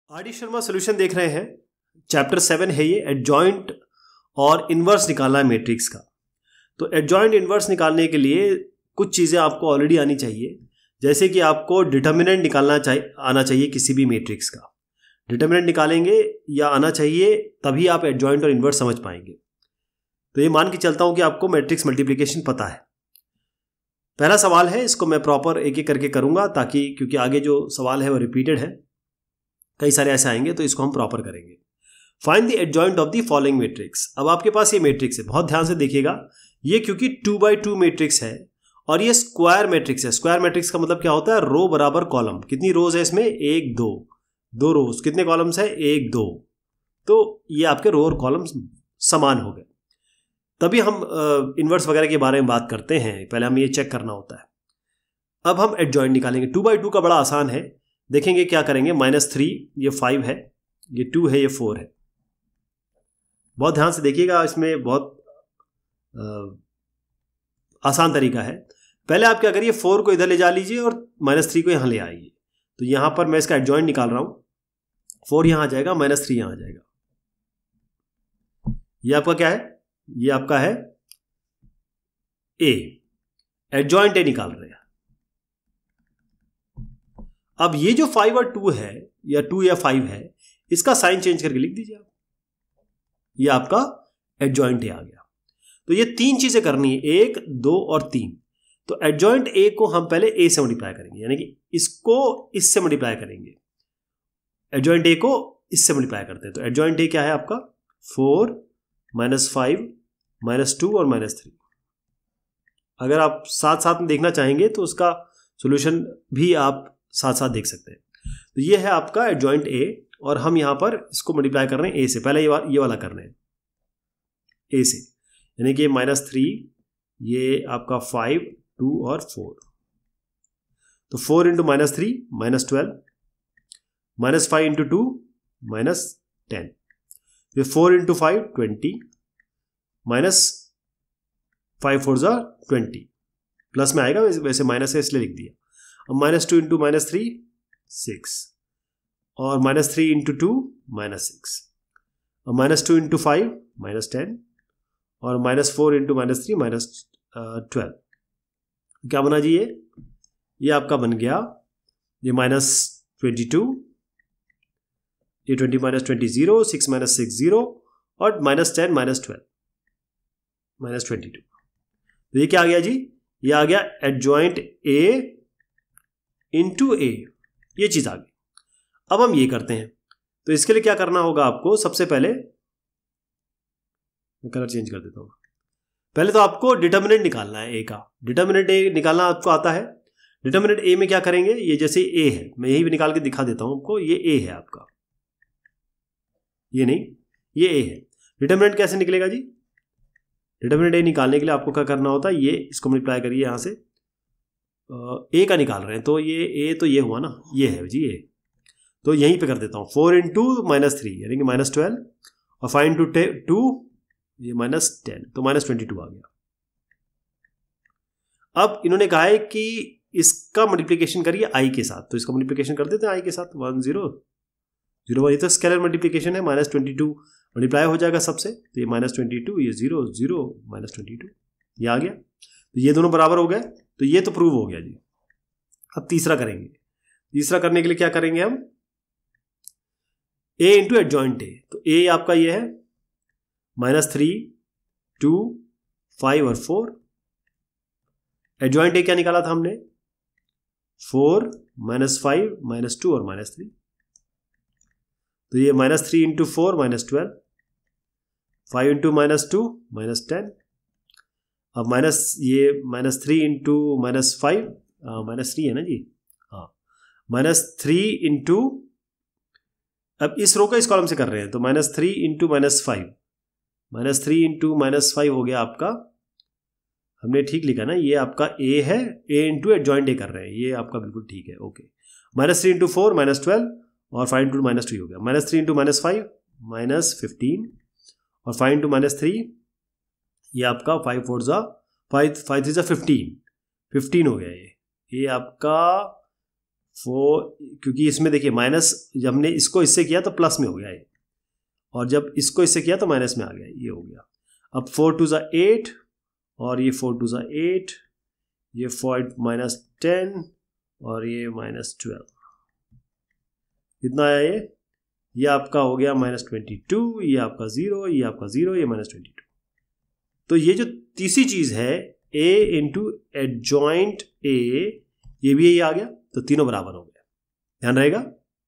R D Sharma solution देख रहे हैं। चैप्टर 7 है ये, एडजॉइंट और इन्वर्स निकालना है मैट्रिक्स का। तो एडजॉइंट इन्वर्स निकालने के लिए कुछ चीज़ें आपको ऑलरेडी आनी चाहिए, जैसे कि आपको डिटर्मिनेंट निकालना आना चाहिए किसी भी मैट्रिक्स का। डिटर्मिनेंट निकालेंगे या आना चाहिए, तभी आप एडजॉइंट और इन्वर्स समझ पाएंगे। तो ये मान के चलता हूँ कि आपको मैट्रिक्स मल्टीप्लिकेशन पता है। पहला सवाल है, इसको मैं प्रॉपर एक एक करके करूँगा ताकि, क्योंकि आगे जो सवाल है वो रिपीटेड है, कई सारे ऐसे आएंगे, तो इसको हम प्रॉपर करेंगे। Find the adjoint of the following matrix. अब आपके पास ये मैट्रिक्स है, बहुत ध्यान से देखिएगा। ये क्योंकि 2x2 मैट्रिक्स है और ये स्क्वायर मैट्रिक्स है। स्क्वायर मैट्रिक्स का मतलब क्या होता है? रो बराबर कॉलम। कितनी रोज है इसमें? 1 2 2 रोज। कितने कॉलम्स है? 1 2। तो ये आपके रो और कॉलम समान हो गए। तभी हम इन्वर्स वगैरह के बारे में बात करते हैं, पहले हमें ये चेक करना होता है। अब हम एडजॉइंट निकालेंगे। 2x2 का बड़ा आसान है, देखेंगे क्या करेंगे। -3 ये 5 है, ये 2 है, ये 4 है। बहुत ध्यान से देखिएगा, इसमें बहुत आसान तरीका है। पहले आप क्या करिए, 4 को इधर ले जा लीजिए और -3 को यहाँ ले आइए। तो यहाँ पर मैं इसका एडजॉइंट निकाल रहा हूँ। 4 यहाँ आ जाएगा, -3 यहाँ आ जाएगा। ये आपका क्या है? ये आपका है ए। एडजॉइंट ए निकाल रहे हैं। अब ये जो 5 और 2 है, या 2 या 5 है, इसका साइन चेंज करके लिख दीजिए आप। ये आपका एडजॉइंट ए आ गया। तो ये 3 चीजें करनी है, 1 2 और 3। तो एडजॉइंट ए को हम पहले ए से मल्टीप्लाई करेंगे, यानी कि इसको इससे मल्टीप्लाई करेंगे। एडजॉइंट ए को इससे मल्टीप्लाई करते हैं। तो एडजॉइंट ए क्या है आपका? 4 -5 -2 और -3। अगर आप साथ साथ में देखना चाहेंगे तो उसका सोल्यूशन भी आप साथ साथ देख सकते हैं। तो ये है आपका एडजॉइंट ए, और हम यहां पर इसको मल्टीप्लाई कर रहे हैं ए से। पहले ये वाला कर रहे हैं ए से, यानी कि -3, ये आपका 5 2 और 4। तो 4 × -3 -12, -5 × 2 -10, फिर 4 × 5 20, -5 4 20, प्लस में आएगा, वैसे माइनस है इसलिए लिख दिया। अब -2 × -3 6, और -3 × 2 -6, और -2 × 5 -10, और -4 × -3 -12। क्या बना जी? ये आपका बन गया, ये -22, ये 20 -20 0, 6 -6 0, और -10 -12 -22। तो ये क्या आ गया जी? ये आ गया एडजॉइंट ए इंटू ए। ये चीज आ गई। अब हम ये करते हैं। तो इसके लिए क्या करना होगा आपको? सबसे पहले मैं कलर चेंज कर देता हूं। पहले तो आपको डिटर्मिनेंट निकालना है ए का। डिटर्मिनेंट ए निकालना आपको आता है। डिटर्मिनेंट ए में क्या करेंगे? ये जैसे ए है, मैं यही भी निकाल के दिखा देता हूं आपको। ये ए है आपका, ये नहीं, ये ए है। डिटर्मिनेंट कैसे निकलेगा जी? डिटर्मिनेंट ए निकालने के लिए आपको क्या करना होता है? ये इसको मल्टीप्लाई करिए, यहां से ए का निकाल रहे हैं, तो ये ए, तो ये हुआ ना, ये है जी ए। तो यहीं पे कर देता हूं। 4 × -3 यानी कि -12, और 5 × 2 ये -10, तो -22 आ गया। अब इन्होंने कहा है कि इसका मल्टीप्लिकेशन करिए आई के साथ, तो इसका मल्टीप्लिकेशन कर देते हैं आई के साथ। 1 0 0, ये तो स्केलर मल्टीप्लिकेशन है। -22 मल्टीप्लाई हो जाएगा सबसे, तो ये -22, ये 0 0 -22, ये आ गया। तो ये दोनों बराबर हो गए, तो ये तो प्रूव हो गया जी। अब तीसरा करेंगे। तीसरा करने के लिए क्या करेंगे हम? A into adjoint A. तो ए आपका ये है -3 2 5 और 4। एडजॉइंट ए क्या निकाला था हमने? 4 -5 -2 और -3। तो ये -3 × 4 -12, 5 × -2 -10, अब ये -3 × -5 -3 है ना जी, हाँ, -3 × अब इस रो का इस कॉलम से कर रहे हैं, तो -3 × -5, -3 × -5 हो गया आपका। हमने ठीक लिखा ना, ये आपका ए है, ए इंटू एडजॉइंट ए कर रहे हैं, ये आपका बिल्कुल ठीक है, ओके। -3 × 4 -12, और 5 × -2 हो गया। -3 × -5 -15, और 5 × -3, ये आपका 5 4 5 3 15 हो गया। ये आपका क्योंकि इसमें देखिए माइनस, जब हमने इसको इससे किया तो प्लस में हो गया ये, और जब इसको इससे किया तो माइनस में आ गया, ये हो गया। अब 4 2 8 और ये 4 2 8, ये 4 -10 और ये -12, कितना आया ये आपका हो गया -22, ये आपका 0, ये आपका 0, ये -22। तो ये जो तीसरी चीज है a इंटू एडजॉइंट a, ये भी यही आ गया, तो तीनों बराबर हो गया, ध्यान रहेगा।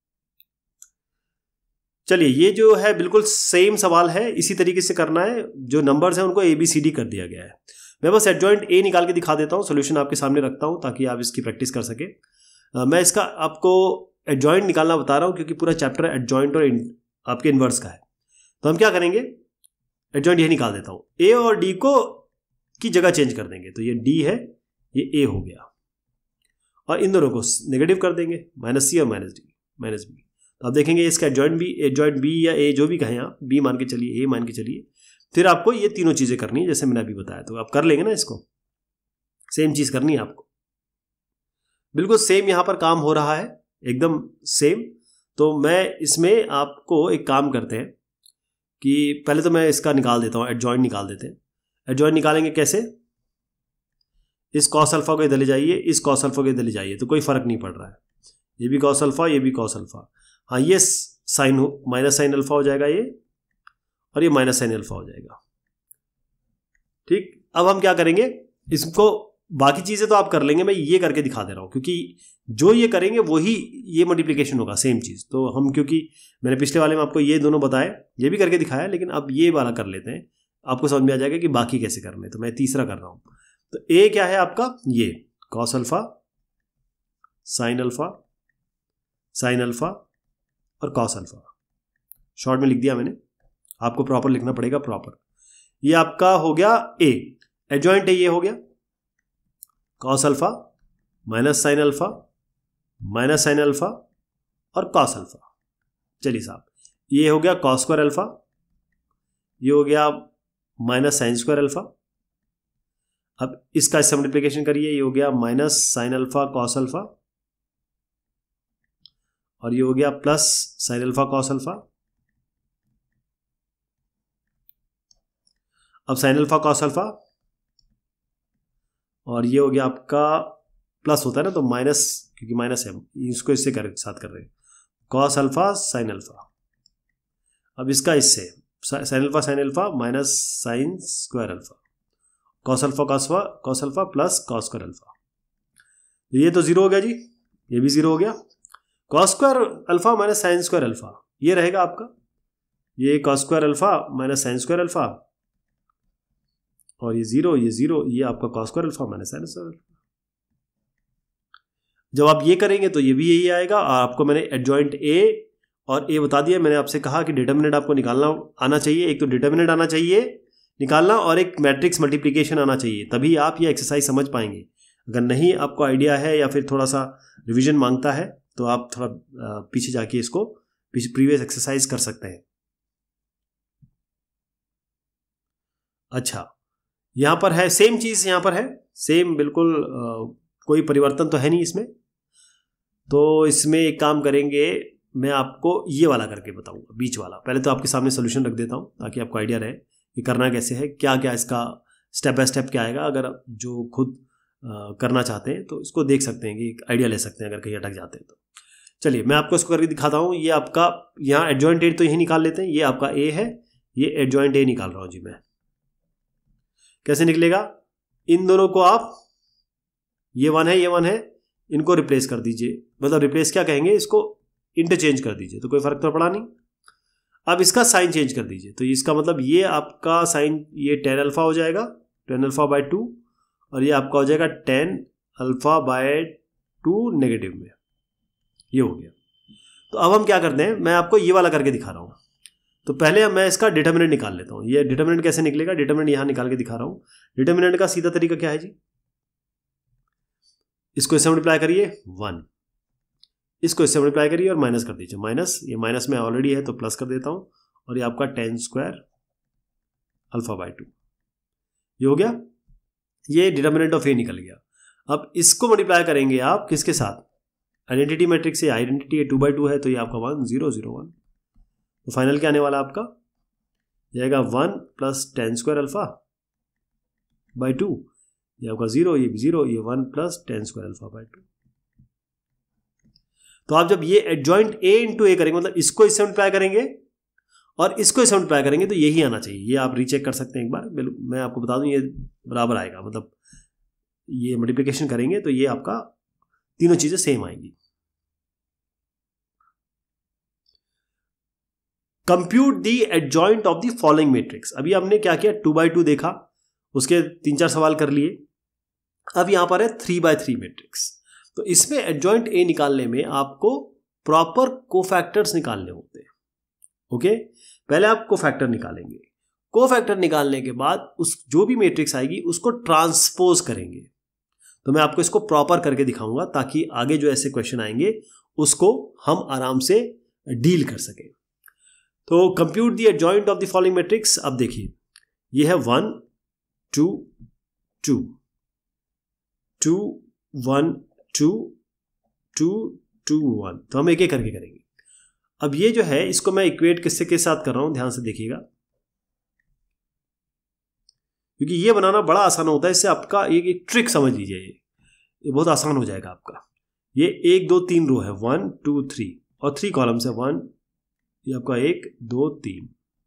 चलिए, ये जो है बिल्कुल सेम सवाल है, इसी तरीके से करना है। जो नंबर्स हैं उनको ABCD कर दिया गया है। मैं बस एडजॉइंट A निकाल के दिखा देता हूँ, सोल्यूशन आपके सामने रखता हूँ ताकि आप इसकी प्रैक्टिस कर सके। मैं इसका आपको एडजॉइंट निकालना बता रहा हूँ क्योंकि पूरा चैप्टर एडजॉइंट और आपके इन्वर्स का है। तो हम क्या करेंगे, एडजॉइंट ये निकाल देता हूँ, A और D को की जगह चेंज कर देंगे, तो ये D है, ये A हो गया, और इन दोनों को नेगेटिव कर देंगे, -C और -B। तो आप देखेंगे इसका एडजॉइंट B या A जो भी कहें आप, B मान के चलिए, A मान के चलिए, फिर आपको ये तीनों चीज़ें करनी है जैसे मैंने अभी बताया। तो आप कर लेंगे ना, इसको सेम चीज़ करनी है आपको, बिल्कुल सेम यहाँ पर काम हो रहा है, एकदम सेम। तो मैं इसमें आपको एक काम करते हैं कि पहले तो मैं इसका निकाल देता हूँ, एडजॉइंट निकाल देते हैं। एडजॉइंट निकालेंगे कैसे, इस कॉस अल्फा को इधर ले जाइए, इस कॉस अल्फा को इधर ले जाइए, तो कोई फर्क नहीं पड़ रहा है, ये भी कॉस अल्फा, ये भी कॉस अल्फा। हाँ, ये साइन माइनस साइन अल्फा हो जाएगा ये, और ये माइनस साइन अल्फा हो जाएगा, ठीक। अब हम क्या करेंगे, इसको बाकी चीज़ें तो आप कर लेंगे, मैं ये करके दिखा दे रहा हूँ क्योंकि जो ये करेंगे वही ये मल्टीप्लिकेशन होगा, सेम चीज़। तो हम, क्योंकि मैंने पिछले वाले में आपको ये दोनों बताए, ये भी करके दिखाया, लेकिन अब ये वाला कर लेते हैं, आपको समझ में आ जाएगा कि बाकी कैसे करने हैं। तो मैं तीसरा कर रहा हूँ। तो ए क्या है आपका, ये cos alpha, sine alpha, sine alpha और कॉस अल्फा, शॉर्ट में लिख दिया मैंने, आपको प्रॉपर लिखना पड़ेगा, प्रॉपर। ये आपका हो गया ए, एडजॉइंट ए ये हो गया cos alpha minus sine alpha minus sine alpha और कॉस अल्फा। चलिए साहब, ये हो गया कॉस स्क्वायर अल्फा, ये हो गया माइनस साइन स्क्वायर अल्फा। अब इसका इससे मल्टीप्लिकेशन करिए, ये हो गया minus sine alpha cos alpha, और ये हो गया plus sine alpha cos alpha. अब साइन अल्फा कॉस अल्फा, और ये हो गया आपका प्लस होता है ना, तो माइनस, क्योंकि माइनस है इसको इससे साथ कर रहे हैं, कॉस अल्फा साइन अल्फा। अब इसका इससे sine alpha minus sine square alpha, cos alpha plus cos square alpha. ये तो जीरो हो गया जी, ये भी जीरो हो गया। Cos square alpha minus sine square alpha, ये रहेगा आपका, ये cos square alpha minus sine square alpha, और ये जीरो, ये आपका cos square alpha minus sine square alpha. जब आप ये करेंगे तो ये भी यही आएगा। आपको मैंने एडजॉइंट ए और ए बता दिया। मैंने आपसे कहा कि डिटर्मिनेंट आपको निकालना आना चाहिए, एक तो डिटर्मिनेंट आना चाहिए निकालना, और एक मैट्रिक्स मल्टीप्लिकेशन आना चाहिए, तभी आप ये एक्सरसाइज समझ पाएंगे। अगर नहीं आपको आइडिया है या फिर थोड़ा सा रिविजन मांगता है तो आप थोड़ा पीछे जाके इसको प्रीवियस एक्सरसाइज कर सकते हैं। अच्छा, यहाँ पर है सेम चीज़, यहाँ पर है सेम बिल्कुल, कोई परिवर्तन तो है नहीं इसमें। तो इसमें एक काम करेंगे, मैं आपको ये वाला करके बताऊंगा, बीच वाला। पहले तो आपके सामने सोल्यूशन रख देता हूँ ताकि आपको आइडिया रहे कि करना कैसे है, क्या क्या इसका स्टेप बाय स्टेप क्या आएगा। अगर आप जो खुद करना चाहते हैं तो इसको देख सकते हैं कि एक आइडिया ले सकते हैं अगर कहीं अटक जाते हैं तो। चलिए मैं आपको इसको करके दिखाता हूँ। ये आपका यहाँ एडजॉइंट ए तो यही निकाल लेते हैं, ये आपका ए है, ये एडजॉइंट ए निकाल रहा हूँ जी मैं। कैसे निकलेगा, इन दोनों को आप, ये वन है ये वन है, इनको रिप्लेस कर दीजिए, मतलब रिप्लेस क्या कहेंगे, इसको इंटरचेंज कर दीजिए, तो कोई फर्क तो पड़ा नहीं। अब इसका साइन चेंज कर दीजिए, तो इसका मतलब ये आपका साइन, ये टेन अल्फा हो जाएगा, टेन अल्फा बाय 2, और ये आपका हो जाएगा टेन अल्फा बाय 2 नेगेटिव में, ये हो गया। तो अब हम क्या करते हैं, मैं आपको ये वाला करके दिखा रहा हूँ। तो पहले मैं इसका डिटर्मिनेंट निकाल लेता हूँ। ये डिटर्मिनेंट कैसे निकलेगा, डिटर्मिनेंट यहाँ निकाल के दिखा रहा हूँ। डिटर्मिनेंट का सीधा तरीका क्या है जी, इसको इससे मल्टीप्लाई करिए 1, इसको इससे मल्टीप्लाई करिए और माइनस कर दीजिए, माइनस, ये माइनस में ऑलरेडी है तो प्लस कर देता हूँ, और ये आपका टेन स्क्वायर अल्फा बाय 2, ये हो गया। ये डिटर्मिनेंट ऑफ ए निकल गया। अब इसको मल्टीप्लाई करेंगे आप किसके साथ, आइडेंटिटी मैट्रिक्स है, आइडेंटिटी है 2/2 है, तो ये आपका 1 0 0 1। तो फाइनल क्या आने वाला आपका जाएगा 1 + tan स्क्वायर अल्फा बाई 2, ये आपका 0, ये 0, ये 1 + tan स्क्वायर अल्फा बाई 2। तो आप जब ये एडजॉइंट A इंटू ए करेंगे, मतलब इसको इससे मल्टीप्लाई करेंगे और इसको इससे मल्टीप्लाई करेंगे, तो यही आना चाहिए। ये आप रीचेक कर सकते हैं एक बार, मैं आपको बता दूं ये बराबर आएगा, मतलब ये मल्टीप्लिकेशन करेंगे तो ये आपका तीनों चीजें सेम आएंगी। Compute the adjoint of the following matrix. अभी हमने क्या किया, 2/2 देखा, उसके 3-4 सवाल कर लिए। अब यहां पर है 3/3 मैट्रिक्स। तो इसमें एडजॉइंट ए निकालने में आपको प्रॉपर कोफैक्टर्स निकालने होते हैं। ओके, पहले आप कोफैक्टर निकालेंगे। कोफैक्टर निकालने के बाद उस जो भी मैट्रिक्स आएगी उसको ट्रांसपोज करेंगे। तो मैं आपको इसको प्रॉपर करके दिखाऊंगा ताकि आगे जो ऐसे क्वेश्चन आएंगे उसको हम आराम से डील कर सकें। तो compute the adjoint of the following matrix. अब देखिए, ये है 1 2 2 2 1 2 2 2 1। तो हम एक एक करके करेंगे। अब ये जो है इसको मैं इक्वेट किससे के साथ कर रहा हूं, ध्यान से देखिएगा, क्योंकि ये बनाना बड़ा आसान होता है। इससे आपका एक ट्रिक समझ लीजिए, ये बहुत आसान हो जाएगा आपका। ये 1 2 3 रो है, 1 2 3 और 3 कॉलम्स है, 1, ये आपका 1 2 3।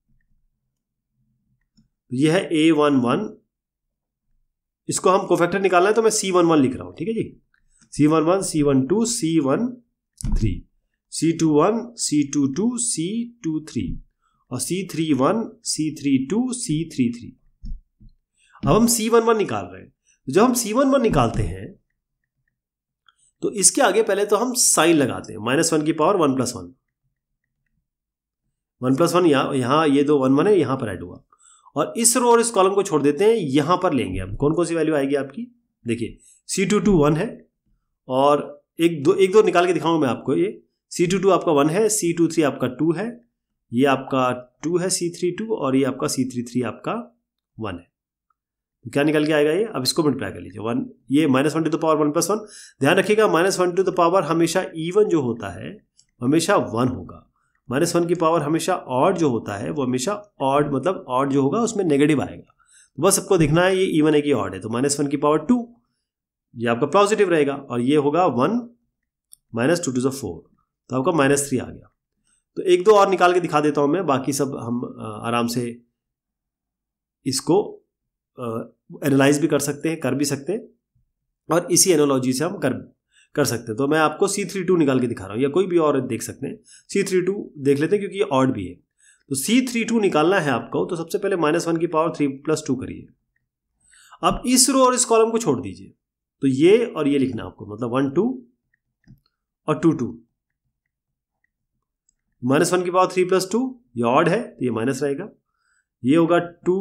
ये है A11, इसको हम कोफैक्टर निकालना है तो मैं C11 लिख रहा हूं, ठीक है जी। C11 C12 C13 C21 C22 C23 और C31 C32 C33। अब हम C11 निकाल रहे हैं। जब हम C11 निकालते हैं तो इसके आगे पहले तो हम साइन लगाते हैं, -1 की पावर 1 + 1, 1 + 1 यहां ये दो 1 1 है, यहां पर ऐड हुआ, और इस रो और इस कॉलम को छोड़ देते हैं। यहां पर लेंगे हम कौन कौन सी वैल्यू आएगी आपकी, देखिए C22 1 है, और एक दो निकाल के दिखाऊंगा मैं आपको। ये C22 आपका 1 है, C23 आपका 2 है, ये आपका 2 है C32, और ये आपका C33 आपका 1 है। तो क्या निकल के आएगा ये, अब इसको मल्टीप्लाई कर लीजिए। 1, ये -1 टू द पावर 1 + 1। ध्यान रखिएगा, -1 टू द पावर हमेशा इवन जो होता है हमेशा 1 होगा। -1 की पावर हमेशा ऑड जो होता है वो हमेशा ऑड, मतलब ऑड जो होगा उसमें नेगेटिव आएगा। तो बस सबको दिखना है ये इवन है कि ऑड है। तो -1 की पावर 2 ये आपका पॉजिटिव रहेगा, और ये होगा 1 -2 टू द 4, तो आपका -3 आ गया। तो 1 2 और निकाल के दिखा देता हूं मैं, बाकी सब हम आराम से इसको एनालाइज भी कर सकते हैं, कर भी सकते हैं, और इसी एनालॉजी से हम कर सकते हैं। तो मैं आपको C32 निकाल के दिखा रहा हूं, या कोई भी और देख सकते हैं। C32 देख लेते हैं क्योंकि ये ऑड भी है। तो C32 निकालना है आपको, तो सबसे पहले -1 की पावर 3 + 2 करिए। अब इस रो और इस कॉलम को छोड़ दीजिए, तो ये और ये लिखना आपको, मतलब 1 2 और 2 2। -1 की पावर 3 + 2, ये ऑड है तो ये माइनस रहेगा। ये होगा 2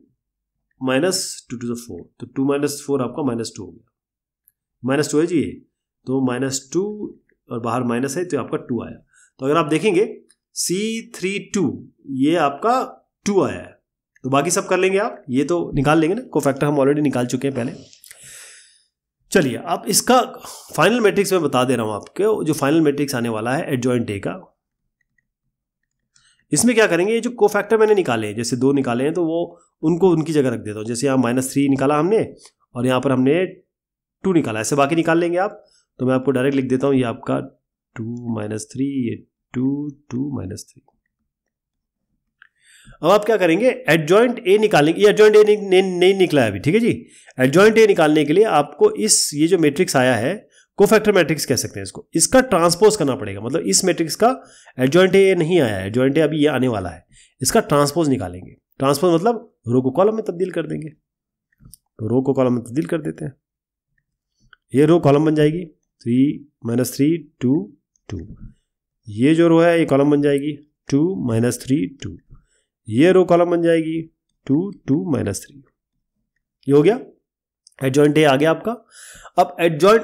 -2 टू द 4, तो 2 - 4 आपका -2 हो गया। -2 है जी ये, तो -2 और बाहर माइनस है तो आपका 2 आया। तो अगर आप देखेंगे C32 ये आपका 2 आया है। तो बाकी सब कर लेंगे आप, ये तो निकाल लेंगे ना, कोफैक्टर हम ऑलरेडी निकाल चुके हैं पहले। चलिए अब इसका फाइनल मैट्रिक्स मैं बता दे रहा हूं आपको, जो फाइनल मैट्रिक्स आने वाला है एडजॉइंट ए का। इसमें क्या करेंगे, ये जो कोफैक्टर मैंने निकाले हैं, जैसे 2 निकाले हैं तो वो उनको उनकी जगह रख देता हूँ। जैसे यहाँ -3 निकाला हमने और यहाँ पर हमने 2 निकाला, ऐसे बाकी निकाल लेंगे आप। तो मैं आपको डायरेक्ट लिख देता हूँ, ये आपका 2 - 3, ये 2 2 - 3। अब आप क्या करेंगे, एडजॉइंट ए निकालेंगे। ये एडजॉइंट ए नहीं निकला है अभी, ठीक है जी। एडजॉइंट ए निकालने के लिए आपको ये जो मैट्रिक्स आया है, कोफैक्टर मैट्रिक्स कह सकते हैं इसको, इसका ट्रांसपोज करना पड़ेगा। मतलब इस मैट्रिक्स का एडजॉइंट ए नहीं आया है, एडजॉइंट ए अभी ये आने वाला है, इसका ट्रांसपोज निकालेंगे। ट्रांसपोज मतलब रो को कॉलम में तब्दील कर देंगे। तो रो को कॉलम में तब्दील कर देते हैं, ये रो कॉलम बन जाएगी 3 - 3 2 2। ये जो रो है ये कॉलम बन जाएगी 2 - 3 2। ये रो कॉलम बन जाएगी 2 2 - 3। ये हो गया, एडजॉइंट ए आ गया आपका। अब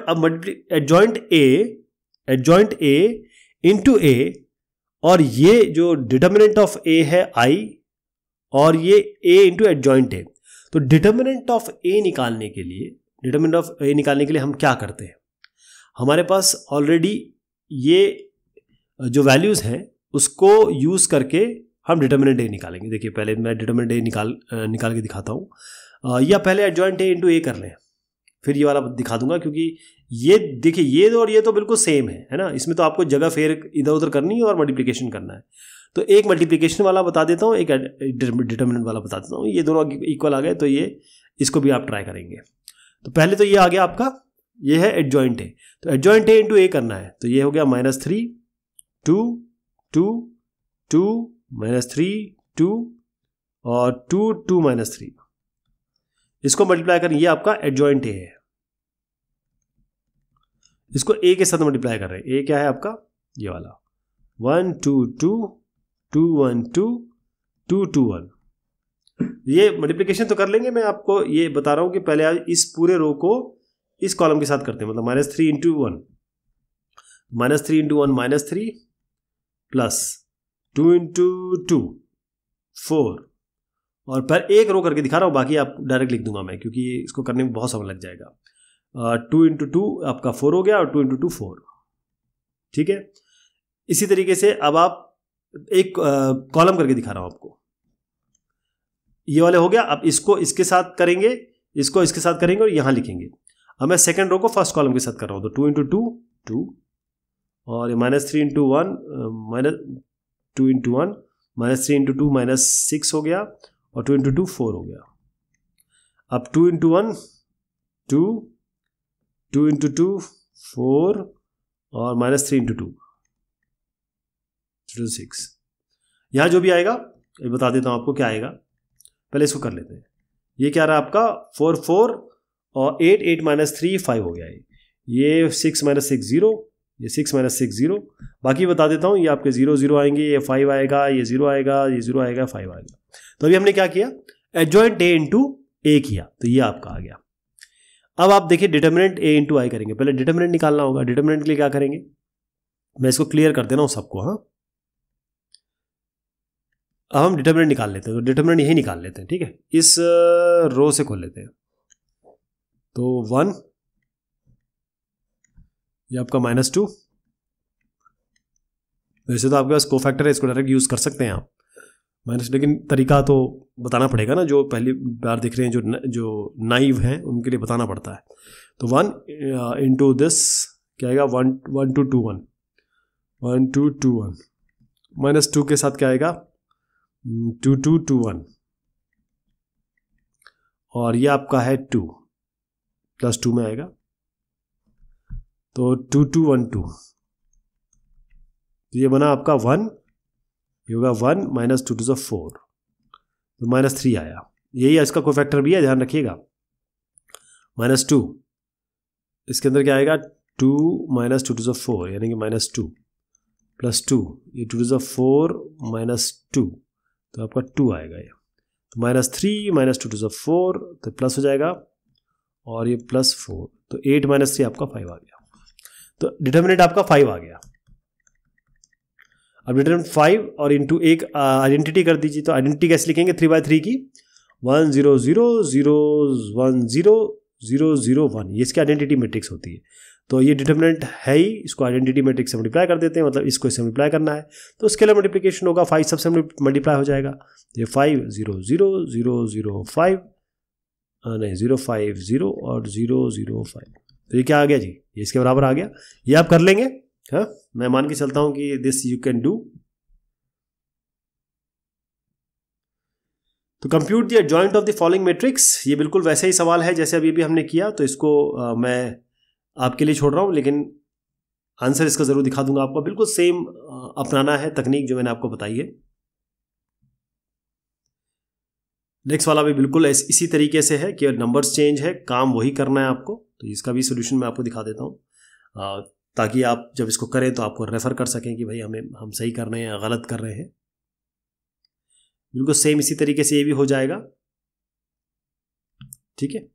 एडजॉइंट ए इंटू ए, और ये जो डिटर्मिनेंट ऑफ ए है I, और ये a इंटू एडजॉइंट ए। तो डिटर्मिनेंट ऑफ ए निकालने के लिए हम क्या करते हैं, हमारे पास ऑलरेडी ये जो वैल्यूज़ हैं उसको यूज़ करके हम डिटर्मिनेंट ए निकालेंगे। देखिए पहले मैं डिटर्मिनेंट ए निकाल के दिखाता हूँ, या पहले एडजॉइंट ए इंटू ए कर लें, फिर ये वाला दिखा दूंगा, क्योंकि ये देखिए ये और ये तो बिल्कुल सेम है ना, इसमें तो आपको जगह फेर इधर उधर करनी है और मल्टीप्लिकेशन करना है। तो एक मल्टीप्लिकेशन वाला बता देता हूँ, एक डिटर्मिनेंट वाला बता देता हूँ, ये दोनों इक्वल आ गए तो ये इसको भी आप ट्राई करेंगे। तो पहले तो ये आ गया आपका, ये है एडजॉइंट ए, तो एडजॉइंट ए इंटू ए करना है, तो ये हो गया -3 2 2 2 -3 2 और 2 2 -3, इसको मल्टीप्लाई करें, ये आपका एडजॉइंट ए है, इसको ए के साथ मल्टीप्लाई कर रहे हैं। ए क्या है आपका, ये वाला 1 2 2 2 1 2 2 2 1। ये मल्टीप्लिकेशन तो कर लेंगे, मैं आपको ये बता रहा हूं कि पहले इस पूरे रो को इस कॉलम के साथ करते हैं, मतलब -3 इंटू 1, -3 इंटू 1 -3 प्लस 2 इंटू 2 4, और पर एक रो करके दिखा रहा हूँ, बाकी आप डायरेक्ट लिख दूंगा मैं, क्योंकि इसको करने में बहुत समय लग जाएगा। 2 इंटू 2 आपका 4 हो गया और 2 इंटू 2 4, ठीक है। इसी तरीके से अब आप एक कॉलम करके दिखा रहा हूं आपको, ये वाले हो गया। अब इसको इसके साथ करेंगे, इसको इसके साथ करेंगे और यहां लिखेंगे। अब मैं सेकंड रो को फर्स्ट कॉलम के साथ कर रहा हूं, तो 2 इंटू 2 2, और -3 इंटू 1 -2 इंटू 1 -3 इंटू 2 -6 हो गया, और 2 इंटू 2 4 हो गया। अब 2 इंटू 1 2, 2 इंटू 2 4, और -3 इंटू 2 6। यहां जो भी आएगा ये बता देता हूं आपको क्या आएगा, पहले इसको कर लेते हैं। ये क्या रहा आपका 4 4 और 8 8 -3 5 हो गया, ये 6 -6 0, ये 6 -6 0। बाकी बता देता हूं, ये आपके 0 0 आएंगे, ये 5 आएगा, ये 0 आएगा, ये 0 आएगा, 5 आएगा। तो अभी हमने क्या किया, एडजॉइंट ए इंटू ए किया, तो ये आपका आ गया। अब आप देखिए डिटर्मिनेंट ए इंटू आई करेंगे, पहले डिटर्मिनेंट निकालना होगा। डिटर्मिनेंट के लिए क्या करेंगे, मैं इसको क्लियर कर देना हूं सबको। हाँ, अब हम डिटर्मिनेंट निकाल लेते हैं, तो डिटर्मिनेंट यही निकाल लेते हैं, ठीक है। इस रो से खोल लेते हैं, तो 1, ये आपका -2, वैसे तो आपके पास कोफैक्टर है, इसको डायरेक्ट यूज कर सकते हैं आप माइनस, लेकिन तरीका तो बताना पड़ेगा ना, जो पहली बार दिख रहे हैं, जो नाइव हैं उनके लिए बताना पड़ता है। तो 1 इंटू दिस क्या आएगा, 1 1 2 2 1 1 2 2 1, -2 के साथ क्या आएगा 2 2 2 1, और ये आपका है 2 +2 में आएगा, तो 2 2 1 2, तो ये बना आपका 1, ये होगा 1 -2 to the 4, तो -3 आया। यही इसका कोफैक्टर भी है, ध्यान रखिएगा। -2 इसके अंदर क्या आएगा 2 -2 to the 4, यानी कि -2 +2, ये 2 to the 4 -2, तो आपका 2 आएगा ये। तो -3 -2 to the 4, तो प्लस हो जाएगा, और ये +4, तो 8 -3 आपका 5 आ गया। तो डिटर्मिनेंट आपका 5 आ गया। अब डिटर्मिनेंट 5 और इंटू एक आइडेंटिटी कर दीजिए, तो आइडेंटिटी कैसे लिखेंगे 3/3 की 1 0 0 0 1 0 0 0 1, ये इसकी आइडेंटिटी मैट्रिक्स होती है। तो ये डिटर्मिनेंट है ही, इसको आइडेंटिटी मैट्रिक्स से मल्टीप्लाई कर देते हैं, मतलब इसको इससे मल्टीप्लाई करना है, तो स्केलर मल्टीप्लिकेशन होगा, 5 सबसे मल्टीप्लाई हो जाएगा। ये 5 0 0 0 0 5 नहीं 0 5 0 और 0 0 5, तो ये क्या आ गया जी, ये इसके बराबर आ गया। ये आप कर लेंगे, हाँ, मैं मान के चलता हूं कि दिस यू कैन डू। तो compute the adjoint of the following matrix, ये बिल्कुल वैसे ही सवाल है जैसे अभी भी हमने किया, तो इसको मैं आपके लिए छोड़ रहा हूं, लेकिन आंसर इसका जरूर दिखा दूंगा आपको। बिल्कुल सेम अपनाना है तकनीक जो मैंने आपको बताई है। नेक्स्ट वाला भी बिल्कुल इसी तरीके से है कि नंबर्स चेंज है, काम वही करना है आपको। तो इसका भी सोल्यूशन मैं आपको दिखा देता हूँ, ताकि आप जब इसको करें तो आपको रेफर कर सकें कि भाई हम सही कर रहे हैं या गलत कर रहे हैं। बिल्कुल सेम इसी तरीके से ये भी हो जाएगा, ठीक है।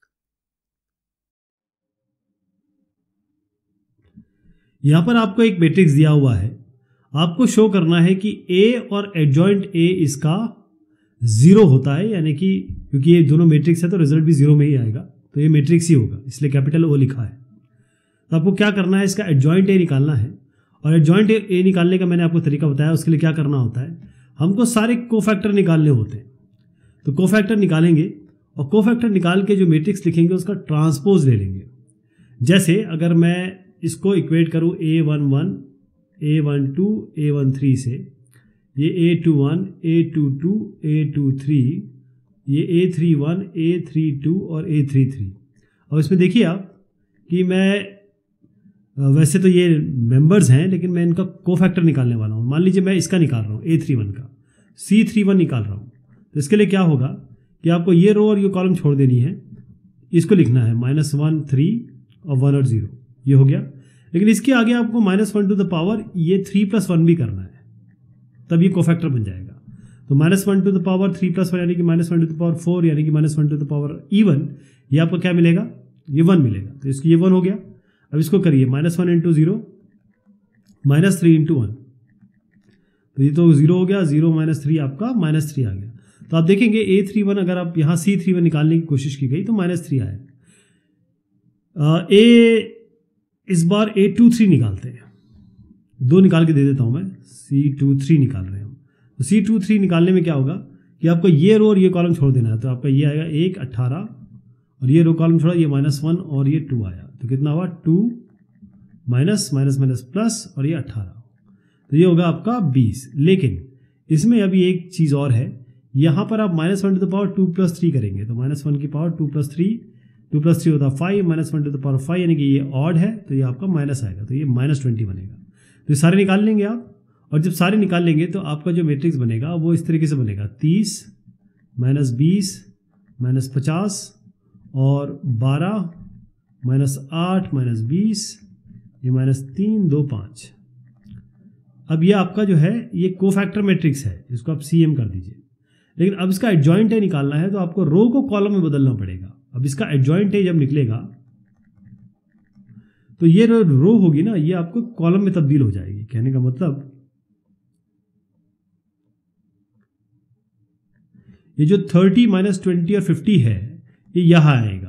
यहां पर आपको एक मैट्रिक्स दिया हुआ है, आपको शो करना है कि ए और एडजॉइंट ए इसका 0 होता है, यानी कि क्योंकि ये दोनों मैट्रिक्स है तो रिजल्ट भी 0 में ही आएगा, तो ये मैट्रिक्स ही होगा, इसलिए कैपिटल O लिखा है। तो आपको क्या करना है, इसका एडजॉइंट ए निकालना है। और एडजॉइंट ए निकालने का मैंने आपको तरीका बताया, उसके लिए क्या करना होता है, हमको सारे कोफैक्टर निकालने होते हैं। तो कोफैक्टर निकालेंगे और कोफैक्टर निकाल के जो मैट्रिक्स लिखेंगे उसका ट्रांसपोज ले लेंगे। जैसे अगर मैं इसको इक्वेट करूँ A11, A12, A13 से, ये A21, A22, A23, ये A31, A32 और A33। और इसमें देखिए आप कि मैं वैसे तो ये मेंबर्स हैं, लेकिन मैं इनका कोफैक्टर निकालने वाला हूँ। मान लीजिए मैं इसका निकाल रहा हूँ A31 का, C31 निकाल रहा हूँ। तो इसके लिए क्या होगा कि आपको ये रो और ये कॉलम छोड़ देनी है, इसको लिखना है -1, 3 और 1 और 0, ये हो गया। लेकिन इसके आगे आपको -1 टू द पावर ये 3 + 1 भी करना है, तब ये कोफैक्टर बन जाएगा। तो -1 टू द पावर 3 + 1 यानी कि -1 टू द पावर 4 यानी कि -1 टू द पावर even, ये आपको क्या मिलेगा, ये 1 मिलेगा। तो इसकी ये 1 हो गया। अब इसको करिए -1 × 0 -3 × 1, तो ये तो 0 हो गया, 0 - 3 आपका -3 आ गया। तो आप देखेंगे A31 अगर आप यहाँ C31 निकालने की कोशिश की गई तो -3 आया। इस बार A23 निकालते हैं, 2 निकाल के दे देता हूँ मैं, C23 निकाल रहे हैं। तो C23 निकालने में क्या होगा कि आपको ये रो और ये कॉलम छोड़ देना है। तो आपका ये आएगा 1, 18 और ये रो कॉलम छोड़ा, ये -1 और ये 2 आया। तो कितना हुआ, 2 - प्लस और ये 18, तो ये होगा आपका 20। लेकिन इसमें अभी एक चीज़ और है, यहाँ पर आप -1 टू द पावर 2 + 3 करेंगे। तो -1 की पावर 2 + 3, 2 + 3 होता है 5, -1 टू द पावर 5 यानी कि ये ऑड है, तो ये आपका माइनस आएगा, तो ये -20 बनेगा। तो ये सारे निकाल लेंगे आप, और जब सारे निकाल लेंगे तो आपका जो मैट्रिक्स बनेगा वो इस तरीके से बनेगा, 30 -20 -50 और 12 -8 -20, ये -3 2 5। अब ये आपका जो है ये कोफैक्टर मैट्रिक्स है, इसको आप CM कर दीजिए। लेकिन अब इसका एडजॉइंट ए निकालना है, तो आपको रो को कॉलम में बदलना पड़ेगा। अब इसका एडजॉइंट ए जब निकलेगा तो ये रो होगी ना, ये आपको कॉलम में तब्दील हो जाएगी। कहने का मतलब ये जो 30 -20 और 50 है ये यहां आएगा,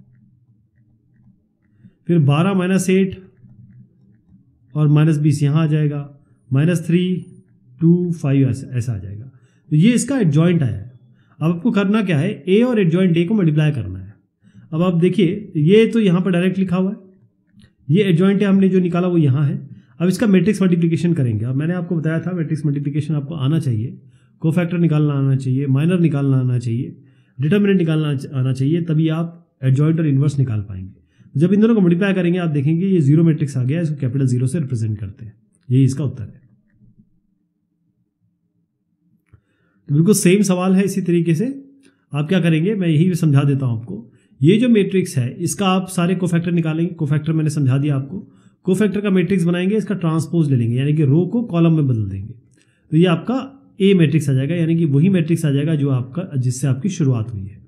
फिर 12 -8 और -20 यहां आ जाएगा, -3 2 5 ऐसा आ जाएगा। तो ये इसका एडजॉइंट आया है। अब आपको करना क्या है, ए और एडजॉइंट ए को मल्टीप्लाई करना है। अब आप देखिए ये तो यहाँ पर डायरेक्ट लिखा हुआ है, ये एडजॉइंट ए हमने जो निकाला वो यहाँ है। अब इसका मैट्रिक्स मल्टीप्लिकेशन करेंगे। अब मैंने आपको बताया था मैट्रिक्स मल्टीप्लिकेशन आपको आना चाहिए, कोफैक्टर निकालना आना चाहिए, माइनर निकालना आना चाहिए, डिटर्मिनेंट निकालना आना चाहिए, तभी आप एडजॉइंट और इन्वर्स निकाल पाएंगे। जब इन दोनों को मल्टीप्लाई करेंगे आप देखेंगे ये 0 मैट्रिक्स आ गया, इसको कैपिटल 0 से रिप्रेजेंट करते हैं। यही इसका उत्तर है। तो बिल्कुल सेम सवाल है। इसी तरीके से आप क्या करेंगे, मैं यही समझा देता हूं आपको। ये जो मैट्रिक्स है इसका आप सारे कोफैक्टर निकालेंगे। कोफैक्टर मैंने समझा दिया आपको। कोफैक्टर का मैट्रिक्स बनाएंगे, इसका ट्रांसपोज ले लेंगे, यानी कि रो को कॉलम में बदल देंगे। तो ये आपका ए मैट्रिक्स आ जाएगा, यानी कि वही मैट्रिक्स आ जाएगा जो आपका जिससे आपकी शुरुआत हुई है।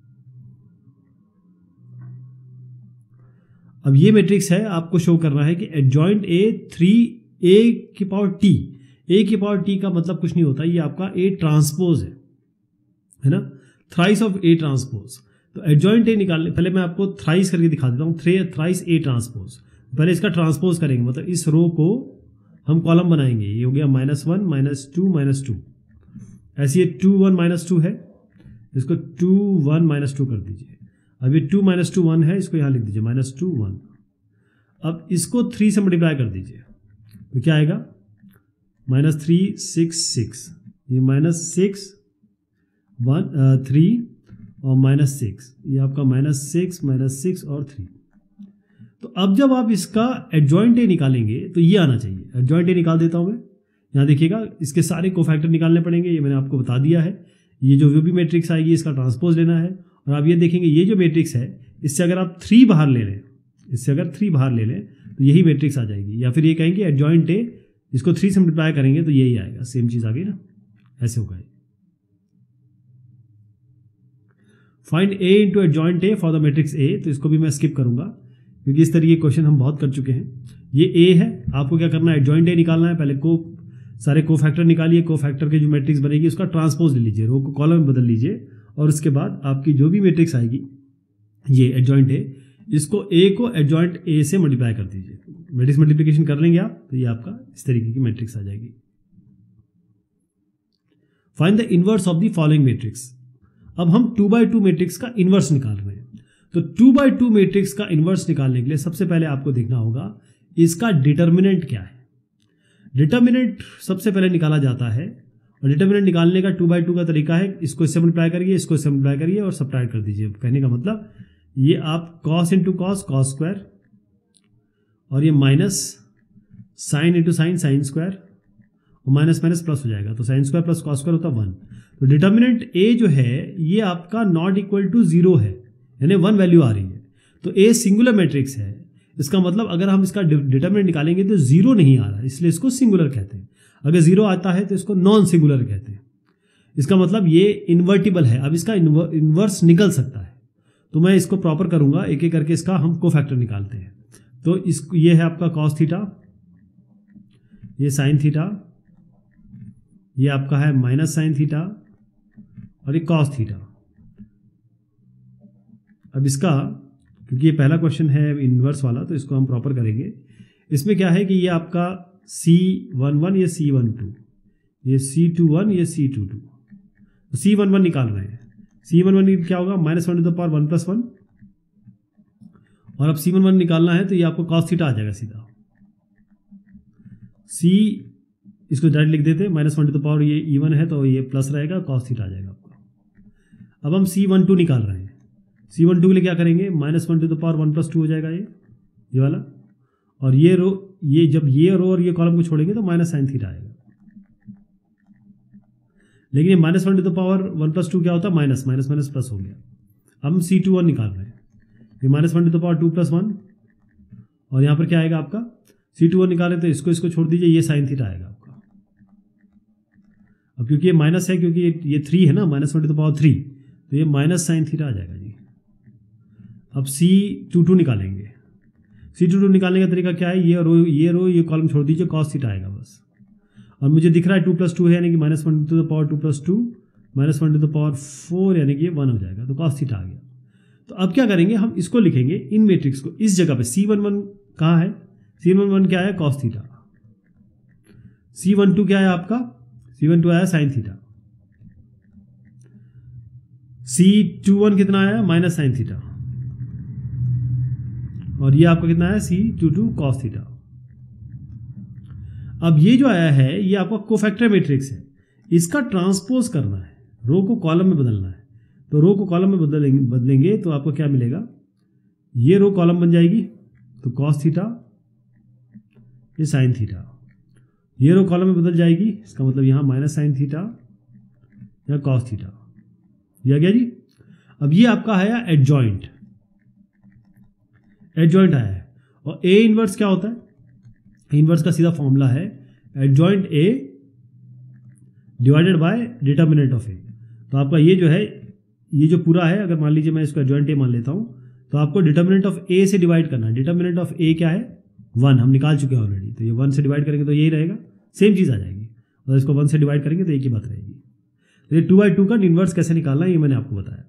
अब ये मैट्रिक्स है, आपको शो करना है कि एडजॉइंट ए 3a की पावर t, a की पावर t का मतलब कुछ नहीं होता, ये आपका a ट्रांसपोज है ना, थ्राइस ऑफ a ट्रांसपोज। तो एडजॉइंट ए निकालने पहले मैं आपको थ्राइस करके दिखा देता हूँ, थ्राइस a ट्रांसपोज। पहले इसका ट्रांसपोज करेंगे, मतलब इस रो को हम कॉलम बनाएंगे। ये हो गया -1 -2 -2, ऐसे ये 2 1 -2 है, इसको 2 1 -2 कर दीजिए। अब ये 2 -2 1 है, इसको यहाँ लिख दीजिए -2 1। अब इसको 3 से मल्टीप्लाई कर दीजिए, तो क्या आएगा -3 6 6, ये -6 1 3 और -6, ये आपका -6 और 3। तो अब जब आप इसका एडजॉइंट ए निकालेंगे तो ये आना चाहिए। एडजॉइंट ए निकाल देता हूं मैं, यहाँ देखिएगा इसके सारे कोफैक्टर निकालने पड़ेंगे, ये मैंने आपको बता दिया है। ये जो भी मैट्रिक्स आएगी इसका ट्रांसपोज लेना है। और आप ये देखेंगे ये जो मैट्रिक्स है इससे अगर आप 3 बाहर ले लें, इससे अगर 3 बाहर ले लें तो यही मैट्रिक्स आ जाएगी। या फिर ये कहेंगे एडजॉइंट ए, इसको 3 से मल्टीप्लाई करेंगे तो यही आएगा, सेम चीज़ आ गई ना, ऐसे होगा। Find A into adjoint A for the matrix A, तो इसको भी मैं स्किप करूंगा क्योंकि इस तरीके के क्वेश्चन हम बहुत कर चुके हैं। ये ए है, आपको क्या करना है, एडजॉइंट ए निकालना है। पहले सारे कोफैक्टर निकालिए, कोफैक्टर के जो मैट्रिक्स बनेगी उसका ट्रांसपोज ले लीजिए, रो को कॉलम में बदल लीजिए, और उसके बाद आपकी जो भी मैट्रिक्स आएगी ये एडजॉइंट ए, इसको ए को एडजॉइंट ए से मल्टीप्लाई कर दीजिए, मैट्रिक्स मल्टीप्लिकेशन कर लेंगे आप तो ये आपका इस तरीके की मैट्रिक्स आ जाएगी। Find the inverse of the following matrix. अब हम 2x2 मैट्रिक्स का इनवर्स निकाल रहे हैं। तो 2x2 मैट्रिक्स का इनवर्स निकालने के लिए सबसे पहले आपको देखना होगा इसका डिटर्मिनेंट क्या है। डिटर्मिनेंट सबसे पहले निकाला जाता है और डिटर्मिनेंट निकालने का 2x2 का तरीका है, इसको इससे मल्टीप्लाई करिए, इसको इससे मल्टीप्लाई करिए और सब्ट्रैक्ट कर दीजिए। कहने का मतलब ये आप cos into cos cos square और ये minus sine into sine sine square और माइनस माइनस प्लस हो जाएगा, तो sine square plus cos square होता है 1। तो डिटर्मिनेंट ए जो है ये आपका नॉट इक्वल टू 0 है, यानी 1 वैल्यू आ रही है। तो ए सिंगुलर मैट्रिक्स है, इसका मतलब अगर हम इसका डिटर्मिनेंट निकालेंगे तो 0 नहीं आ रहा, इसलिए इसको सिंगुलर कहते हैं। अगर 0 आता है तो इसको नॉन सिंगुलर कहते हैं। इसका मतलब ये इन्वर्टिबल है, अब इसका इन्वर्स निकल सकता है। तो मैं इसको प्रॉपर करूंगा, एक एक करके इसका हम कोफैक्टर निकालते हैं। तो ये है आपका कॉस थीटा, ये साइन थीटा, ये आपका है माइनस साइन थीटा और ये कॉस थीटा। अब इसका क्योंकि ये पहला क्वेश्चन है इनवर्स वाला तो इसको हम प्रॉपर करेंगे। इसमें क्या है कि ये आपका C11 ये C12, ये C21 ये C22, तो C11 निकाल रहे हैं। C11 क्या होगा -1 ⁻1 और अब C11 निकालना है तो ये आपको cos थीटा आ जाएगा सीधा। C इसको डायरेक्ट लिख देते हैं, -1 ये इवन है तो ये प्लस रहेगा, cos थीटा आ जाएगा आपका। अब हम C12 निकाल रहे हैं। C12 के लिए क्या करेंगे, -1 ⁻1 + 2 हो जाएगा ये वाला, और ये रो, ये जब ये रो और ये कॉलम को छोड़ेंगे तो माइनस साइन थीटा आएगा। लेकिन ये -1 ⁻1 + 2 क्या होता है, माइनस माइनस माइनस प्लस हो गया। अब हम C21 निकाल रहे हैं, ये -1 ⁻2 + 1 और यहाँ पर क्या आएगा आपका C21 निकालें तो इसको छोड़ दीजिए, ये साइन थीटा आएगा आपका। अब क्योंकि ये माइनस है, क्योंकि ये 3 है ना, -1 ⁻3, तो ये माइनस साइन थीटा आ जाएगा जी। अब C22 निकालेंगे। C22 निकालने का तरीका क्या है, ये रो ये कॉलम छोड़ दीजिए, cos थीटा आएगा बस। और मुझे दिख रहा है 2 + 2 है, यानी कि -1 ⁻2 + 2 -1 ⁻4 यानी कि ये 1 हो जाएगा, तो cos थीटा आ गया। तो अब क्या करेंगे, हम इसको लिखेंगे इन मैट्रिक्स को इस जगह पे। C11 कहाँ है, C11 क्या है, cos थीटा। C12 क्या है आपका, C12 आया साइन थीटा। C21 कितना आया, माइनस साइन थीटा, और ये आपका कितना है C22 cos थीटा। अब ये जो आया है ये आपका कोफैक्टर मैट्रिक्स है, इसका ट्रांसपोज करना है, रो को कॉलम में बदलना है। तो रो को कॉलम में बदलेंगे तो आपको क्या मिलेगा, ये रो कॉलम बन जाएगी तो cos थीटा, ये साइन थीटा, ये रो कॉलम में बदल जाएगी, इसका मतलब यहाँ माइनस साइन थीटा या cos थीटा, ये आ गया जी। अब ये आपका है एडजॉइंट आया है। और ए इनवर्स क्या होता है, इनवर्स का सीधा फॉर्मूला है adjoint A divided by determinant of A. तो आपका ये जो है, ये जो पूरा है, अगर मान लीजिए मैं इसको एडजॉइंट ए मान लेता हूं, तो आपको डिटर्मिनेंट ऑफ ए से डिवाइड करना है। डिटर्मिनेंट ऑफ ए क्या है, 1, हम निकाल चुके हैं ऑलरेडी, तो ये 1 से डिवाइड करेंगे तो यही रहेगा, सेम चीज़ आ जाएगी। और इसको 1 से डिवाइड करेंगे तो एक ही बात रहेगी। तो ये 2/2 का इनवर्स कैसे निकालना है ये मैंने आपको बताया।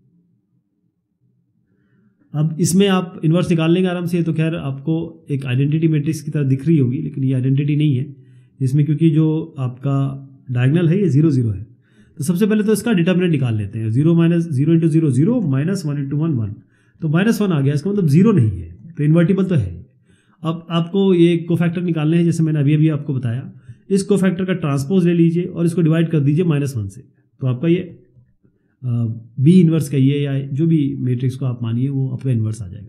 अब इसमें आप इन्वर्स निकाल लेंगे आराम से, तो खैर आपको एक आइडेंटिटी मैट्रिक्स की तरह दिख रही होगी, लेकिन ये आइडेंटिटी नहीं है इसमें, क्योंकि जो आपका डायगोनल है ये 0 0 है। तो सबसे पहले तो इसका डिटर्मिनेंट निकाल लेते हैं। 0 - 0 × 0 0 -1 × 1 1, तो -1 आ गया, इसका मतलब 0 नहीं है, तो इन्वर्टिबल तो है। अब आपको ये कोफैक्टर निकालने हैं, जैसे मैंने अभी आपको बताया। इस कोफैक्टर का ट्रांसपोज ले लीजिए और इसको डिवाइड कर दीजिए -1 से, तो आपका ये बी इनवर्स कहिए या जो भी मैट्रिक्स को आप मानिए वो आपका इनवर्स आ जाएगा।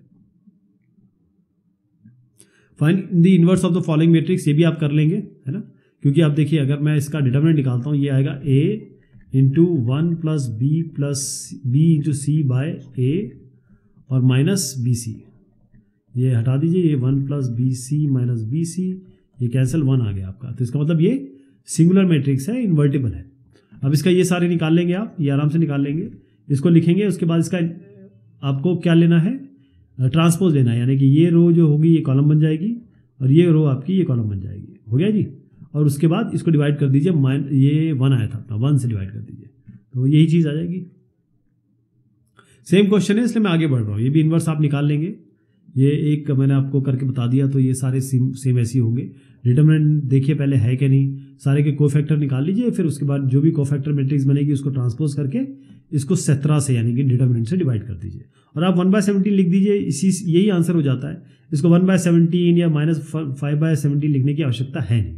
Find the inverse of the following matrix, ये भी आप कर लेंगे, है ना, क्योंकि आप देखिए अगर मैं इसका डिटर्मिनेंट निकालता हूँ, ये आएगा a × 1 + b × c by a और माइनस bc, ये हटा दीजिए, ये 1 + bc - bc, ये कैंसिल 1 आ गया आपका। तो इसका मतलब ये सिंगुलर मैट्रिक्स है, इन्वर्टिबल है। अब इसका ये सारे निकाल लेंगे आप, ये आराम से निकाल लेंगे, इसको लिखेंगे। उसके बाद इसका आपको क्या लेना है, ट्रांसपोज लेना है, यानी कि ये रो जो होगी ये कॉलम बन जाएगी और ये रो आपकी ये कॉलम बन जाएगी। हो गया जी। और उसके बाद इसको डिवाइड कर दीजिए, ये 1 आया था अपना, 1 से डिवाइड कर दीजिए, तो यही चीज़ आ जाएगी। सेम क्वेश्चन है इसलिए मैं आगे बढ़ रहा हूँ। ये भी इन्वर्स आप निकाल लेंगे, ये एक मैंने आपको करके बता दिया, तो ये सारे सेम ऐसे ही होंगे। डिटरमिनेंट देखिए पहले है कि नहीं, सारे के कोफैक्टर निकाल लीजिए, फिर उसके बाद जो भी कोफैक्टर मैट्रिक्स बनेगी उसको ट्रांसपोज करके इसको 17 से यानी कि डिटरमिनेंट से डिवाइड कर दीजिए और आप 1/17 लिख दीजिए, यही आंसर हो जाता है। इसको 1/17 या -5/17 लिखने की आवश्यकता है नहीं।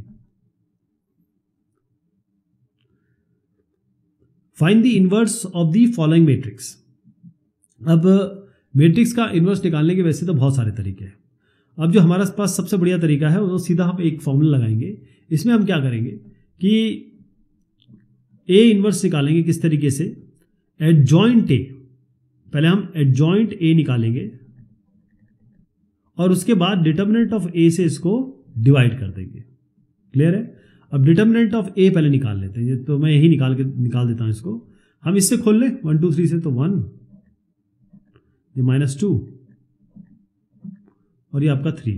Find the inverse of the following matrix. अब मैट्रिक्स का इनवर्स निकालने के वैसे तो बहुत सारे तरीके हैं। अब जो हमारे पास सबसे बढ़िया तरीका है वो सीधा हम एक फॉर्मूला लगाएंगे। इसमें हम क्या करेंगे कि ए इनवर्स निकालेंगे किस तरीके से, एडजॉइंट ए, पहले हम एडजॉइंट ए निकालेंगे और उसके बाद डिटरमिनेंट ऑफ ए से इसको डिवाइड कर देंगे। क्लियर है? अब डिटरमिनेंट ऑफ ए पहले निकाल लेते हैं, तो मैं यही निकाल देता हूं इसको। हम इससे खोल लें 1 2 3 से, तो 1, ये -2 और ये आपका 3।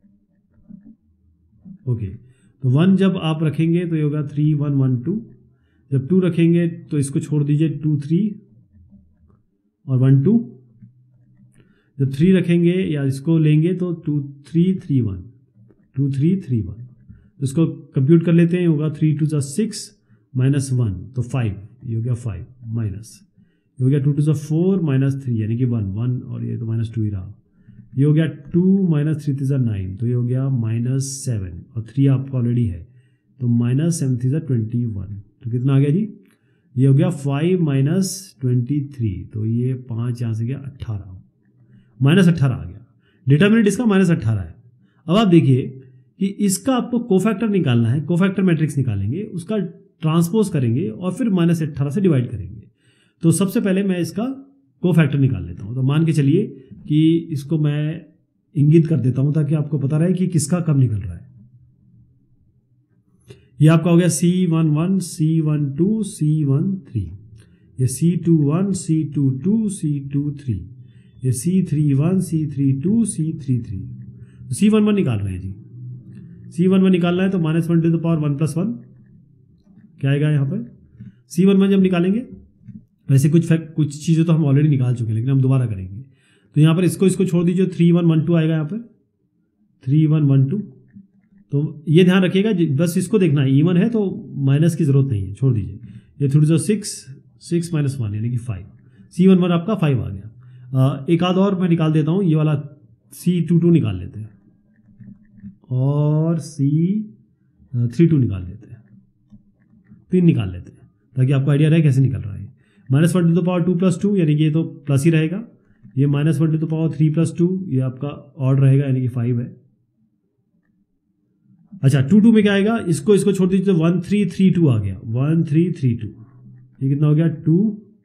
ओके, तो 1 जब आप रखेंगे तो ये होगा 3 1 1 2। जब 2 रखेंगे तो इसको छोड़ दीजिए 2 3 और 1 2। जब 3 रखेंगे या इसको लेंगे तो 2 3 3 1 2 3 3 1। तो इसको कंप्यूट कर लेते हैं, होगा 3 2 6 -1 तो 5, ये हो गया 5 माइनस, ये हो गया 2 2 4 -3 यानी कि 1 1 और ये तो -2 ही रहा। ये हो गया 2 -3 3 9 तो ये हो गया -7 और 3 आपको ऑलरेडी है तो -7 3 21 तो कितना आ गया जी, ये हो गया 5 -23 तो ये 5 यहाँ से गया 18, -18 आ गया। डिटरमिनेंट इसका -18 है। अब आप देखिए कि इसका आपको कोफैक्टर निकालना है, कोफैक्टर मैट्रिक्स निकालेंगे, उसका ट्रांसपोज करेंगे और फिर -18 से डिवाइड करेंगे। तो सबसे पहले मैं इसका कोफैक्टर निकाल लेता हूँ। तो मान के चलिए कि इसको मैं इंगित कर देता हूँ ताकि आपको पता रहे कि किसका कब निकल रहा है। ये आपका हो गया C11 C12 C13, ये C21 C22 C23, ये C31 C32 C33। C11 निकाल रहे हैं जी, C11 निकालना है तो -1 to the power 1 + 1 क्या आएगा यहाँ पर। C11 जब निकालेंगे, वैसे कुछ चीज़ें तो हम ऑलरेडी निकाल चुके हैं लेकिन हम दोबारा करेंगे। तो यहाँ पर इसको छोड़ दीजिए, 3 1 1 2 आएगा यहाँ पर, 3 1 1 2। तो ये ध्यान रखिएगा, बस इसको देखना है, इवन है तो माइनस की जरूरत नहीं है, छोड़ दीजिए। ये 3 2 6 6 -1 यानी कि 5। C11 आपका 5 आ गया। एक आध और मैं निकाल देता हूँ, ये वाला C22 निकाल लेते हैं और C32 निकाल लेते हैं, 3 निकाल लेते हैं ताकि आपको आइडिया रहे कैसे निकल रहा है। -1 to the power 2 + 2 यानी कि ये तो प्लस ही रहेगा। ये -1 to the power 3 + 2 ये आपका ऑड रहेगा यानी कि 5 है। अच्छा 2 2 में क्या आएगा, इसको छोड़ दीजिए तो 1 3 3 2 आ गया, 1 3 3 2। ये कितना हो गया 2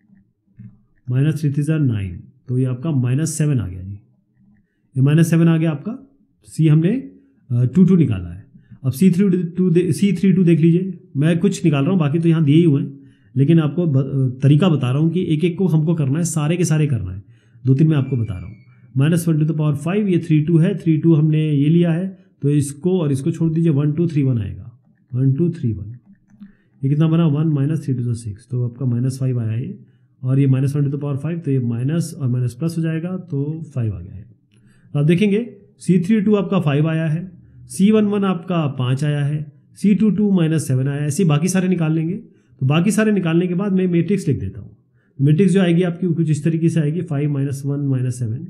-3 3 9 तो ये आपका -7 आ गया जी। ये -7 आ गया आपका। सी हमने 2 2 निकाला है। अब C32 देख लीजिए, मैं कुछ निकाल रहा हूँ, बाकी तो यहाँ दिए ही हुए हैं लेकिन आपको तरीका बता रहा हूँ कि एक एक को हमको करना है, सारे के सारे करना है। 2 3 मैं आपको बता रहा हूँ। -1 to the power 5 ये 3 2 है, 3 2 हमने ये लिया है तो इसको और इसको छोड़ दीजिए, 1 2 3 1 आएगा, 1 2 3 1। ये कितना बना 1 -3 2 6 तो आपका -5 आया ये, और ये -1 to the power 5 तो ये माइनस और माइनस प्लस हो जाएगा तो 5 आ गया है। तो आप देखेंगे C32 आपका 5 आया है, C11 आपका 5 आया है, C22 -7 आया है। ऐसे बाकी सारे निकाल लेंगे। तो बाकी सारे निकालने के बाद मैं मैट्रिक्स लिख देता हूँ। मैट्रिक्स जो आएगी आपकी कुछ इस तरीके से आएगी, 5 -1 -7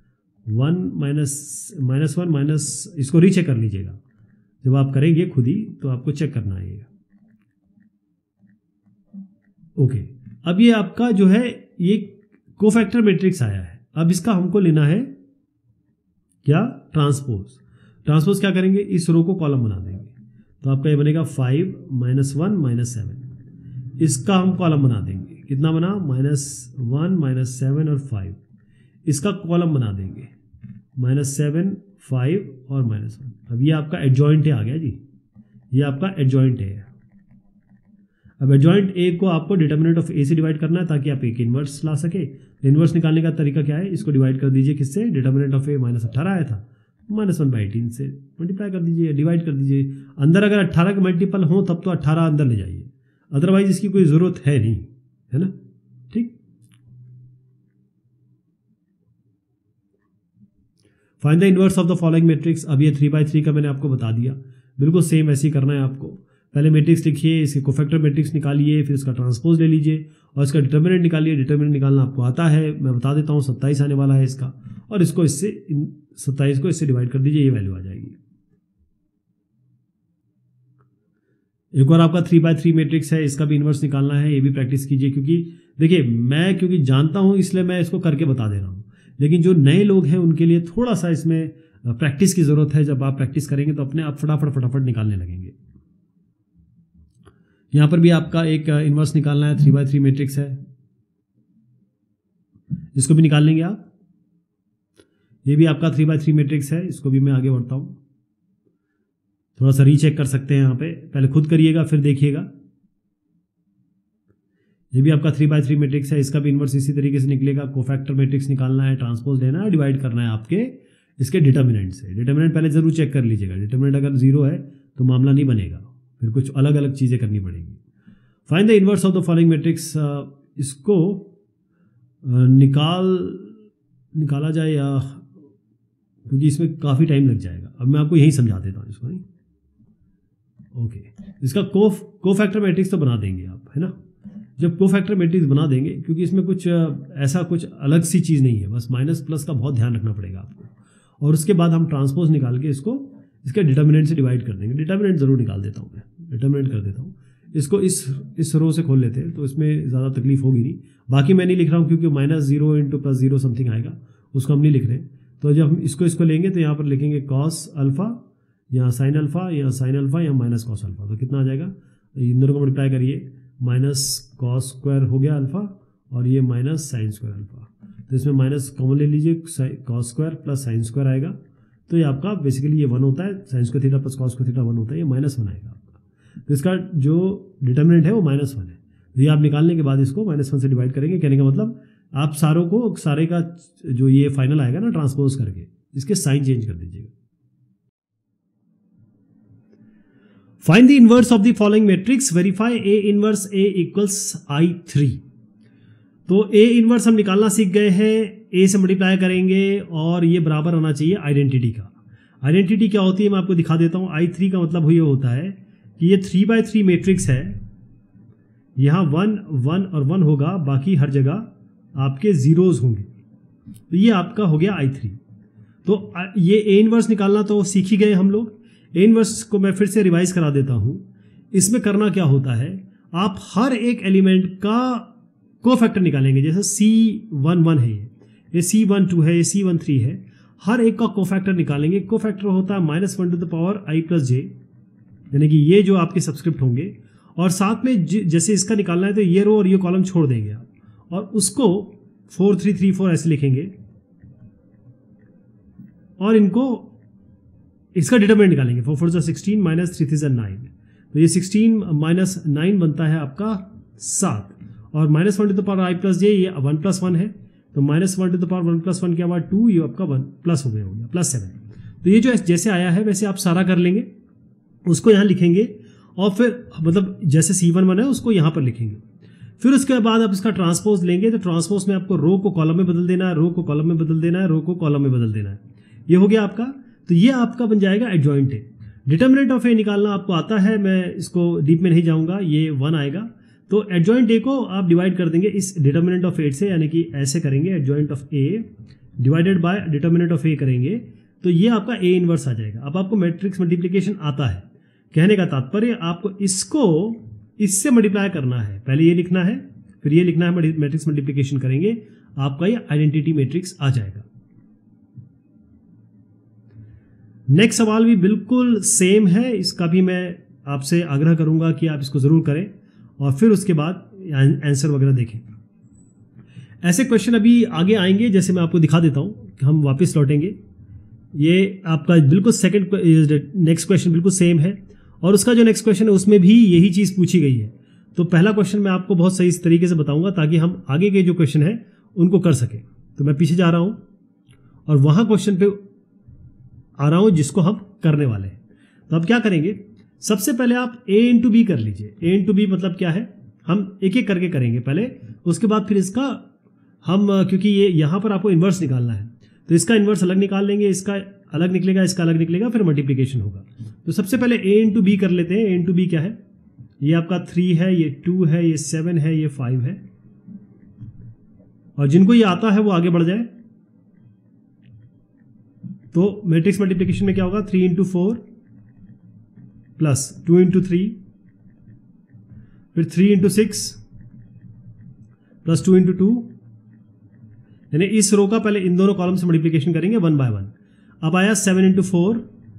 1 -1 इसको रीचेक कर लीजिएगा जब आप करेंगे खुद ही, तो आपको चेक करना आएगा। ओके, अब ये आपका जो है ये कोफैक्टर मैट्रिक्स आया है। अब इसका हमको लेना है क्या, ट्रांसपोज क्या करेंगे, इस रो को कॉलम बना देंगे। तो आपका ये बनेगा 5 -1 -7, इसका हम कॉलम बना देंगे। कितना बना, -1 -7 और 5। इसका कॉलम बना देंगे -7 5 और -1। अब ये आपका एडजॉइंट ए आ गया जी, ये आपका एडजॉइंट ए है। अब एडजॉइंट ए को आपको डिटरमिनेंट ऑफ ए से डिवाइड करना है ताकि आप एक इन्वर्स ला सके। इन्वर्स निकालने का तरीका क्या है, इसको डिवाइड कर दीजिए किससे, डिटरमिनेंट ऑफ ए -18 आया था, -1/18 से मल्टीप्लाई कर दीजिए, डिवाइड कर दीजिए। अंदर अगर 18 के मल्टीपल हो तब तो 18 अंदर ले जाइए, अदरवाइज इसकी कोई ज़रूरत है नहीं, है ना। ठीक, find the inverse of the following matrix. अब ये 3/3 का मैंने आपको बता दिया, बिल्कुल सेम ऐसे ही करना है आपको। पहले मैट्रिक्स लिखिए, इसके कोफैक्टर मैट्रिक्स निकालिए, फिर इसका ट्रांसपोज ले लीजिए और इसका डिटर्मिनेंट निकालिए। डिटर्मिनेंट निकालना आपको आता है, मैं बता देता हूँ, 27 आने वाला है इसका, और इसको इससे 27 को इससे डिवाइड कर दीजिए, ये वैल्यू आ जाएगी। एक और आपका 3/3 मैट्रिक्स है, इसका भी इन्वर्स निकालना है, ये भी प्रैक्टिस कीजिए। क्योंकि देखिए मैं क्योंकि जानता हूँ इसलिए मैं इसको करके बता दे रहा हूँ, लेकिन जो नए लोग हैं उनके लिए थोड़ा सा इसमें प्रैक्टिस की जरूरत है। जब आप प्रैक्टिस करेंगे तो अपने आप फटाफट निकालने लगेंगे। यहां पर भी आपका एक इन्वर्स निकालना है, 3/3 मैट्रिक्स है, इसको भी निकाल लेंगे आप। ये भी आपका 3/3 मैट्रिक्स है, इसको भी मैं आगे बढ़ता हूं। थोड़ा सा रीचेक कर सकते हैं यहाँ पे, पहले खुद करिएगा फिर देखिएगा। ये भी आपका 3/3 मैट्रिक्स है, इसका भी इन्वर्स इसी तरीके से निकलेगा। कोफैक्टर मैट्रिक्स निकालना है, ट्रांसपोज लेना है, डिवाइड करना है आपके इसके डिटर्मिनेंट से। डिटर्मिनेंट पहले जरूर चेक कर लीजिएगा, डिटर्मिनेंट अगर 0 है तो मामला नहीं बनेगा, फिर कुछ अलग अलग चीज़ें करनी पड़ेगी। Find the inverse of the following matrix. इसको निकाला जाए या, क्योंकि इसमें काफ़ी टाइम लग जाएगा, अब मैं आपको यही समझा देता हूँ इसको। नहीं ओके, इसका कोफैक्टर मैट्रिक्स तो बना देंगे आप, है ना। जब कोफैक्टर मैट्रिक्स बना देंगे, क्योंकि इसमें कुछ ऐसा कुछ अलग सी चीज़ नहीं है, बस माइनस प्लस का बहुत ध्यान रखना पड़ेगा आपको। और उसके बाद हम ट्रांसपोज निकाल के इसको इसके डिटर्मिनेंट से डिवाइड कर देंगे। डिटर्मिनेंट जरूर निकाल देता हूँ मैं, डिटर्मिनेंट कर देता हूँ। इसको इस रो से खोल लेते हैं तो इसमें ज़्यादा तकलीफ होगी नहीं। बाकी मैं नहीं लिख रहा हूँ क्योंकि -0 × +0 समथिंग आएगा, उसको हम नहीं लिख रहे। तो जब हम इसको लेंगे तो यहाँ पर लिखेंगे कॉस अल्फा, यहाँ साइन अल्फा, यहाँ साइन अल्फा, यहाँ माइनस कॉस अल्फा। तो कितना आ जाएगा, इन दोनों को मल्टीप्लाई करिए, माइनस कॉस स्क्वायर हो गया अल्फा और ये माइनस साइन स्क्वायर अल्फा। तो इसमें माइनस कॉमन ले लीजिए, cos square plus sine square आएगा। तो ये आपका बेसिकली ये 1 होता है, sine square theta plus cos square theta 1 होता है, ये -1 आएगा आपका। तो इसका जो डिटर्मिनेंट है वो -1 है। तो ये आप निकालने के बाद इसको -1 से डिवाइड करेंगे। कहने का मतलब आप सारे का जो ये फाइनल आएगा ना ट्रांसपोज करके, इसके साइन चेंज कर दीजिएगा। Find the inverse of the following matrix, verify A inverse A = I3। तो A इनवर्स हम निकालना सीख गए हैं, A से मल्टीप्लाई करेंगे और ये बराबर आना चाहिए आइडेंटिटी का। आइडेंटिटी क्या होती है मैं आपको दिखा देता हूँ। I3 का मतलब ये होता है कि ये 3/3 मैट्रिक्स है, यहाँ 1 1 और 1 होगा, बाकी हर जगह आपके जीरोज होंगे। तो ये आपका हो गया I3। तो ये A इनवर्स निकालना तो सीख ही गए हम लोग। A इनवर्स को मैं फिर से रिवाइज करा देता हूँ। इसमें करना क्या होता है, आप हर एक एलिमेंट का कोफैक्टर निकालेंगे। जैसे C11 है, ये C12 है, ये C13 है, हर एक का कोफैक्टर निकालेंगे। कोफैक्टर होता है -1 I+J, यानी कि ये जो आपके सबस्क्रिप्ट होंगे, और साथ में जैसे इसका निकालना है तो ये रो और ये कॉलम छोड़ देंगे आप, और उसको 4 3 3 4 ऐसे लिखेंगे और इनको इसका डिटर्मिनेंट निकालेंगे। 4 4 16 -3 3 9, तो ये 16 - 9 बनता है आपका 7, और -1 I+J ये 1 + 1 है, तो -1 + 1 के बाद 2, ये आपका 1 प्लस हो गया +7। तो ये जो जैसे आया है वैसे आप सारा कर लेंगे, उसको यहाँ लिखेंगे, और फिर मतलब जैसे C11 है उसको यहाँ पर लिखेंगे। फिर उसके बाद आप इसका ट्रांसपोज लेंगे, तो ट्रांसपोज में आपको रो को कॉलम में बदल देना है, रो को कॉलम में बदल देना है, रो को कॉलम में बदल देना है। ये हो गया आपका। तो ये आपका बन जाएगा adjoint A। Determinant of A निकालना आपको आता है, मैं इसको डीप में नहीं जाऊंगा, ये 1 आएगा। तो एडजॉइंट A को आप डिवाइड कर देंगे इस डिटर्मिनेंट ऑफ 8 से, यानी कि ऐसे करेंगे, adjoint of A divided by determinant of A करेंगे, तो ये आपका A इनवर्स आ जाएगा। अब आपको मैट्रिक्स मल्टीप्लिकेशन आता है, कहने का तात्पर्य आपको इसको इससे मल्टीप्लाई करना है। पहले ये लिखना है, फिर ये लिखना है, मैट्रिक्स मल्टीप्लिकेशन करेंगे, आपका ये आइडेंटिटी मैट्रिक्स आ जाएगा। नेक्स्ट सवाल भी बिल्कुल सेम है, इसका भी मैं आपसे आग्रह करूंगा कि आप इसको जरूर करें और फिर उसके बाद आंसर वगैरह देखें। ऐसे क्वेश्चन अभी आगे आएंगे, जैसे मैं आपको दिखा देता हूं कि हम वापस लौटेंगे। ये आपका बिल्कुल नेक्स्ट क्वेश्चन बिल्कुल सेम है, और उसका जो नेक्स्ट क्वेश्चन है उसमें भी यही चीज़ पूछी गई है। तो पहला क्वेश्चन मैं आपको बहुत सही तरीके से बताऊंगा ताकि हम आगे के जो क्वेश्चन है उनको कर सकें। तो मैं पीछे जा रहा हूं और वहां क्वेश्चन पे आ रहा हूं जिसको हम करने वाले हैं। तो अब क्या करेंगे, सबसे पहले आप A × B कर लीजिए। A × B मतलब क्या है, हम एक एक करके करेंगे पहले, उसके बाद फिर इसका हम, क्योंकि ये यहां पर आपको इन्वर्स निकालना है, तो इसका इन्वर्स अलग निकाल लेंगे, इसका अलग निकलेगा, इसका अलग निकलेगा, फिर मल्टीप्लिकेशन होगा। तो सबसे पहले a इंटू बी कर लेते हैं। a इंटू बी क्या है? ये आपका 3 है, ये 2 है, ये 7 है, ये 5 है। और जिनको ये आता है वो आगे बढ़ जाए। तो मैट्रिक्स मल्टीप्लिकेशन में क्या होगा? 3 इंटू 4 प्लस 2 इंटू 3, फिर 3 इंटू 6 प्लस 2 इंटू 2। यानी इस रो का पहले इन दोनों कॉलम से मल्टीप्लिकेशन करेंगे 1 बाय 1। अब आया 7 इंटू 4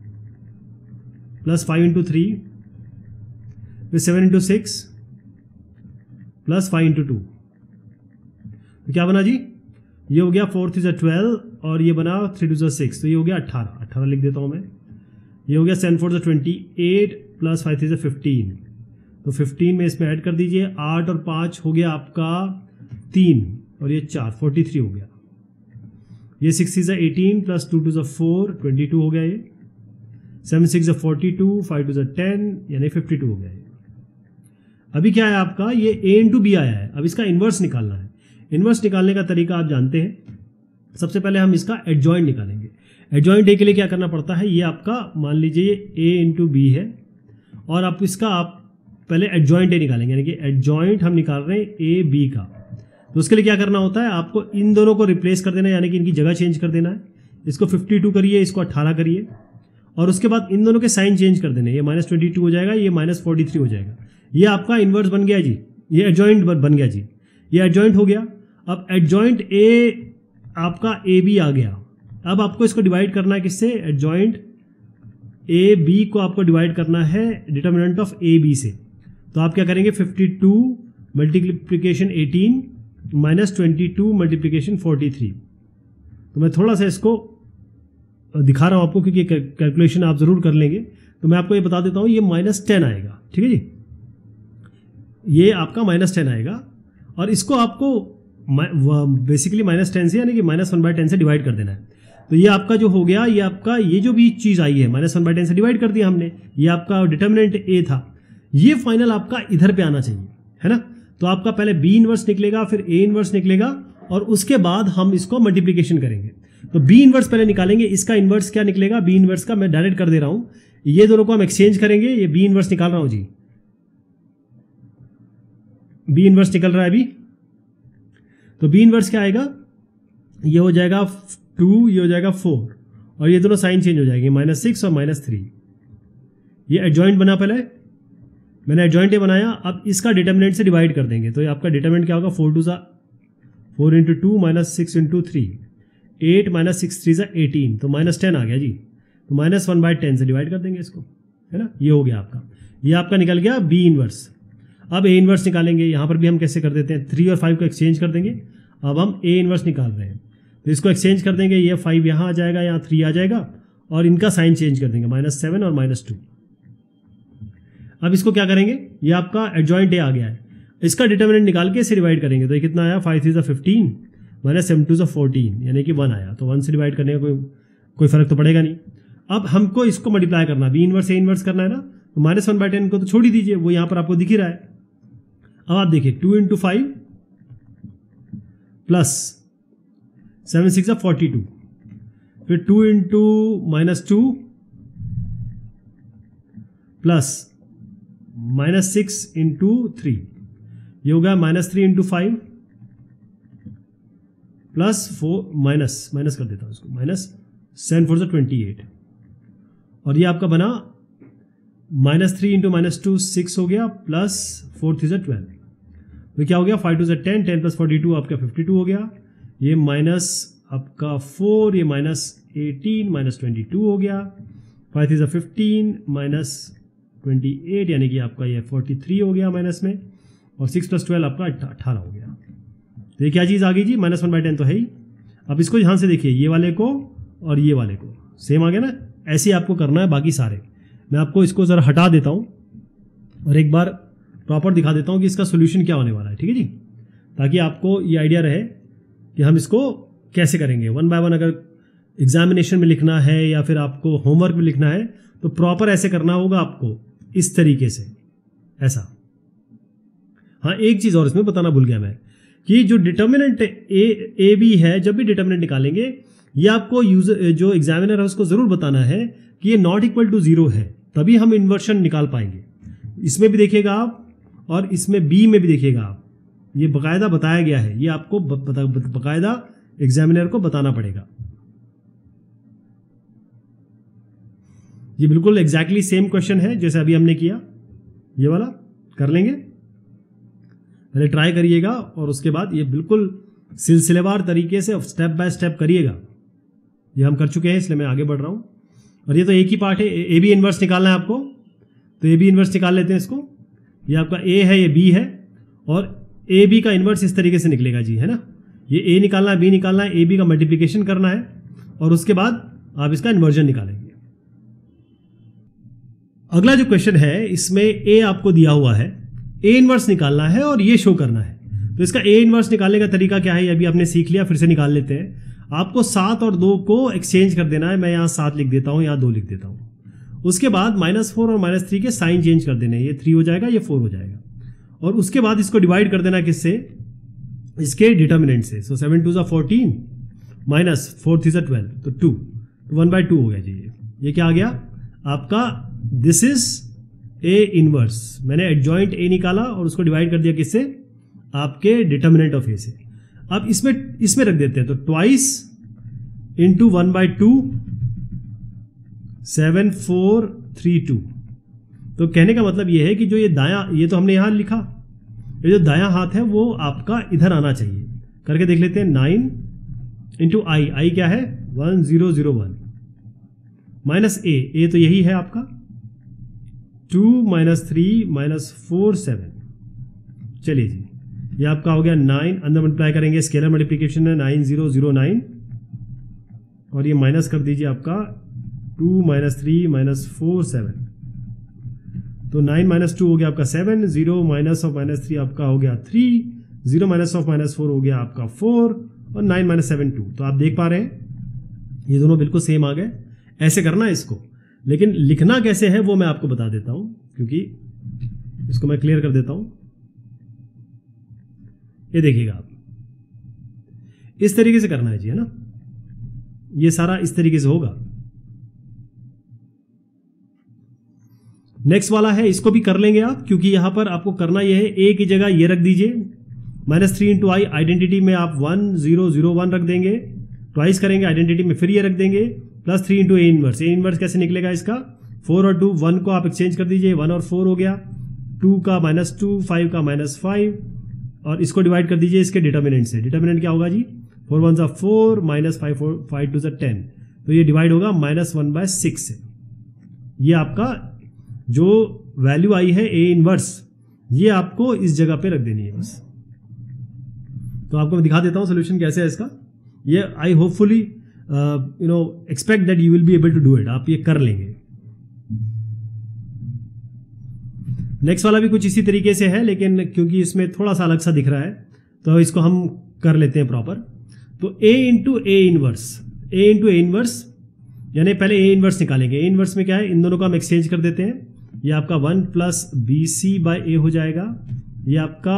प्लस 5 इंटू 3, फिर 7 इंटू 6 प्लस 5 इंटू 2। तो क्या बना जी? ये हो गया 4 3 12 और ये बना 3 2 6, तो ये हो गया 18 लिख देता हूं मैं। ये हो गया 7 4 28 प्लस 5 3 15, तो 15 में इसमें ऐड कर दीजिए। 8 और 5 हो गया आपका 3 और ये 4, 43 हो गया। ये 6 3 18 प्लस 2 2 4, 22 हो गया। ये 7 6 42, 5 2 10 यानी 52 हो गया। अभी क्या है आपका? ये a इंटू बी आया है। अब इसका इन्वर्स निकालना है। इन्वर्स निकालने का तरीका आप जानते हैं। सबसे पहले हम इसका एडजॉइंट निकालेंगे। एडजॉइंट ए के लिए क्या करना पड़ता है? ये आपका मान लीजिए ये a इंटू बी है और आप इसका आप पहले एडजॉइंट ए निकालेंगे, यानी कि एडजॉइंट हम निकाल रहे हैं ए बी का। तो उसके लिए क्या करना होता है? आपको इन दोनों को रिप्लेस कर देना है, यानी कि इनकी जगह चेंज कर देना है। इसको 52 करिए, इसको 18 करिए और उसके बाद इन दोनों के साइन चेंज कर देने। ये -22 हो जाएगा, ये -43 हो जाएगा। ये आपका इन्वर्स बन गया जी, ये एडजॉइंट बन गया जी, ये एडजॉइंट हो गया। अब एडजॉइंट ए आपका ए बी आ गया। अब आपको इसको डिवाइड करना है किससे? एडजॉइंट ए बी को आपको डिवाइड करना है डिटर्मिनेंट ऑफ ए बी से। तो आप क्या करेंगे? 52 मल्टीप्लिकेशन 18 माइनस 22 मल्टीप्लिकेशन 43। तो मैं थोड़ा सा इसको दिखा रहा हूं आपको क्योंकि कैलकुलेशन आप जरूर कर लेंगे। तो मैं आपको ये बता देता हूं, ये -10 आएगा। ठीक है जी, ये आपका -10 आएगा और इसको आपको बेसिकली -10 से यानी कि -1/10 से डिवाइड कर देना है। तो ये आपका जो हो गया, ये आपका ये जो भी चीज़ आई है -1/10 से डिवाइड कर दिया हमने। ये आपका डिटर्मिनेंट ए था। ये फाइनल आपका इधर पे आना चाहिए, है ना? तो आपका पहले बी इनवर्स निकलेगा, फिर ए इनवर्स निकलेगा और उसके बाद हम इसको मल्टीप्लिकेशन करेंगे। तो बी इनवर्स पहले निकालेंगे। इसका इनवर्स क्या निकलेगा? बी इनवर्स का मैं डायरेक्ट कर दे रहा हूं। ये दोनों को हम एक्सचेंज करेंगे। ये बी इनवर्स निकाल रहा हूं जी, बी इनवर्स निकल रहा है अभी। तो बी इनवर्स क्या आएगा? ये हो जाएगा 2, ये हो जाएगा 4 और ये दोनों साइन चेंज हो जाएंगे, -6 और -3। ये एडजॉइंट बना, पहले मैंने एडजॉइंट ये बनाया। अब इसका डिटर्मिनेंट से डिवाइड कर देंगे। तो ये आपका डिटर्मिनेंट क्या होगा? 4 2 4 इंटू 2 -6 इंटू 3, 8 -6 3 18, तो -10 आ गया जी। तो -1/10 से डिवाइड कर देंगे इसको, है ना? ये हो गया आपका, ये आपका निकल गया बी इनवर्स। अब ए इनवर्स निकालेंगे। यहाँ पर भी हम कैसे कर देते हैं? 3 और 5 को एक्सचेंज कर देंगे। अब हम ए इनवर्स निकाल रहे हैं, तो इसको एक्सचेंज कर देंगे। ये 5 यहाँ आ जाएगा, यहाँ 3 आ जाएगा और इनका साइन चेंज कर देंगे, -7 और -2। अब इसको क्या करेंगे? ये आपका एडजॉइंट ए आ गया है, इसका डिटर्मिनेंट निकाल के इसे डिवाइड करेंगे। तो ये कितना आया? 5 3 15 -7 2 14, यानी कि 1 आया। तो 1 से डिवाइड करने का कोई फर्क तो पड़ेगा नहीं। अब हमको इसको मल्टीप्लाई करना, बी इनवर्स ए इनवर्स करना है ना। तो -1/10 को तो छोड़ ही दीजिए, वो यहाँ पर आपको दिख ही रहा है। अब आप देखिए 2 इंटू 5 प्लस 7 6 42, फिर 2 इंटू -2 प्लस -6 इंटू 3, ये हो गया -3 इंटू 5 प्लस 4 माइनस कर देता हूं इसको, -7 4 28 और ये आपका बना -3 इंटू -2 6 हो गया प्लस 4 3 12। तो क्या हो गया? 5 2 10, 10 प्लस 42 आपका 52 हो गया। ये माइनस आपका 4, ये -18 -22 हो गया। 5 3 15 -28 यानी कि आपका ये 43 हो गया माइनस में, और 6 + 12 आपका 18 हो गया। तो ये क्या चीज़ आ गई जी? -1/10 तो है ही। अब इसको यहाँ से देखिए, ये वाले को और ये वाले को सेम आ गया ना। ऐसे ही आपको करना है बाकी सारे। मैं आपको इसको ज़रा हटा देता हूँ और एक बार प्रॉपर दिखा देता हूँ कि इसका सोल्यूशन क्या होने वाला है। ठीक है जी, ताकि आपको ये आइडिया रहे कि हम इसको कैसे करेंगे। 1 बाय 1 अगर एग्जामिनेशन में लिखना है या फिर आपको होमवर्क में लिखना है तो प्रॉपर ऐसे करना होगा आपको, इस तरीके से, ऐसा। हाँ, एक चीज़ और इसमें बताना भूल गया मैं कि जो डिटर्मिनेंट ए बी है, जब भी डिटर्मिनेंट निकालेंगे ये आपको यूजर जो एग्जामिनर है उसको जरूर बताना है कि ये नॉट इक्वल टू 0 है, तभी हम इन्वर्शन निकाल पाएंगे। इसमें भी देखिएगा आप और इसमें बी में भी देखिएगा आप, ये बाकायदा बताया गया है, ये आपको बाकायदा एग्जामिनर को बताना पड़ेगा। ये बिल्कुल एग्जैक्टली सेम क्वेश्चन है जैसे अभी हमने किया, ये वाला कर लेंगे, पहले ट्राई करिएगा और उसके बाद ये बिल्कुल सिलसिलेवार तरीके से स्टेप बाय स्टेप करिएगा। ये हम कर चुके हैं इसलिए मैं आगे बढ़ रहा हूँ। और ये तो एक ही पार्ट है, ए बी इन्वर्स निकालना है आपको, तो ए बी इन्वर्स निकाल लेते हैं इसको। ये आपका ए है, ये बी है, और ए बी का इन्वर्स इस तरीके से निकलेगा जी, है ना। ये ए निकालना है, बी निकालना है, ए बी का मल्टीप्लिकेशन करना है और उसके बाद आप इसका इन्वर्जन निकालेंगे। अगला जो क्वेश्चन है इसमें ए आपको दिया हुआ है, ए इन्वर्स निकालना है और ये शो करना है। तो इसका ए इन्वर्स निकालने का तरीका क्या है, ये अभी आपने सीख लिया, फिर से निकाल लेते हैं। आपको 7 और 2 को एक्सचेंज कर देना है, मैं यहाँ 7 लिख देता हूँ, यहाँ 2 लिख देता हूँ। उसके बाद -4 और -3 के साइन चेंज कर देने, ये 3 हो जाएगा, ये 4 हो जाएगा। और उसके बाद इसको डिवाइड कर देना किससे, इसके डिटर्मिनेंट से। सो 7 2 14 -4 3 12, तो 2, तो 1/2 हो गया जी। ये क्या आ गया आपका, दिस इज ए इनवर्स। मैंने एडजॉइंट ए निकाला और उसको डिवाइड कर दिया किससे, आपके डिटर्मिनेंट ऑफ ए से। अब इसमें रख देते हैं, तो ट्वाइस इंटू 1/2 7 4 3 2। तो कहने का मतलब ये है कि जो ये दायां, ये तो हमने यहां लिखा, ये जो दायां हाथ है वो आपका इधर आना चाहिए। करके देख लेते हैं, 9 इंटू आई क्या है 1001 माइनस ए तो यही है आपका 2 -3 -4 7। चलिए जी, ये आपका हो गया 9, अंदर मल्टीप्लाई करेंगे, स्केलर मल्टीप्लिकेशन है 9009, और ये माइनस कर दीजिए आपका 2 -3 -4 7। तो 9 -2 हो गया आपका 7, 0 माइनस ऑफ -3 आपका हो गया 3, 0 माइनस ऑफ -4 हो गया आपका 4, और 9 -7 2। तो आप देख पा रहे हैं ये दोनों बिल्कुल सेम आ गए। ऐसे करना है इसको, लेकिन लिखना कैसे है वो मैं आपको बता देता हूं, क्योंकि इसको मैं क्लियर कर देता हूं। ये देखिएगा आप, इस तरीके से करना है जी, है ना। ये सारा इस तरीके से होगा। नेक्स्ट वाला है, इसको भी कर लेंगे आप, क्योंकि यहां पर आपको करना यह है, ए की जगह ये रख दीजिए, -3 इंटू आई, आइडेंटिटी में आप 1 0 0 1 रख देंगे, ट्वाइस करेंगे आइडेंटिटी में, फिर ये रख देंगे, +3 into A inverse. A inverse कैसे निकलेगा इसका, 4 और 2, 1 को आप एक्सचेंज कर दीजिए, 1 और 4 हो गया, 2 का -2, 5 का -5, और इसको डिवाइड कर दीजिए इसके डिटर्मिनेंट से। डिटर्मिनेंट क्या होगा जी, 4 1 4 -5 2 10, तो ये डिवाइड होगा -1/6 से। ये आपका जो वैल्यू आई है ए इनवर्स, ये आपको इस जगह पे रख देनी है बस। तो आपको मैं दिखा देता हूं सोल्यूशन कैसे है इसका। ये I hopefully expect that you will be able to do it, आप ये कर लेंगे। नेक्स्ट वाला भी कुछ इसी तरीके से है, लेकिन क्योंकि इसमें थोड़ा सा अलग सा दिख रहा है तो इसको हम कर लेते हैं प्रॉपर। तो ए इंटू ए इनवर्स, यानी पहले ए इनवर्स निकालेंगे। ए इनवर्स में क्या है, इन दोनों को हम एक्सचेंज कर देते हैं, ये आपका 1 + BC/A हो जाएगा, ये आपका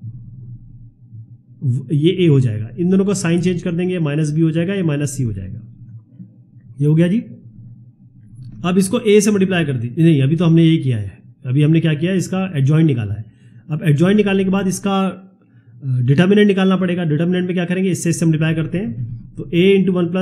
ये ए हो जाएगा, इन दोनों को साइन चेंज कर देंगे, -B हो जाएगा, ये -C हो जाएगा। ये हो गया जी। अब इसको ए से मल्टीप्लाई कर दीजिए, नहीं अभी तो हमने यही किया है, अभी हमने क्या किया, इसका एडजॉइंट निकाला है। अब एडजॉइंट निकालने के बाद इसका डिटर्मिनेंट निकालना पड़ेगा। डिटर्मिनेंट में क्या करेंगे, इससे मल्टीप्लाई करते हैं, तो a इंटू 1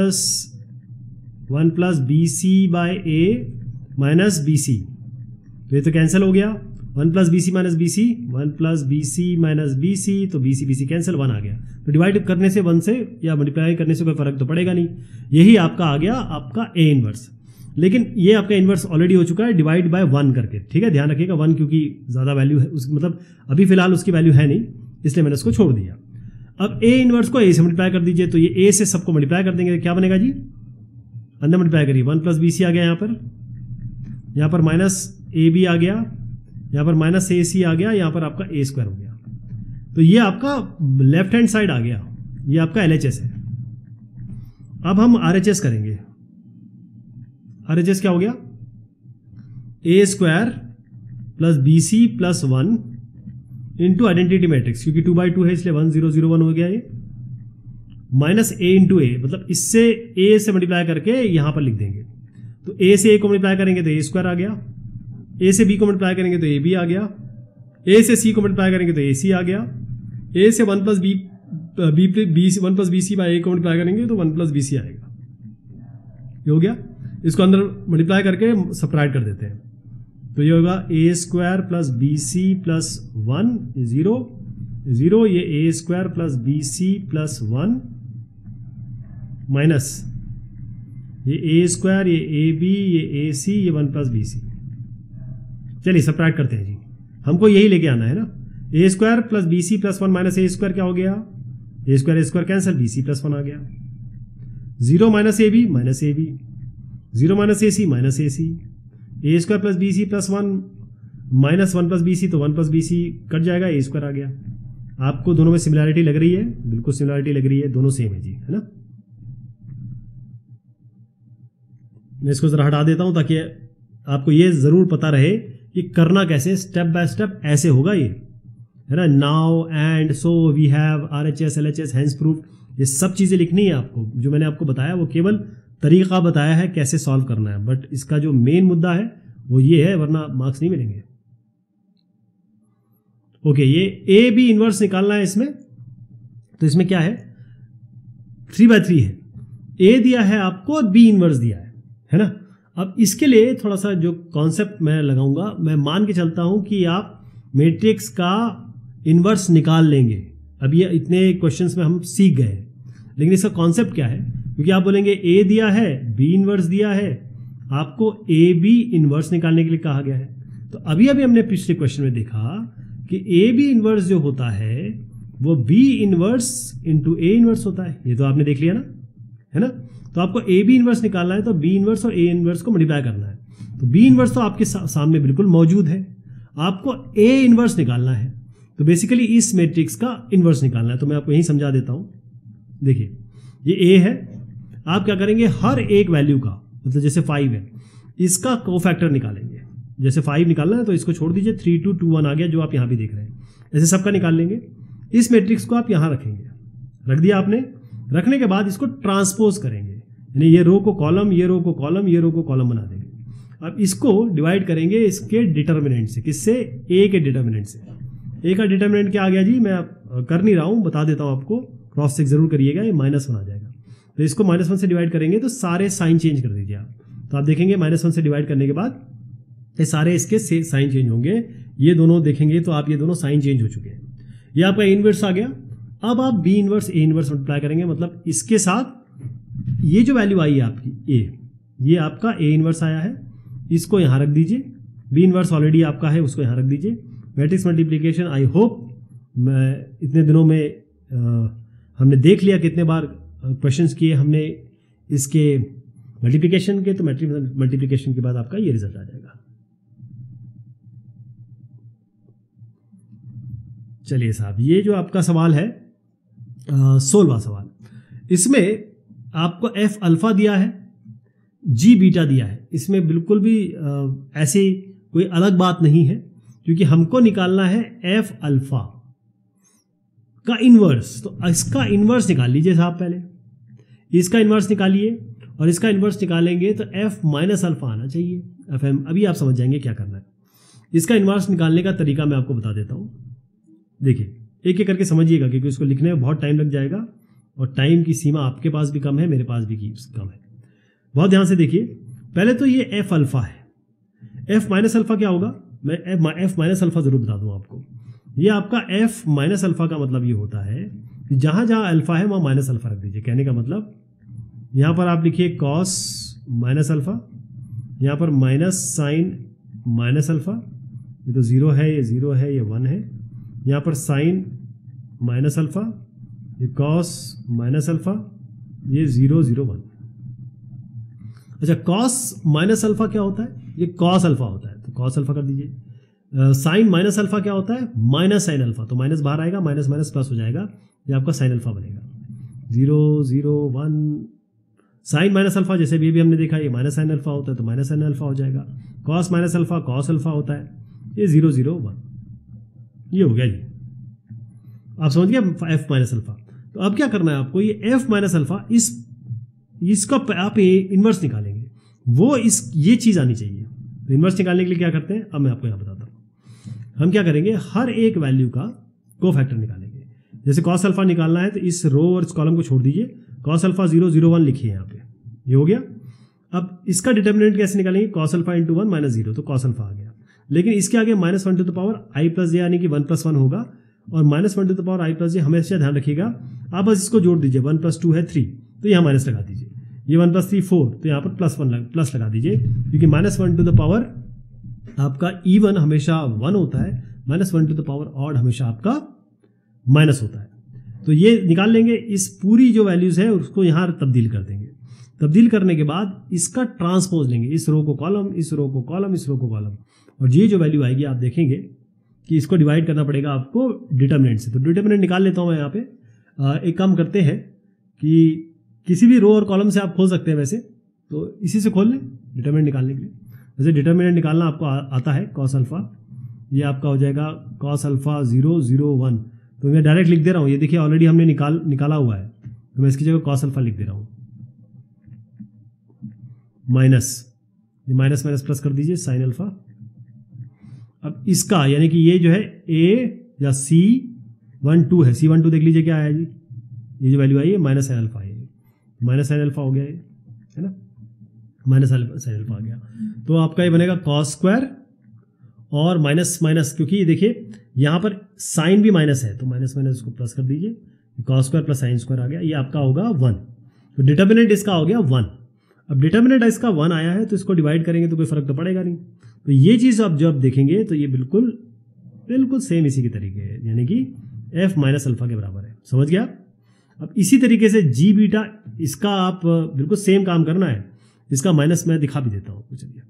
+ BC/A - BC, तो ये तो कैंसिल हो गया, 1 + BC - BC, 1 + BC - BC, तो BC कैंसिल, 1 आ गया। तो डिवाइड करने से 1 से या मल्टीप्लाई करने से कोई फर्क तो पड़ेगा नहीं, यही आपका आ गया आपका ए इनवर्स। लेकिन ये आपका इनवर्स ऑलरेडी हो चुका है डिवाइड बाय 1 करके, ठीक है, ध्यान रखिएगा 1 क्योंकि ज़्यादा वैल्यू है उस, मतलब अभी फिलहाल उसकी वैल्यू है नहीं, इसलिए मैंने उसको छोड़ दिया। अब ए इनवर्स को ए से मल्टीप्लाई कर दीजिए, तो ये ए से सबको मल्टीप्लाई कर देंगे, क्या बनेगा जी, अंदर मल्टीप्लाई करिए, 1 + BC आ गया, यहाँ पर -AB आ गया, यहाँ पर -AC आ गया, यहाँ पर आपका A² हो गया। तो ये आपका लेफ्ट हैंड साइड आ गया, ये आपका LHS है। अब हम RHS करेंगे। RHS क्या हो गया, A² + BC + 1 into identity matrix, क्योंकि 2/2 है इसलिए 1 0 0 1 हो गया ये, माइनस ए इंटू ए, मतलब इससे ए से मल्टीप्लाई करके यहां पर लिख देंगे। तो ए से ए को मल्टीप्लाई करेंगे तो ए स्क्वायर आ गया, ए से बी को मल्टीप्लाई करेंगे तो ए बी आ गया, ए से सी को मल्टीप्लाई करेंगे तो ए सी आ गया, ए से 1 plus B 1 plus B C by A को मल्टीप्लाई करेंगे तो 1 प्लस बी सी आएगा। ये हो गया। इसको अंदर मल्टीप्लाई करके सब्ट्रैक्ट कर देते हैं, तो ये होगा A square plus B C plus 1 0 0, ये A square plus B C plus 1 minus ये ए स्क्वायर, ये ए बी, ये ए सी, ये 1 प्लस बी सी। चलिए सब्ट्रैक्ट करते हैं जी, हमको यही लेके आना है ना। A square plus B C plus 1 minus A square क्या हो गया, A square cancel, B C plus 1 आ गया। 0 minus A B minus A B, 0 minus A C minus A C, A square plus B C plus 1 minus 1 plus B C, तो 1 plus B सी cut जाएगा, ए square आ गया। आपको दोनों में similarity लग रही है? बिल्कुल सिमिलैरिटी लग रही है, दोनों सेम है जी, है ना। मैं इसको जरा हटा देता हूं ताकि आपको ये जरूर पता रहे कि करना कैसे, स्टेप बाय स्टेप ऐसे होगा ये, है ना। Now and so we have RHS LHS hence proof, ये सब चीजें लिखनी है आपको। जो मैंने आपको बताया वो केवल तरीका बताया है कैसे सॉल्व करना है, बट इसका जो मेन मुद्दा है वो ये है, वरना मार्क्स नहीं मिलेंगे। ओके, ये ए बी इनवर्स निकालना है इसमें, तो इसमें क्या है 3/3 है, ए दिया है आपको और बी इनवर्स दिया है ना। अब इसके लिए थोड़ा सा जो कॉन्सेप्ट मैं लगाऊंगा, मैं मान के चलता हूं कि आप मैट्रिक्स का इनवर्स निकाल लेंगे। अब ये इतने क्वेश्चंस में हम सीख गए, लेकिन इसका कॉन्सेप्ट क्या है, क्योंकि आप बोलेंगे ए दिया है, बी इनवर्स दिया है, आपको ए बी इनवर्स निकालने के लिए कहा गया है। तो अभी हमने पिछले क्वेश्चन में देखा कि ए बी इनवर्स जो होता है वो B inverse into A inverse होता है, ये तो आपने देख लिया ना, है ना। तो आपको ए बी इनवर्स निकालना है तो बी इनवर्स और ए इनवर्स को मल्टीप्लाई करना है। तो बी इनवर्स तो आपके सामने बिल्कुल मौजूद है, आपको ए इनवर्स निकालना है। तो बेसिकली इस मैट्रिक्स का इनवर्स निकालना है, तो मैं आपको यही समझा देता हूं। देखिए ये ए है, आप क्या करेंगे, हर एक वैल्यू का, मतलब जैसे 5 है, इसका कोफैक्टर निकालेंगे। जैसे 5 निकालना है तो इसको छोड़ दीजिए, 3 2 2 1 आ गया, जो आप यहां भी देख रहे हैं। ऐसे सबका निकाल लेंगे। इस मैट्रिक्स को आप यहां रखेंगे, रख दिया आपने। रखने के बाद इसको ट्रांसपोज करेंगे, यानी ये रो को कॉलम, ये रो को कॉलम, ये रो को कॉलम बना देंगे। अब इसको डिवाइड करेंगे इसके डिटर्मिनेंट से, किससे, ए के डिटर्मिनेंट से। ए का डिटर्मिनेंट क्या आ गया जी, मैं कर नहीं रहा हूं, बता देता हूं आपको, क्रॉस चेक जरूर करिएगा, ये -1 आ जाएगा। तो इसको -1 से डिवाइड करेंगे तो सारे साइन चेंज कर दीजिए आप, तो आप देखेंगे -1 से डिवाइड करने के बाद ये सारे इसके साइन चेंज होंगे। ये दोनों देखेंगे तो आप ये दोनों साइन चेंज हो चुके हैं। ये आपका इनवर्स आ गया। अब आप B inverse A inverse multiply करेंगे, मतलब इसके साथ ये जो वैल्यू आई है आपकी ए, ये आपका ए इनवर्स आया है, इसको यहाँ रख दीजिए। बी इनवर्स ऑलरेडी आपका है, उसको यहाँ रख दीजिए। मैट्रिक्स मल्टीप्लिकेशन आई होप मैं इतने दिनों में हमने देख लिया कितने बार क्वेश्चंस किए हमने इसके मल्टीप्लिकेशन के, तो मैट्रिक्स मल्टीप्लिकेशन के बाद आपका ये रिजल्ट आ जाएगा। चलिए साहब, ये जो आपका सवाल है 16वां सवाल, इसमें आपको एफ अल्फा दिया है, जी बीटा दिया है। इसमें बिल्कुल भी ऐसी कोई अलग बात नहीं है, क्योंकि हमको निकालना है एफ अल्फा का इनवर्स। तो इसका इनवर्स निकाल लीजिए साहब, पहले इसका इनवर्स निकालिए, और इसका इनवर्स निकालेंगे तो एफ माइनस अल्फा आना चाहिए, एफ एम। अभी आप समझ जाएंगे क्या करना है। इसका इनवर्स निकालने का तरीका मैं आपको बता देता हूं। देखिए एक एक करके समझिएगा, क्योंकि उसको लिखने में बहुत टाइम लग जाएगा, और टाइम की सीमा आपके पास भी कम है, मेरे पास भी कम है। बहुत ध्यान से देखिए। पहले तो ये एफ अल्फा है, एफ माइनस अल्फा क्या होगा, मैं एफ माइनस अल्फा जरूर बता दूं आपको। ये आपका एफ माइनस अल्फा का मतलब ये होता है कि जहां जहां अल्फा है वहां माइनस अल्फा रख दीजिए। कहने का मतलब यहां पर आप लिखिए कॉस माइनस अल्फा, यहां पर माइनस साइन माइनस अल्फा, ये तो 0 है, ये 0 है, ये 1 है। यहां पर साइन माइनस अल्फा, ये कॉस माइनस अल्फा, ये 0 0 1। अच्छा, कॉस माइनस अल्फा क्या होता है, ये कॉस अल्फा होता है, तो कॉस अल्फा कर दीजिए। साइन माइनस अल्फा क्या होता है, माइनस साइन अल्फा, तो माइनस बाहर आएगा, माइनस माइनस प्लस हो जाएगा, ये आपका साइन अल्फा बनेगा। 0 0 1। साइन माइनस अल्फा जैसे भी हमने देखा, ये माइनस साइन अल्फा होता है, तो माइनस साइन अल्फा हो जाएगा। Cos minus alpha cos alpha होता है, ये 0 0 1। ये हो गया जी। आप समझ गए, एफ माइनस अल्फा। तो अब क्या करना है आपको, ये एफ माइनस अल्फा इसका आप इन्वर्स निकालेंगे, वो ये चीज़ आनी चाहिए। तो इन्वर्स निकालने के लिए क्या करते हैं, अब मैं आपको यहाँ बताता हूँ। हम क्या करेंगे, हर एक वैल्यू का कोफैक्टर निकालेंगे। जैसे कॉस अल्फा निकालना है तो इस रो और इस कॉलम को छोड़ दीजिए, कॉस अल्फा 0 0 1 लिखिए यहाँ पे, ये हो गया। अब इसका डिटर्मिनेंट कैसे निकालेंगे, कॉस अल्फा इंटू 1 माइनस 0, तो कॉस अल्फा आ गया। लेकिन इसके आगे -1 to the power I plus J यानी कि 1 + 1 होगा, और -1 to the power I plus J हमेशा ध्यान रखिएगा। आप बस इसको जोड़ दीजिए, 1 + 2 है 3, तो यहाँ माइनस लगा दीजिए। ये 1 + 3 4, तो यहाँ पर प्लस लगा दीजिए, क्योंकि -1 टू द पावर आपका इवन हमेशा 1 होता है, -1 टू द पावर ऑड हमेशा आपका माइनस होता है। तो ये निकाल लेंगे, इस पूरी जो वैल्यूज है उसको यहाँ तब्दील कर देंगे। तब्दील करने के बाद इसका ट्रांसपोज लेंगे, इस रो को कॉलम, इस रो को कॉलम, इस रो को कॉलम, और ये जो वैल्यू आएगी आप देखेंगे कि इसको डिवाइड करना पड़ेगा आपको डिटर्मिनेंट से। तो डिटर्मिनेंट निकाल लेता हूँ मैं यहाँ पे। एक काम करते हैं कि किसी भी रो और कॉलम से आप खोल सकते हैं, वैसे तो इसी से खोल लें डिटर्मिनेंट निकालने के लिए। वैसे डिटर्मिनेंट निकालना आपको आता है, कॉस अल्फा, ये आपका हो जाएगा कॉस अल्फा 0 0 1। तो मैं डायरेक्ट लिख दे रहा हूँ, ये देखिए ऑलरेडी हमने निकाला हुआ है, तो मैं इसकी जगह कॉस अल्फा लिख दे रहा हूँ। माइनस, ये माइनस माइनस प्लस कर दीजिए, साइन अल्फा। अब इसका यानी कि ये जो है ए या C12 है, C12 देख लीजिए क्या आया जी, ये जो वैल्यू आई है माइनस साइन अल्फा है, माइनस साइन अल्फा हो गया ये, है ना, माइनस साइन अल्फा आ गया। तो आपका ये बनेगा कॉस स्क्वायर और माइनस माइनस, क्योंकि ये देखिए यहाँ पर साइन भी माइनस है, तो माइनस माइनस को प्लस कर दीजिए, cos square plus sine square आ गया, ये आपका होगा 1। तो डिटर्मिनेंट इसका हो गया 1। अब डिटर्मिनेंट इसका 1 आया है, तो इसको डिवाइड करेंगे तो कोई फर्क तो पड़ेगा नहीं। तो ये चीज़ आप जब देखेंगे तो ये बिल्कुल सेम इसी के तरीके है, यानी कि एफ माइनस अल्फा के बराबर है। समझ गया। अब इसी तरीके से जी बीटा, इसका आप बिल्कुल सेम काम करना है। इसका माइनस मैं दिखा भी देता हूँ, चलिए।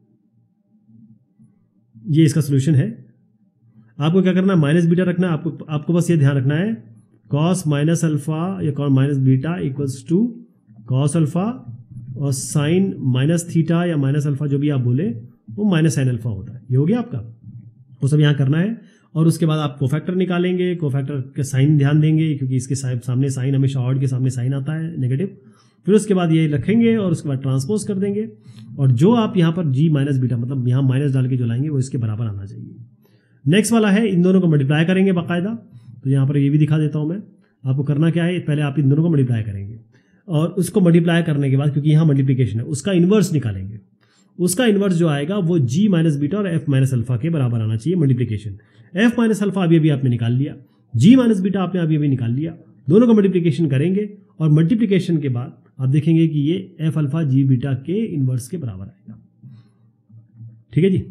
ये इसका सोल्यूशन है। आपको क्या करना है, माइनस बीटा रखना है। आपको बस ये ध्यान रखना है, कॉस माइनस अल्फा या cos minus beta equals to cos alpha, और साइन माइनस थीटा या माइनस अल्फा जो भी आप बोले वो माइनस साइन अल्फा होता है। ये हो गया आपका, वो सब यहाँ करना है। और उसके बाद आप कोफैक्टर निकालेंगे, कोफैक्टर के साइन ध्यान देंगे, क्योंकि इसके सामने साइन हमेशा ऑड के सामने साइन आता है नेगेटिव। फिर उसके बाद ये रखेंगे और उसके बाद ट्रांसपोज कर देंगे, और जो आप यहाँ पर जी माइनस बीटा मतलब यहाँ माइनस डाल के जो लाएंगे वो इसके बराबर आना चाहिए। नेक्स्ट वाला है, इन दोनों को मल्टीप्लाई करेंगे बाकायदा। तो यहाँ पर ये भी दिखा देता हूँ मैं आपको। करना क्या है, पहले आप इन दोनों को मल्टीप्लाई करेंगे, और उसको मल्टीप्लाई करने के बाद, क्योंकि यहाँ मल्टीप्लिकेशन है, उसका इन्वर्स निकालेंगे। उसका इन्वर्स जो आएगा वो जी माइनस बीटा और एफ माइनस अल्फा के बराबर आना चाहिए मल्टीप्लिकेशन। एफ माइनस अल्फा अभी आपने निकाल लिया, जी माइनस बीटा आपने अभी निकाल लिया। दोनों का मल्टीप्लिकेशन करेंगे, और मल्टीप्लिकेशन के बाद आप देखेंगे कि ये एफ अल्फा जी बीटा के इन्वर्स के बराबर आएगा। ठीक है जी।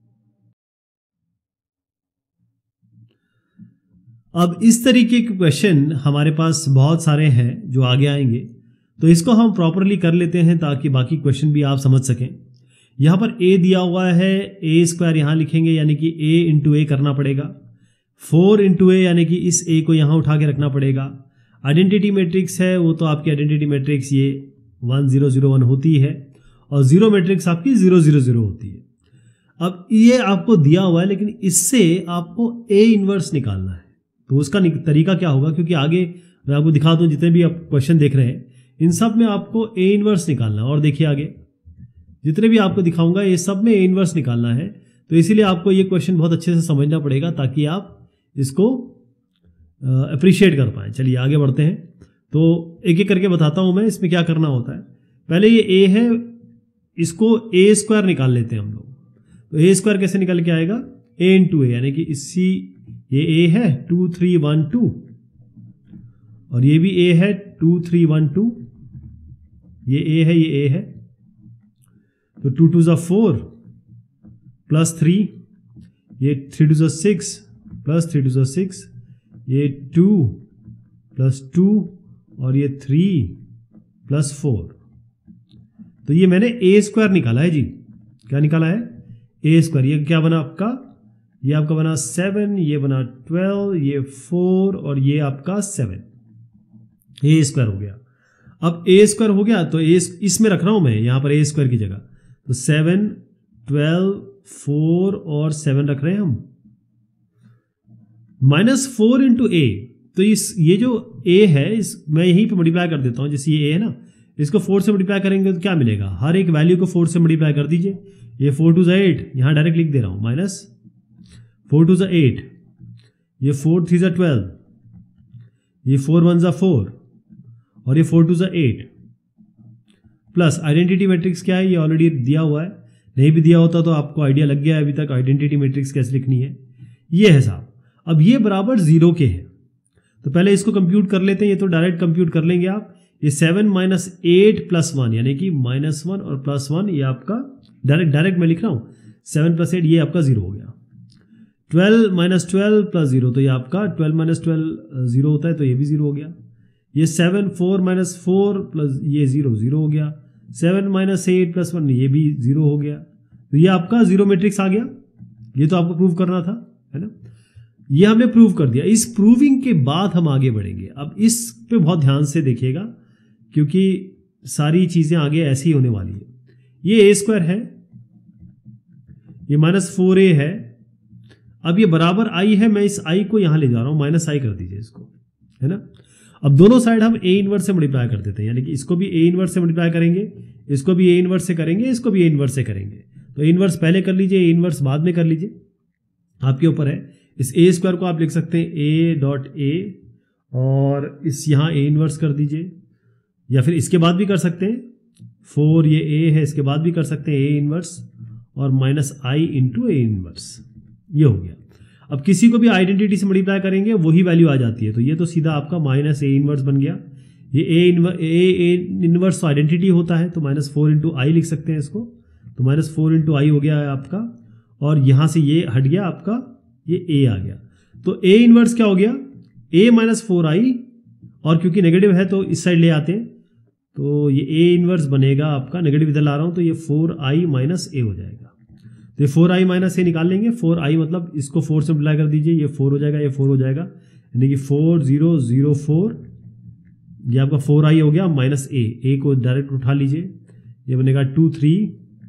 अब इस तरीके के क्वेश्चन हमारे पास बहुत सारे हैं जो आगे आएंगे, तो इसको हम प्रॉपरली कर लेते हैं ताकि बाकी क्वेश्चन भी आप समझ सकें। यहाँ पर a दिया हुआ है, a स्क्वायर यहाँ लिखेंगे, यानी कि a इंटू a करना पड़ेगा। 4 इंटू a यानी कि इस a को यहाँ उठा के रखना पड़ेगा। आइडेंटिटी मैट्रिक्स है, वो तो आपकी आइडेंटिटी मैट्रिक्स ये 1 0 0 1 होती है, और जीरो मैट्रिक्स आपकी 0 0 0 होती है। अब ये आपको दिया हुआ है, लेकिन इससे आपको a इन्वर्स निकालना है। तो उसका तरीका क्या होगा, क्योंकि आगे मैं आपको दिखा दूं, जितने भी आप क्वेश्चन देख रहे हैं इन सब में आपको a इन्वर्स निकालना है। और देखिए आगे जितने भी आपको दिखाऊंगा ये सब में a इन्वर्स निकालना है। तो इसीलिए आपको ये क्वेश्चन बहुत अच्छे से समझना पड़ेगा ताकि आप इसको अप्रिशिएट कर पाएँ। चलिए आगे बढ़ते हैं, तो एक एक करके बताता हूँ मैं इसमें क्या करना होता है। पहले ये a है, इसको a स्क्वायर निकाल लेते हैं हम लोग। तो a स्क्वायर कैसे निकल के आएगा, a इंटू a, यानी कि इसी ये a है 2 3 1 2, और ये भी a है 2 3 1 2, ये a है, ये a है। तो 2 2 ज़ा 4 प्लस 3, ये 3 2 ज़ा 6 प्लस 3 2 ज़ा 6, ये 2 प्लस 2, और ये 3 प्लस 4। तो ये मैंने a स्क्वायर निकाला है जी। क्या निकाला है, a स्क्वायर। ये क्या बना आपका, ये आपका बना 7, ये बना 12, ये 4, और ये आपका 7, a स्क्वायर हो गया। अब a स्क्वायर हो गया तो a इसमें रख रहा हूं मैं यहाँ पर a स्क्वायर की जगह। तो 7 12 4 और 7 रख रहे हैं हम। -4 इंटू a, तो ये जो a है मैं यहीं पे मल्टीप्लाई कर देता हूँ। जैसे ये a है ना, इसको 4 से मल्टीप्लाई करेंगे तो क्या मिलेगा, हर एक वैल्यू को 4 से मल्टीप्लाई कर दीजिए। ये 4 टू 8, यहाँ डायरेक्ट लिख दे रहा हूँ, माइनस 4 टू 8, ये 4 3 12, ये 4 1 4, और ये 4 टू 8, प्लस आइडेंटिटी मैट्रिक्स क्या है, ये ऑलरेडी दिया हुआ है। नहीं भी दिया होता तो आपको आइडिया लग गया है अभी तक आइडेंटिटी मैट्रिक्स कैसे लिखनी है। ये है साहब। अब ये बराबर 0 के है, तो पहले इसको कंप्यूट कर लेते हैं। ये तो डायरेक्ट कंप्यूट कर लेंगे आप। ये 7 - 8 + 1 यानी कि -1 और +1, ये आपका डायरेक्ट मैं लिख रहा हूँ। 7 + 8 ये आपका 0 हो गया। 12 - 12 + 0, तो ये आपका 12 - 12 0 होता है, तो ये भी 0 हो गया। ये 7 4 - 4 प्लस ये 0 हो गया। 7 - 8 + 1, ये भी 0 हो गया। तो ये आपका 0 मैट्रिक्स आ गया। ये तो आपको प्रूव करना था, है ना। ये हमने प्रूव कर दिया। इस प्रूविंग के बाद हम आगे बढ़ेंगे। अब इस पे बहुत ध्यान से देखिएगा, क्योंकि सारी चीजें आगे ऐसी ही होने वाली है। ये a² है, ये -4a है। अब ये बराबर i है, मैं इस i को यहां ले जा रहा हूं, -i कर दीजिए इसको, है ना। अब दोनों साइड हम a इनवर्स से मल्टीप्लाई कर देते हैं, यानी कि इसको भी a इनवर्स से मल्टीप्लाई करेंगे, इसको भी a इनवर्स से करेंगे, इसको भी a इनवर्स से करेंगे। तो a इनवर्स पहले कर लीजिए, a इनवर्स बाद में कर लीजिए, आपके ऊपर है। इस a² को आप लिख सकते हैं a.a, और इस यहाँ a इनवर्स कर दीजिए, या फिर इसके बाद भी कर सकते हैं। 4 ये a है, इसके बाद भी कर सकते हैं a इनवर्स और -i × a इनवर्स, ये हो गया। अब किसी को भी आइडेंटिटी से मल्टीप्लाई करेंगे वही वैल्यू आ जाती है, तो ये तो सीधा आपका -a इनवर्स बन गया। ये a इनवर्स आइडेंटिटी होता है, तो -4 × i लिख सकते हैं इसको, तो -4 × i हो गया है आपका, और यहाँ से ये हट गया आपका, ये a आ गया। तो a इनवर्स क्या हो गया, a - 4i, और क्योंकि नेगेटिव है तो इस साइड ले आते हैं, तो ये a इनवर्स बनेगा आपका, नेगेटिव इधर ला रहा हूँ, तो ये 4i - a हो जाएगा। तो ये 4i - a निकाल लेंगे। 4i मतलब इसको 4 से मल्टीप्लाई कर दीजिए, ये 4 हो जाएगा, ये 4 हो जाएगा, यानी कि 4 0 0 4, ये आपका 4i हो गया -a को डायरेक्ट उठा लीजिए, ये बनेगा 2 3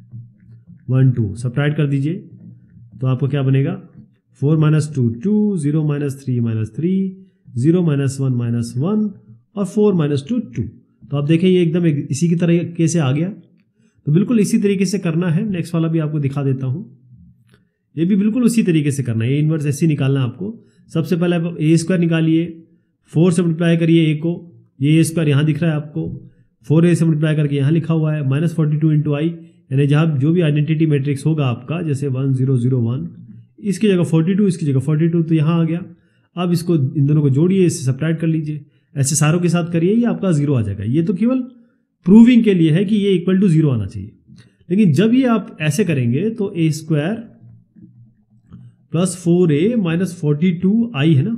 1 2, सब्ट्रैक्ट कर दीजिए, तो आपको क्या बनेगा, 4 - 2 2, 0 - 3 -3, 0 - 1 -1, और 4 - 2 2। तो आप देखें ये एकदम इसी की तरीके से आ गया। तो बिल्कुल इसी तरीके से करना है। नेक्स्ट वाला भी आपको दिखा देता हूँ, ये भी बिल्कुल उसी तरीके से करना है। a इनवर्स ऐसे निकालना है आपको। सबसे पहले आप a² निकालिए, 4 से मल्टीप्लाई करिए a को, ये a² यहाँ दिख रहा है आपको, 4a से मल्टीप्लाई करके यहाँ लिखा हुआ है, -42 × i, यानी जहाँ जो भी आइडेंटिटी मैट्रिक्स होगा आपका, जैसे 1 0 0 1, इसकी जगह 42, इसकी जगह 42, तो यहाँ आ गया। अब इसको इन दोनों को जोड़िए, इससे सब्ट्रैक्ट कर लीजिए, ऐसे सारों के साथ करिए, ये आपका 0 आ जाएगा। ये तो केवल प्रूविंग के लिए है कि ये = 0 आना चाहिए। लेकिन जब ये आप ऐसे करेंगे तो a² + 4a - 42i है ना,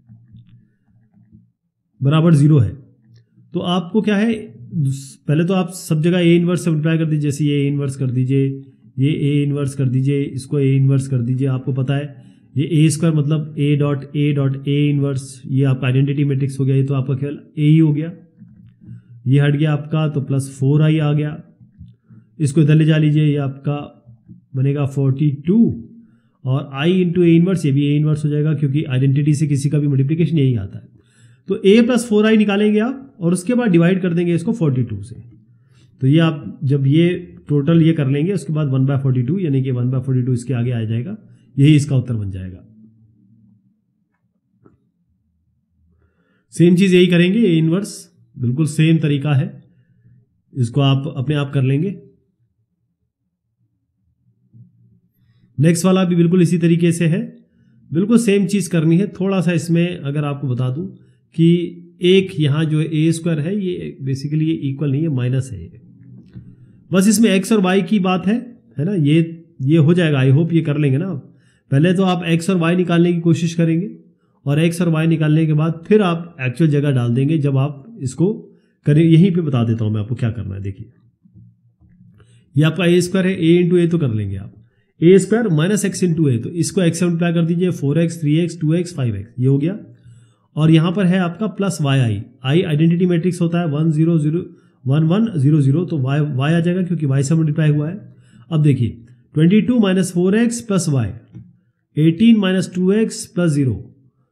बराबर 0 है। तो आपको क्या है, पहले तो आप सब जगह a इनवर्स से मल्टीप्लाई कर दीजिए। जैसे ये a इनवर्स कर दीजिए, ये a इनवर्स कर दीजिए, इसको a इनवर्स कर दीजिए। आपको पता है ये a² मतलब a.a इनवर्स, ये आपका आइडेंटिटी मैट्रिक्स हो गया। ये तो आपका केवल a ही हो गया, ये हट गया आपका, तो +4i आ गया। इसको इधर ले जा लीजिए, ये आपका बनेगा 42, और i × a इनवर्स, ये भी a इनवर्स हो जाएगा, क्योंकि आइडेंटिटी से किसी का भी मल्टीप्लिकेशन यही आता है। तो a + 4i निकालेंगे आप, और उसके बाद डिवाइड कर देंगे इसको 42 से। तो ये आप जब ये टोटल ये कर लेंगे, उसके बाद 1/42, यानी कि 1/42 इसके आगे आ जाएगा, यही इसका उत्तर बन जाएगा। सेम चीज यही करेंगे, a इनवर्स बिल्कुल सेम तरीका है, इसको आप अपने आप कर लेंगे। नेक्स्ट वाला भी बिल्कुल इसी तरीके से है, बिल्कुल सेम चीज करनी है। थोड़ा सा इसमें अगर आपको बता दूं कि एक यहाँ जो a² है, ये बेसिकली ये इक्वल नहीं है, माइनस है। बस इसमें x और y की बात है ना, ये हो जाएगा। आई होप ये कर लेंगे ना आप। पहले तो आप x और y निकालने की कोशिश करेंगे, और x और y निकालने के बाद फिर आप एक्चुअल जगह डाल देंगे जब आप इसको करें। यहीं पे बता देता हूं मैं आपको क्या करना है। देखिए ये आपका a² है, a × a तो कर लेंगे आप, a² - x × a, तो इसको x से मल्टीप्लाई कर दीजिए, 4x 3x 2x 5x, ये हो गया। और यहाँ पर है आपका +yi, i आइडेंटिटी मैट्रिक्स होता है 1 0 0 1 1 0 0, तो y आ जाएगा क्योंकि y से मल्टीप्लाई हुआ है। अब देखिए 22 - 4x + y, 18 - 2x + 0,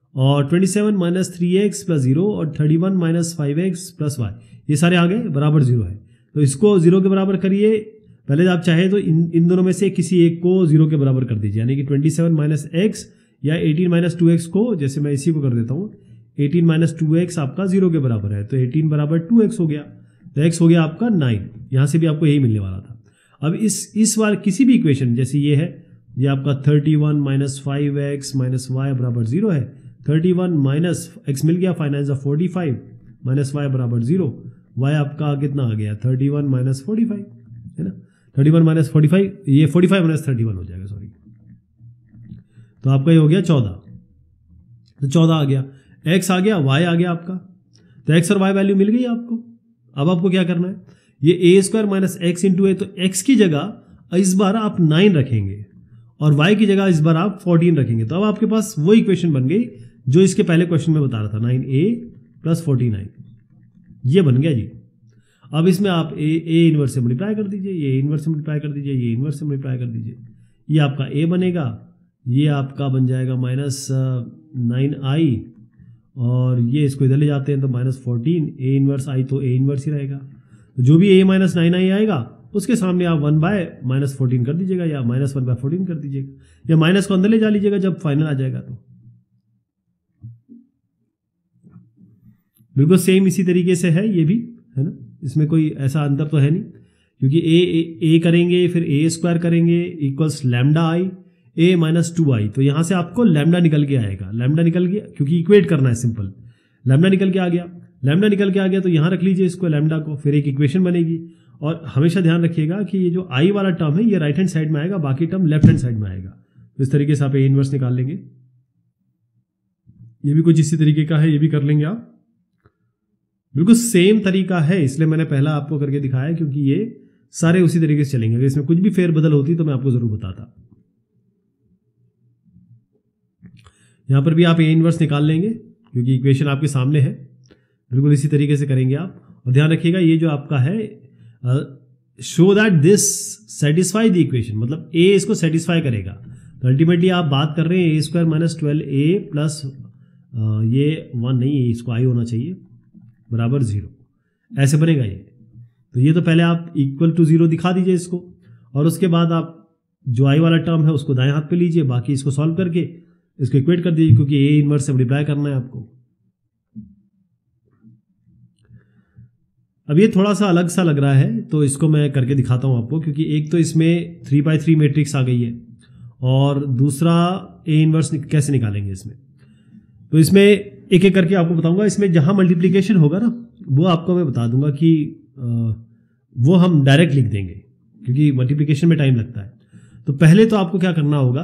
और 27 माइनस 3x प्लस 0 और 31 माइनस 5x प्लस y, ये सारे आ गए बराबर 0 है। तो इसको 0 के बराबर करिए। पहले आप चाहे तो इन दोनों में से किसी एक को 0 के बराबर कर दीजिए, यानी कि 27 माइनस x या 18 माइनस 2x को, जैसे मैं इसी को कर देता हूँ, 18 माइनस 2x आपका 0 के बराबर है, तो 18 बराबर 2x हो गया, तो x हो गया आपका 9। यहाँ से भी आपको यही मिलने वाला था। अब इस बार किसी भी इक्वेशन, जैसे ये है, ये आपका 31 माइनस 5x माइनस वाई बराबर 0 है, 31 माइनस x मिल गया, 5 9 45 माइनस वाई बराबर 0, y आपका कितना आ गया 31 माइनस 45, है ना, 31 माइनस 45, ये 45 माइनस 31 हो जाएगा, सॉरी, तो आपका ये हो गया 14, तो 14 आ गया, x आ गया, y आ गया आपका, तो x और y वैल्यू मिल गई आपको। अब आपको क्या करना है, ये a square minus X into A, तो x की जगह इस बार आप 9 रखेंगे और y की जगह इस बार आप 14 रखेंगे, तो अब आपके पास वो इक्वेशन बन गई जो इसके पहले क्वेश्चन में बता रहा था, 9a प्लस 49, ये बन गया जी। अब इसमें आप ए इनवर्स से मल्टीप्लाई कर दीजिए, ये इनवर्स से मल्टीप्लाई कर दीजिए, ये इनवर्स से मल्टीप्लाई कर दीजिए, ये आपका a बनेगा, ये आपका बन जाएगा माइनस 9i, और ये इसको इधर ले जाते हैं तो माइनस 14, ए इनवर्स आई तो ए इनवर्स ही रहेगा, तो जो भी a माइनस 9i आएगा उसके सामने आप 1 बाय माइनस 14 कर दीजिएगा, या माइनस 1 बाय 14 कर दीजिएगा, या माइनस को अंदर ले जा लीजिएगा जब फाइनल आ जाएगा। तो बिल्कुल सेम इसी तरीके से है ये भी, है ना, इसमें कोई ऐसा अंतर तो है नहीं, क्योंकि ए करेंगे फिर ए स्क्वायर करेंगे equals lambda I A minus 2i, तो यहाँ से आपको लैम्डा निकल के आएगा, लैम्डा निकल गया, क्योंकि इक्वेट करना है सिंपल, लैम्डा निकल के आ गया, लैम्डा निकल के आ गया, तो यहाँ रख लीजिए इसको लैम्डा को, फिर एक इक्वेशन बनेगी। और हमेशा ध्यान रखिएगा कि ये जो आई वाला टर्म है ये राइट हैंड साइड में आएगा, बाकी टर्म लेफ्ट हैंड साइड में आएगा, तो इस तरीके से आप ए इनवर्स निकाल लेंगे। ये भी कुछ इसी तरीके का है, ये भी कर लेंगे आप, बिल्कुल सेम तरीका है, इसलिए मैंने पहला आपको करके दिखाया, क्योंकि ये सारे उसी तरीके से चलेंगे। अगर इसमें कुछ भी फेरबदल होती तो मैं आपको जरूर बताता। यहां पर भी आप ए इनवर्स निकाल लेंगे, क्योंकि इक्वेशन आपके सामने है, बिल्कुल इसी तरीके से करेंगे आप। और ध्यान रखिएगा ये जो आपका है, show that this satisfy the equation, मतलब ए इसको सेटिस्फाई करेगा, तो अल्टीमेटली आप बात कर रहे हैं ए स्क्वायर माइनस 12a प्लस ये 1 नहीं है, इसको आई होना चाहिए, बराबर 0, ऐसे बनेगा ये। तो ये तो पहले आप इक्वल टू 0 दिखा दीजिए इसको, और उसके बाद आप जो आई वाला टर्म है उसको दाएं हाथ पे लीजिए, बाकी इसको सॉल्व करके इसको इक्वेट कर दीजिए, क्योंकि ए इनवर्स से मल्टीप्लाई करना है आपको। अब ये थोड़ा सा अलग सा लग रहा है, तो इसको मैं करके दिखाता हूं आपको, क्योंकि एक तो इसमें 3x3 मैट्रिक्स आ गई है, और दूसरा ए इनवर्स कैसे निकालेंगे इसमें। तो इसमें एक एक करके आपको बताऊंगा। इसमें जहां मल्टीप्लिकेशन होगा ना, वो आपको मैं बता दूंगा कि वो हम डायरेक्ट लिख देंगे, क्योंकि मल्टीप्लिकेशन में टाइम लगता है। तो पहले तो आपको क्या करना होगा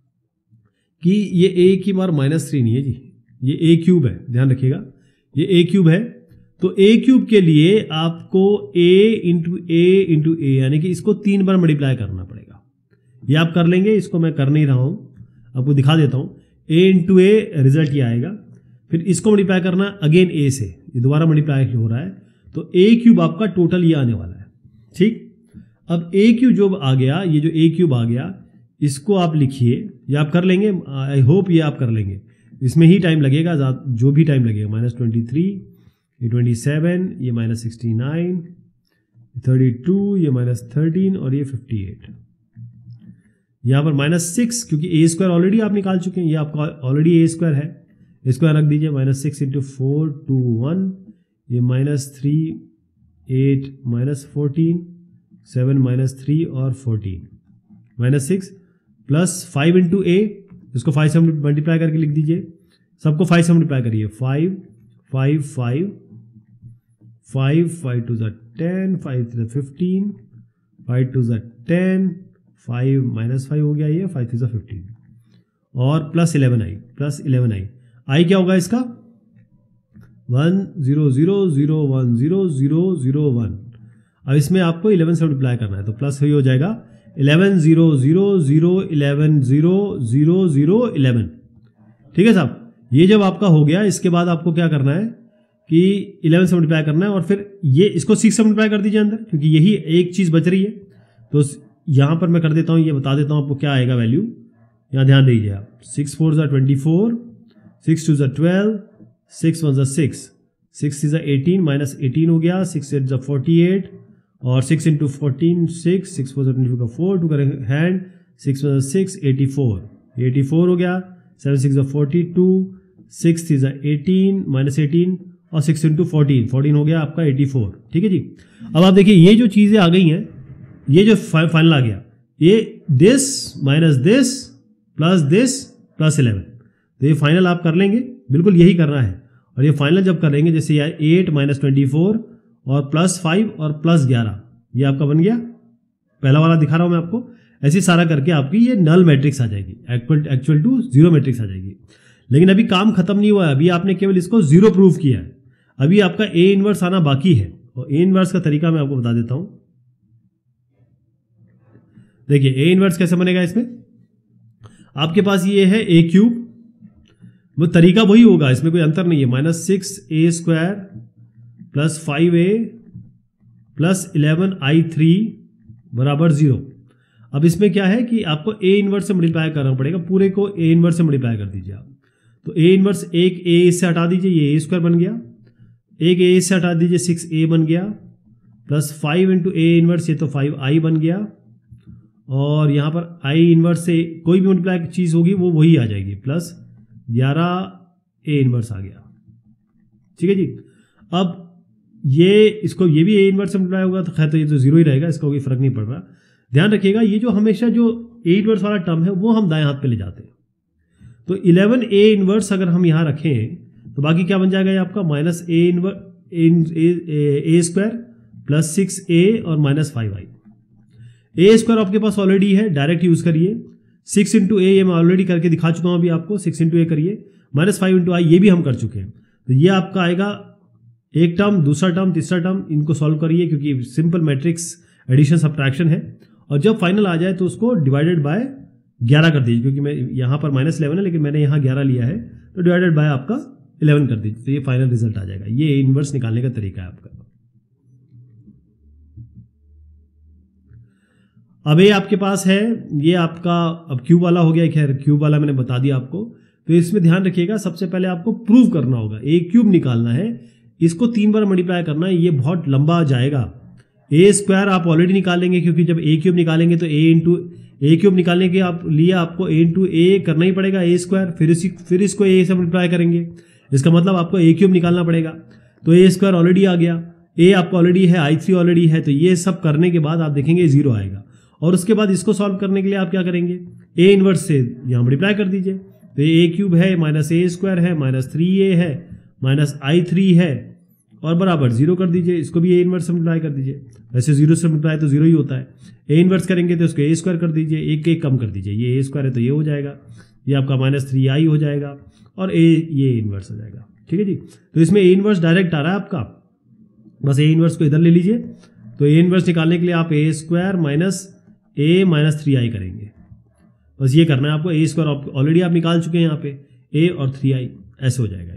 कि ये ए की बार -3 नहीं है जी, ये ए क्यूब है, ध्यान रखिएगा, ये ए क्यूब है। तो ए क्यूब के लिए आपको ए इंटू ए यानी कि इसको 3 बार मल्टीप्लाई करना पड़ेगा। ये आप कर लेंगे, इसको मैं कर नहीं रहा हूं, आपको दिखा देता हूं। ए इंटू ए रिजल्ट ये आएगा, फिर इसको मल्टीप्लाई करना अगेन ए से, ये दोबारा मल्टीप्लाई हो रहा है, तो ए क्यूब आपका टोटल ये आने वाला है। ठीक, अब ए क्यूब जो आ गया, ये जो ए क्यूब आ गया, इसको आप लिखिए, ये आप कर लेंगे, आई होप ये आप कर लेंगे। इसमें ही टाइम लगेगा, जो भी टाइम लगेगा, -23, ये 27, ये -69, 32, ये -13 और ये 58। यहाँ पर -6, क्योंकि ए स्क्वायर ऑलरेडी आप निकाल चुके हैं, ये आपका ऑलरेडी ए स्क्वायर है, स्क्वायर रख दीजिए, -6 × 4 2 1, ये -3 8 -14 7 -3 और 14, -6 प्लस 5 × a, इसको 5 से मल्टीप्लाई करके लिख दीजिए, सबको 5 से मल्टीप्लाई करिए, 5 5 5 5 5 2 10 5 3 15 5 2 10 5 -5 हो गया, ये 5 3 15 और +11i आई क्या होगा इसका 1 0 0 0 1 0 0 0 1। अब इसमें आपको 11 से मल्टीप्लाई करना है, तो प्लस ही हो जाएगा 11 0 0 0 11 0 0 0 11। ठीक है साहब, ये जब आपका हो गया, इसके बाद आपको क्या करना है कि 11 से मल्टीप्लाई करना है, और फिर ये इसको 6 से मल्टीप्लाई कर दीजिए अंदर, क्योंकि यही एक चीज बच रही है। तो यहां पर मैं कर देता हूं, ये बता देता हूं आपको क्या आएगा वैल्यू, यहां ध्यान दीजिए आप। 6 4 24, 6 2 12, 6 1 6, 6 3 18 माइनस 18 हो गया, 6 8 48 और 6 इंटू 14 6, 6 4 4 टू करें हैंड, 6 1 6 84 हो गया, 7 6 42, 6 3 18 माइनस 18 और 6 इंटू 14 हो गया आपका 84। ठीक है जी। अब आप देखिए ये जो चीज़ें आ गई हैं, ये जो फाइनल आ गया, ये दिस माइनस दिस प्लस 11, तो ये फाइनल आप कर लेंगे, बिल्कुल यही करना है। और ये फाइनल जब करेंगे, जैसे ये 8 माइनस 24 और प्लस 5 और प्लस 11, ये आपका बन गया, पहला वाला दिखा रहा हूं मैं आपको। ऐसे सारा करके आपकी ये नल मैट्रिक्स आ जाएगी, एक्चुअल टू जीरो मैट्रिक्स आ जाएगी। लेकिन अभी काम खत्म नहीं हुआ है, अभी आपने केवल इसको जीरो प्रूफ किया है, अभी आपका ए इनवर्स आना बाकी है। और ए इनवर्स का तरीका मैं आपको बता देता हूं। देखिए ए इनवर्स कैसे बनेगा, इसमें आपके पास ये है ए क्यूब, वो तरीका वही होगा, इसमें कोई अंतर नहीं है। -6a² plus 5a plus 11i3 बराबर 0। अब इसमें क्या है कि आपको ए इनवर्स से मल्टीप्लाई करना पड़ेगा, पूरे को ए इनवर्स से मल्टीप्लाई कर दीजिए आप। तो ए इनवर्स एक ए से हटा दीजिए, ये a² बन गया, एक ए से हटा दीजिए 6a बन गया, प्लस 5 इंटू ए इनवर्स, ये तो 5i बन गया, और यहाँ पर आई इनवर्स से कोई भी मल्टीप्लाई चीज़ होगी वो वही आ जाएगी, प्लस 11 ए इनवर्स आ गया। ठीक है जी। अब ये भी ए इनवर्स से मल्टीप्लाई होगा, तो खैर तो ये तो जीरो ही रहेगा, इसका कोई फर्क नहीं पड़ रहा। ध्यान रखिएगा, ये जो हमेशा जो ए इनवर्स वाला टर्म है वो हम दाएं हाथ पे ले जाते हैं। तो 11 ए इनवर्स अगर हम यहाँ रखें तो बाकी क्या बन जाएगा, ये आपका माइनस a² प्लस 6a और माइनस 5i। a² आपके पास ऑलरेडी है, डायरेक्ट यूज करिए। 6 इंटू ए ये मैं ऑलरेडी करके दिखा चुका हूं अभी आपको, 6 इंटू ए करिए, माइनस 5 इंटू आई ये भी हम कर चुके हैं। तो ये आपका आएगा एक टर्म, दूसरा टर्म, तीसरा टर्म, इनको सॉल्व करिए क्योंकि सिंपल मैट्रिक्स एडिशन सब्ट्रैक्शन है। और जब फाइनल आ जाए तो उसको डिवाइडेड बाय 11 कर दीजिए, क्योंकि मैं यहाँ पर -11 है लेकिन मैंने यहाँ 11 लिया है, तो डिवाइडेड बाय आपका 11 कर दीजिए, तो ये फाइनल रिजल्ट आ जाएगा। ये इनवर्स निकालने का तरीका है आपका। अब ये आपके पास है, ये आपका अब क्यूब वाला हो गया, खैर क्यूब वाला मैंने बता दिया आपको। तो इसमें ध्यान रखिएगा, सबसे पहले आपको प्रूव करना होगा, ए क्यूब निकालना है, इसको 3 बार मल्टीप्लाई करना है, ये बहुत लंबा जाएगा। a² आप ऑलरेडी निकालेंगे, क्योंकि जब a क्यूब निकालेंगे तो a क्यूब निकालने के लिए आपको a इंटू ए करना ही पड़ेगा, a², फिर इसको a से मल्टीप्लाई करेंगे, इसका मतलब आपको a क्यूब निकालना पड़ेगा। तो a² ऑलरेडी आ गया, a आपको ऑलरेडी है, i3 ऑलरेडी है, तो ये सब करने के बाद आप देखेंगे 0 आएगा। और उसके बाद इसको सॉल्व करने के लिए आप क्या करेंगे, a इनवर्स से यहाँ मल्टीप्लाई कर दीजिए। तो a क्यूब है, माइनस a² है, माइनस 3a है, माइनस i3 है, और बराबर 0 कर दीजिए। इसको भी a इनवर्स से मल्टीप्लाई कर दीजिए, वैसे 0 से मल्टीप्लाई तो 0 ही होता है। a इनवर्स करेंगे तो इसको a² कर दीजिए, एक कम कर दीजिए, ये a² है तो ये हो जाएगा, ये आपका -3i हो जाएगा, और ये इनवर्स हो जाएगा। ठीक है जी। तो इसमें a इनवर्स डायरेक्ट आ रहा है आपका, बस a इनवर्स को इधर ले लीजिए। तो a इनवर्स निकालने के लिए आप a² minus a minus 3i करेंगे, बस ये करना है आपको। a² ऑलरेडी आप निकाल चुके हैं यहाँ पे, a और 3i ऐसे हो जाएगा।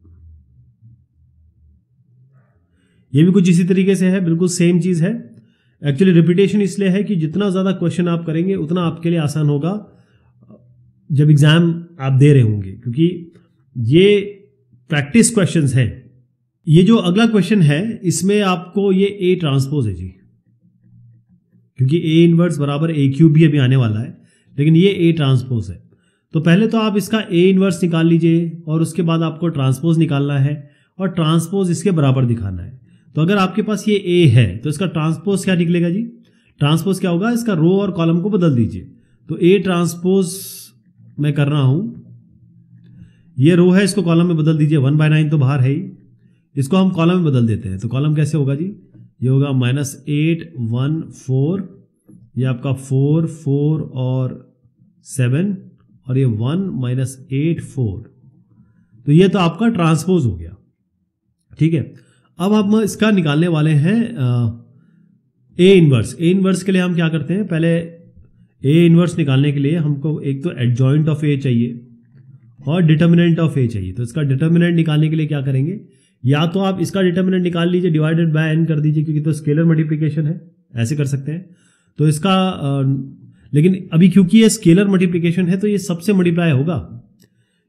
ये भी कुछ इसी तरीके से है, बिल्कुल सेम चीज़ है। एक्चुअली रिपीटेशन इसलिए है कि जितना ज़्यादा क्वेश्चन आप करेंगे उतना आपके लिए आसान होगा जब एग्ज़ाम आप दे रहे होंगे, क्योंकि ये प्रैक्टिस क्वेश्चंस हैं। ये जो अगला क्वेश्चन है इसमें आपको ये A ट्रांसपोज है जी, क्योंकि A इनवर्स बराबर A क्यूब भी अभी आने वाला है, लेकिन ये A ट्रांसपोज है। तो पहले तो आप इसका A इनवर्स निकाल लीजिए, और उसके बाद आपको ट्रांसपोज निकालना है, और ट्रांसपोज इसके बराबर दिखाना है। तो अगर आपके पास ये A है तो इसका ट्रांसपोज क्या निकलेगा जी, ट्रांसपोज क्या होगा, इसका रो और कॉलम को बदल दीजिए। तो A ट्रांसपोज मैं कर रहा हूं, ये रो है, इसको कॉलम में बदल दीजिए, 1/9 तो बाहर है ही, इसको हम कॉलम में बदल देते हैं। तो कॉलम कैसे होगा जी, ये होगा -8 1 4, ये आपका 4 4 और 7, और ये 1 -8 4, तो ये तो आपका ट्रांसपोज हो गया। ठीक है। अब हम इसका निकालने वाले हैं ए इनवर्स। ए इनवर्स के लिए हम क्या करते हैं, पहले ए इनवर्स निकालने के लिए हमको एक तो एडजॉइंट ऑफ ए चाहिए और डिटर्मिनेंट ऑफ ए चाहिए। तो इसका डिटर्मिनेंट निकालने के लिए क्या करेंगे, या तो आप इसका डिटर्मिनेंट निकाल लीजिए, डिवाइडेड बाय n कर दीजिए, क्योंकि तो स्केलर मल्टीप्लिकेशन है, ऐसे कर सकते हैं। तो इसका लेकिन अभी क्योंकि ये स्केलर मल्टीप्लिकेशन है तो ये सबसे मल्टीप्लाई होगा,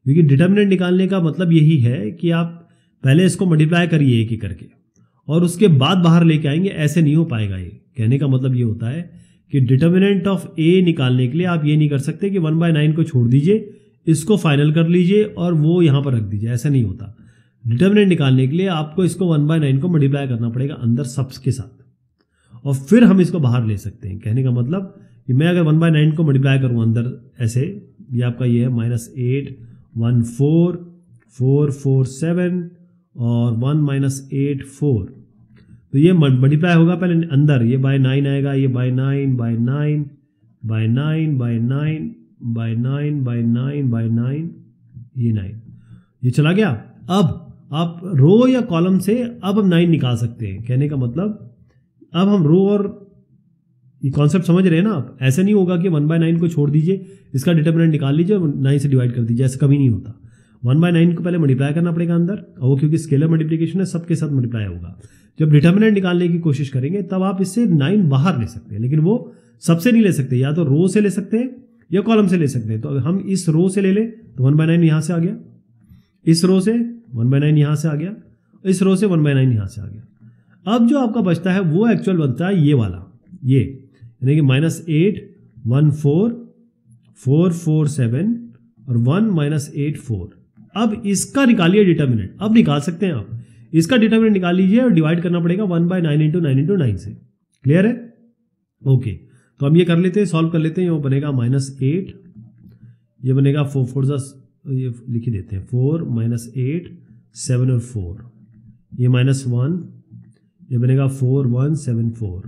क्योंकि डिटर्मिनेंट निकालने का मतलब यही है कि आप पहले इसको मल्टीप्लाई करिए एक एक करके और उसके बाद बाहर लेके आएंगे, ऐसे नहीं हो पाएगा। ये कहने का मतलब ये होता है कि डिटर्मिनेंट ऑफ ए निकालने के लिए आप ये नहीं कर सकते कि 1/9 को छोड़ दीजिए, इसको फाइनल कर लीजिए और वो यहाँ पर रख दीजिए, ऐसा नहीं होता। डिटर्मिनेंट निकालने के लिए आपको इसको 1/9 को मल्टीप्लाई करना पड़ेगा अंदर सब्स के साथ और फिर हम इसको बाहर ले सकते हैं। कहने का मतलब कि मैं अगर 1/9 को मल्टीप्लाई करूँ अंदर ऐसे, ये आपका ये है -8 1 4 4 4 7 और 1 -8 4, तो ये मल्टीप्लाई होगा पहले अंदर, ये बाय 9 आएगा, ये by 9 by 9 by 9 by 9 by 9 by 9 by 9, ये 9, ये चला गया। अब आप रो या कॉलम से अब हम 9 निकाल सकते हैं। कहने का मतलब अब हम रो और ये कॉन्सेप्ट समझ रहे हैं ना आप। ऐसे नहीं होगा कि 1/9 को छोड़ दीजिए, इसका डिटर्मिनेंट निकाल लीजिए और 9 से डिवाइड कर दीजिए, ऐसा कभी नहीं होता। 1/9 को पहले मल्टीप्लाई करना पड़ेगा अंदर, और वो क्योंकि स्केलर मल्टीप्लिकेशन है सबके साथ मल्टीप्लाई होगा। जब डिटर्मिनेंट निकालने की कोशिश करेंगे तब आप इससे 9 बाहर ले सकते हैं, लेकिन वो सबसे नहीं ले सकते, या तो रो से ले सकते हैं या कॉलम से ले सकते हैं। तो अगर हम इस रो से ले लें तो 1/9 यहाँ से आ गया, इस रो से 1/9 यहाँ से आ गया, इस रो से 1/9 यहाँ से आ गया। अब जो आपका बचता है वो एक्चुअल बनता है ये वाला, ये यानी कि -8 1 4 4 4 7 और 1 -8 4। अब इसका निकालिए डिटर्मिनेंट, अब निकाल सकते हैं आप इसका डिटर्मिनेंट निकाल लीजिए और डिवाइड करना पड़ेगा 1/9 × 9 × 9 से। क्लियर है? ओके, तो हम ये कर लेते हैं, सॉल्व कर लेते हैं। ये बनेगा -8, ये बनेगा 4 4 ये लिख ही देते हैं 4 -8 7 और 4, ये -1, ये बनेगा 4 1 7 4,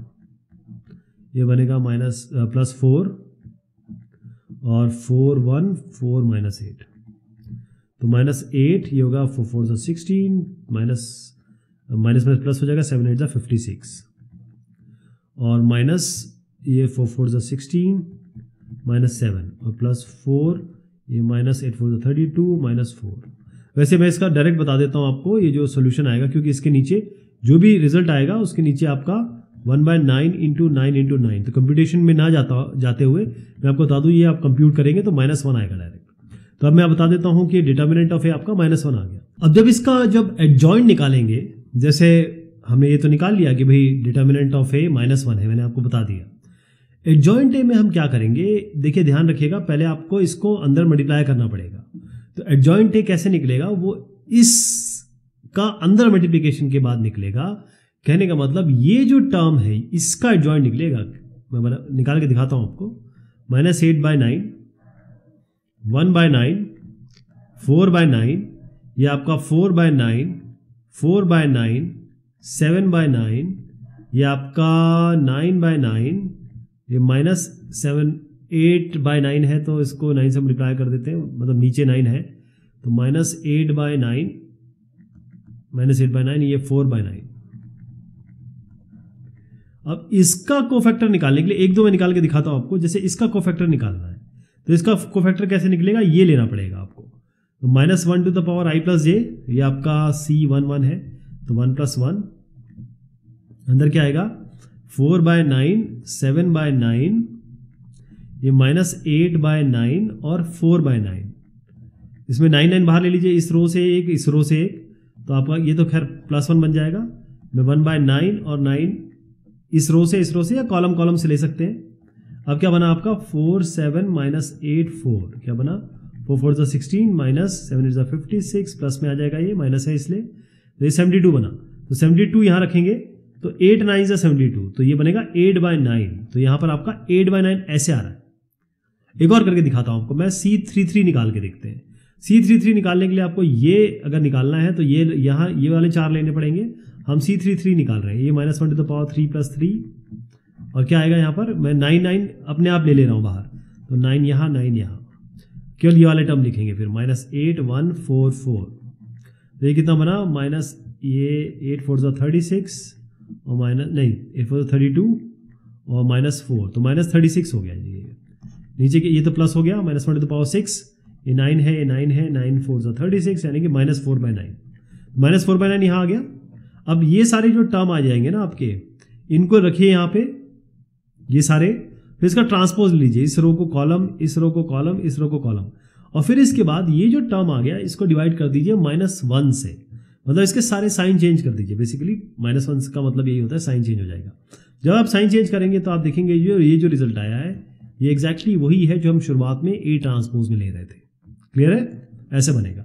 ये बनेगा +4 और 4 1 4 -8, तो -8 ये होगा 4 4 16 माइनस प्लस हो जाएगा 7 8 56 और माइनस ये 4 4 16 -7 और +4 ये -8 4 32 -4। वैसे मैं इसका डायरेक्ट बता देता हूँ आपको ये जो सोल्यूशन आएगा, क्योंकि इसके नीचे जो भी रिजल्ट आएगा उसके नीचे आपका 1/9 × 9 × 9, तो कंप्यूटेशन में ना जाते हुए मैं आपको बता दूँ ये आप कंप्यूट करेंगे तो -1 आएगा डायरेक्ट। तो अब मैं बता देता हूँ कि डिटर्मिनेंट ऑफ ए आपका -1 आ गया। अब जब इसका एडजॉइंट निकालेंगे, जैसे हमने ये तो निकाल लिया कि भाई डिटर्मिनेंट ऑफ ए -1 है, मैंने आपको बता दिया। एडजॉइंट ए में हम क्या करेंगे, देखिए ध्यान रखिएगा, पहले आपको इसको अंदर मल्टीप्लाई करना पड़ेगा। तो एडजॉइंट ए कैसे निकलेगा, वो इसका अंदर मल्टीप्लिकेशन के बाद निकलेगा। कहने का मतलब ये जो टर्म है इसका एडजॉइंट निकलेगा, मैं निकाल के दिखाता हूँ आपको। -8/9 1/9 4/9, ये आपका 4/9 4/9 7/9, ये आपका 9/9, ये -7 8/9 है तो इसको 9 से मल्टीप्लाई कर देते हैं, मतलब नीचे 9 है तो -8/9 -8/9 ये 4/9। अब इसका कोफैक्टर निकालने के लिए एक दो मैं निकाल के दिखाता हूं आपको। जैसे इसका कोफैक्टर निकालना है तो इसका कोफैक्टर कैसे निकलेगा, ये लेना पड़ेगा आपको। तो -1 to the power i + j, ये आपका C11 है तो 1 + 1 अंदर क्या आएगा 4/9 7/9, ये -8/9 और 4/9। इसमें 9 9 बाहर ले लीजिए, इस रो से एक इस रो से एक, तो आपका ये तो खैर +1 बन जाएगा। मैं 1/9 और 9 इस रो से या कॉलम से ले सकते हैं। अब क्या बना आपका 4 7 -8 4, क्या बना 4 4 16 -7 8 56, प्लस में आ जाएगा ये माइनस है इसलिए, तो ये 72 बना। तो 72 यहाँ रखेंगे तो 8 9 72, तो ये बनेगा 8/9। तो यहाँ पर आपका 8/9 ऐसे आ रहा है। एक और करके दिखाता हूँ आपको मैं, C33 निकाल के देखते हैं। C33 निकालने के लिए आपको ये अगर निकालना है तो ये यहाँ ये वाले 4 लेने पड़ेंगे। हम C33 निकाल रहे हैं, ये -1 to the power 3 + 3 और क्या आएगा यहाँ पर, मैं 9 9 अपने आप ले रहा हूँ बाहर, तो 9 यहाँ 9 यहाँ, केवल ये वाले टर्म लिखेंगे फिर -8 1 4 4। तो ये कितना बना ये 8 4 36 और -8 4 32 और -4, तो -36 हो गया जी। नीचे के ये तो प्लस हो गया, -1 to the power 6, ये 9 है, ये 9 है, 9 4 36 यानी कि -4/9, -4/9 यहाँ आ गया। अब ये सारे जो टर्म आ जाएंगे ना आपके, इनको रखिए यहाँ पे ये सारे, फिर इसका ट्रांसपोज लीजिए, इस रो को कॉलम, इस रो को कॉलम, इस रो को कॉलम, और फिर इसके बाद ये जो टर्म आ गया इसको डिवाइड कर दीजिए -1 से, मतलब इसके सारे साइन चेंज कर दीजिए। बेसिकली -1 का मतलब यही होता है साइन चेंज हो जाएगा। जब आप साइन चेंज करेंगे तो आप देखेंगे ये जो रिजल्ट आया है ये एग्जैक्टली वही है जो हम शुरुआत में A ट्रांसपोज में ले रहे थे। क्लियर है? ऐसे बनेगा।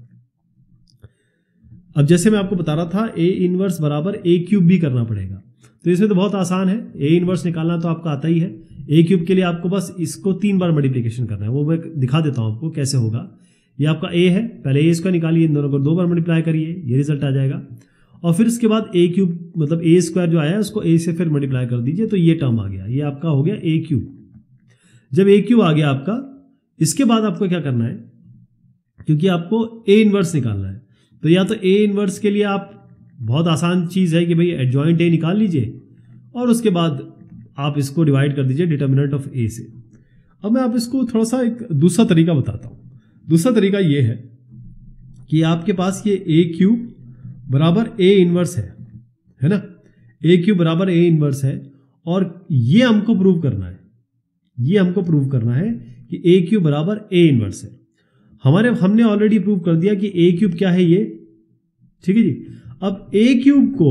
अब जैसे मैं आपको बता रहा था A इनवर्स बराबर A क्यूब भी करना पड़ेगा, तो इसमें तो बहुत आसान है। A इनवर्स निकालना तो आपका आता ही है। A क्यूब के लिए आपको बस इसको 3 बार मल्टीप्लिकेशन करना है, वो मैं दिखा देता हूं आपको कैसे होगा। ये आपका A है, पहले A इसका निकालिए, इन दोनों को 2 बार मल्टीप्लाई करिए, ये रिजल्ट आ जाएगा। और फिर उसके बाद A क्यूब मतलब A स्क्वायर जो आया है उसको A से फिर मल्टीप्लाई कर दीजिए, तो ये टर्म आ गया, ये आपका हो गया A क्यूब। जब A क्यूब आ गया आपका, इसके बाद आपको क्या करना है, क्योंकि आपको A इनवर्स निकालना है, तो या तो A इनवर्स के लिए आप बहुत आसान चीज़ है कि भाई एडजॉइंट A निकाल लीजिए और उसके बाद आप इसको डिवाइड कर दीजिए डिटर्मिनेंट ऑफ A से। अब मैं आप इसको थोड़ा सा एक दूसरा तरीका बताता हूँ। दूसरा तरीका ये है कि आपके पास ये A क्यूब बराबर A इनवर्स है ना, A क्यूब बराबर A इनवर्स है, और ये हमको प्रूव करना है, ये हमको प्रूव करना है कि A क्यूब बराबर A इनवर्स है। हमने ऑलरेडी प्रूव कर दिया कि A क्यूब क्या है ये, ठीक है जी। अब A क्यूब को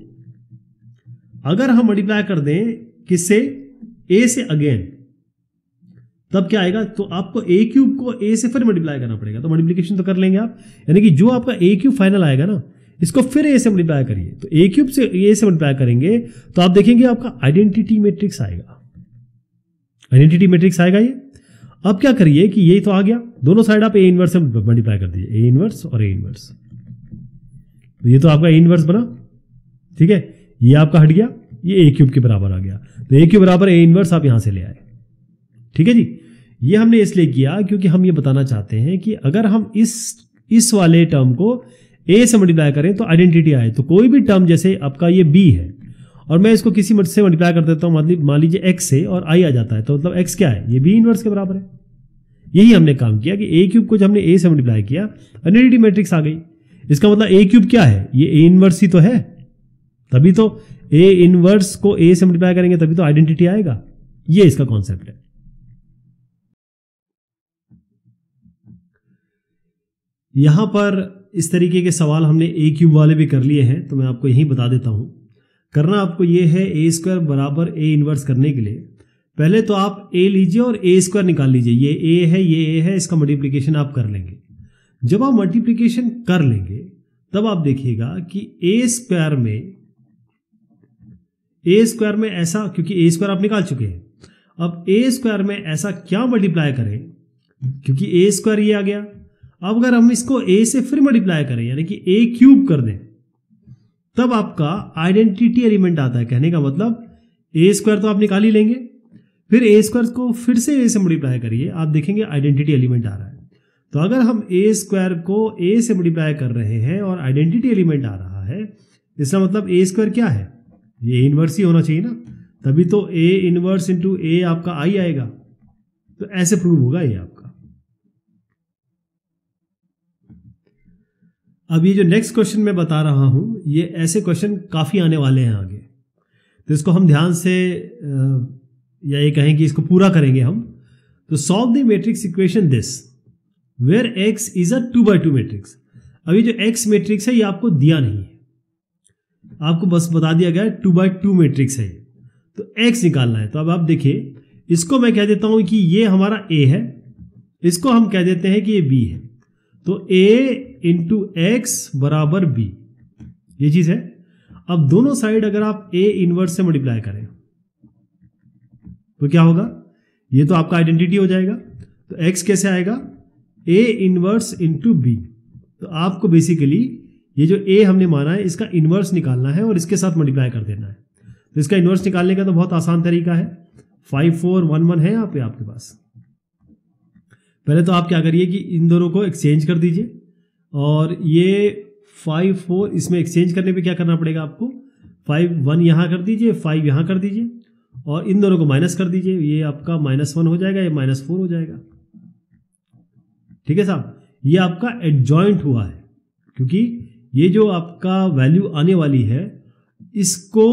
अगर हम मल्टीप्लाई कर दें किससे, A से अगेन, तब क्या आएगा, तो आपको A क्यूब को A से फिर मल्टीप्लाई करना पड़ेगा। तो मल्टीप्लिकेशन तो कर लेंगे आप, यानी कि जो आपका A क्यूब फाइनल आएगा ना, इसको फिर A से मल्टीप्लाई करिए। तो A क्यूब से A से मल्टीप्लाई करेंगे तो आप देखेंगे आपका आइडेंटिटी मैट्रिक्स आएगा, आइडेंटिटी मैट्रिक्स आएगा ये। अब क्या करिए कि ये तो आ गया, दोनों साइड आप A इनवर्स से मल्टीप्लाई कर दीजिए, A इनवर्स और A इनवर्स, तो ये तो आपका A इनवर्स बना, ठीक है। ये आपका हट गया, ये A क्यूब के बराबर आ गया, तो A क्यूब बराबर A इनवर्स आप यहां से ले आए, ठीक है जी। ये हमने इसलिए किया क्योंकि हम ये बताना चाहते हैं कि अगर हम इस वाले टर्म को A से मल्टीप्लाई करें तो आइडेंटिटी आए, तो कोई भी टर्म जैसे आपका ये B है और मैं इसको किसी से मल्टीप्लाई कर देता हूं, मान लीजिए x से, और I आ जाता है, तो मतलब x क्या है, ये B इनवर्स के बराबर है। यही हमने काम किया कि A क्यूब को जब हमने A से मल्टीप्लाई किया, आइडेंटिटी मैट्रिक्स आ गई। इसका मतलब A क्यूब क्या है, ये A इनवर्स ही तो है, तभी तो A इनवर्स को A से मल्टीप्लाई करेंगे तभी तो आइडेंटिटी आएगा। ये इसका कॉन्सेप्ट है। यहां पर इस तरीके के सवाल हमने A क्यूब वाले भी कर लिए हैं, तो मैं आपको यही बता देता हूं। करना आपको ये है, A स्क्वायर बराबर A इनवर्स करने के लिए पहले तो आप A लीजिए और A स्क्वायर निकाल लीजिए। ये A है, ये A है, इसका मल्टीप्लिकेशन आप कर लेंगे। जब आप मल्टीप्लिकेशन कर लेंगे तब आप देखिएगा कि A स्क्वायर में ऐसा, क्योंकि A स्क्वायर आप निकाल चुके हैं, अब A स्क्वायर में ऐसा क्या मल्टीप्लाई करें, क्योंकि A स्क्वायर ये आ गया। अब अगर हम इसको A से फिर मल्टीप्लाई करें, यानी कि A क्यूब कर दें, तब आपका आइडेंटिटी एलिमेंट आता है। कहने का मतलब A स्क्वायर तो आप निकाल ही लेंगे, फिर A स्क्वायर को फिर से A से मल्टीप्लाई करिए, आप देखेंगे आइडेंटिटी एलिमेंट आ रहा है। तो अगर हम A स्क्वायर को A से मल्टीप्लाई कर रहे हैं और आइडेंटिटी एलिमेंट आ रहा है, इसका मतलब A स्क्वायर क्या है, ये इनवर्स ही होना चाहिए ना, तभी तो A इनवर्स इंटू A आपका I आएगा। तो ऐसे प्रूव होगा ये आपका। अब ये जो नेक्स्ट क्वेश्चन मैं बता रहा हूं, ये ऐसे क्वेश्चन काफी आने वाले हैं आगे, तो इसको हम ध्यान से या ये कहें कि इसको पूरा करेंगे हम। तो solve the matrix equation this where x is a 2x2 matrix. अब ये जो x मैट्रिक्स है ये आपको दिया नहीं है, आपको बस बता दिया गया है 2x2 मैट्रिक्स है, तो x निकालना है। तो अब आप देखिए, इसको मैं कह देता हूं कि ये हमारा A है, इसको हम कह देते हैं कि ये B है, तो A इंटू एक्स बराबर B, ये चीज है। अब दोनों साइड अगर आप A इनवर्स से मल्टीप्लाई करें तो क्या होगा, ये तो आपका आइडेंटिटी हो जाएगा। तो x कैसे आएगा, A इनवर्स इंटू B। तो आपको बेसिकली ये जो A हमने माना है इसका इनवर्स निकालना है और इसके साथ मल्टीप्लाई कर देना है। तो इसका इनवर्स निकालने का तो बहुत आसान तरीका है, 5 4 1 1 है यहाँ पे आपके पास। पहले तो आप क्या करिए कि इन दोनों को एक्सचेंज कर दीजिए, और ये 5 4 इसमें एक्सचेंज करने पे क्या करना पड़ेगा आपको, 5 1 यहाँ कर दीजिए, 5 यहाँ कर दीजिए, और इन दोनों को माइनस कर दीजिए, ये आपका -1 हो जाएगा, ये -4 हो जाएगा। ठीक है साहब, ये आपका एडजॉइंट हुआ है, क्योंकि ये जो आपका वैल्यू आने वाली है इसको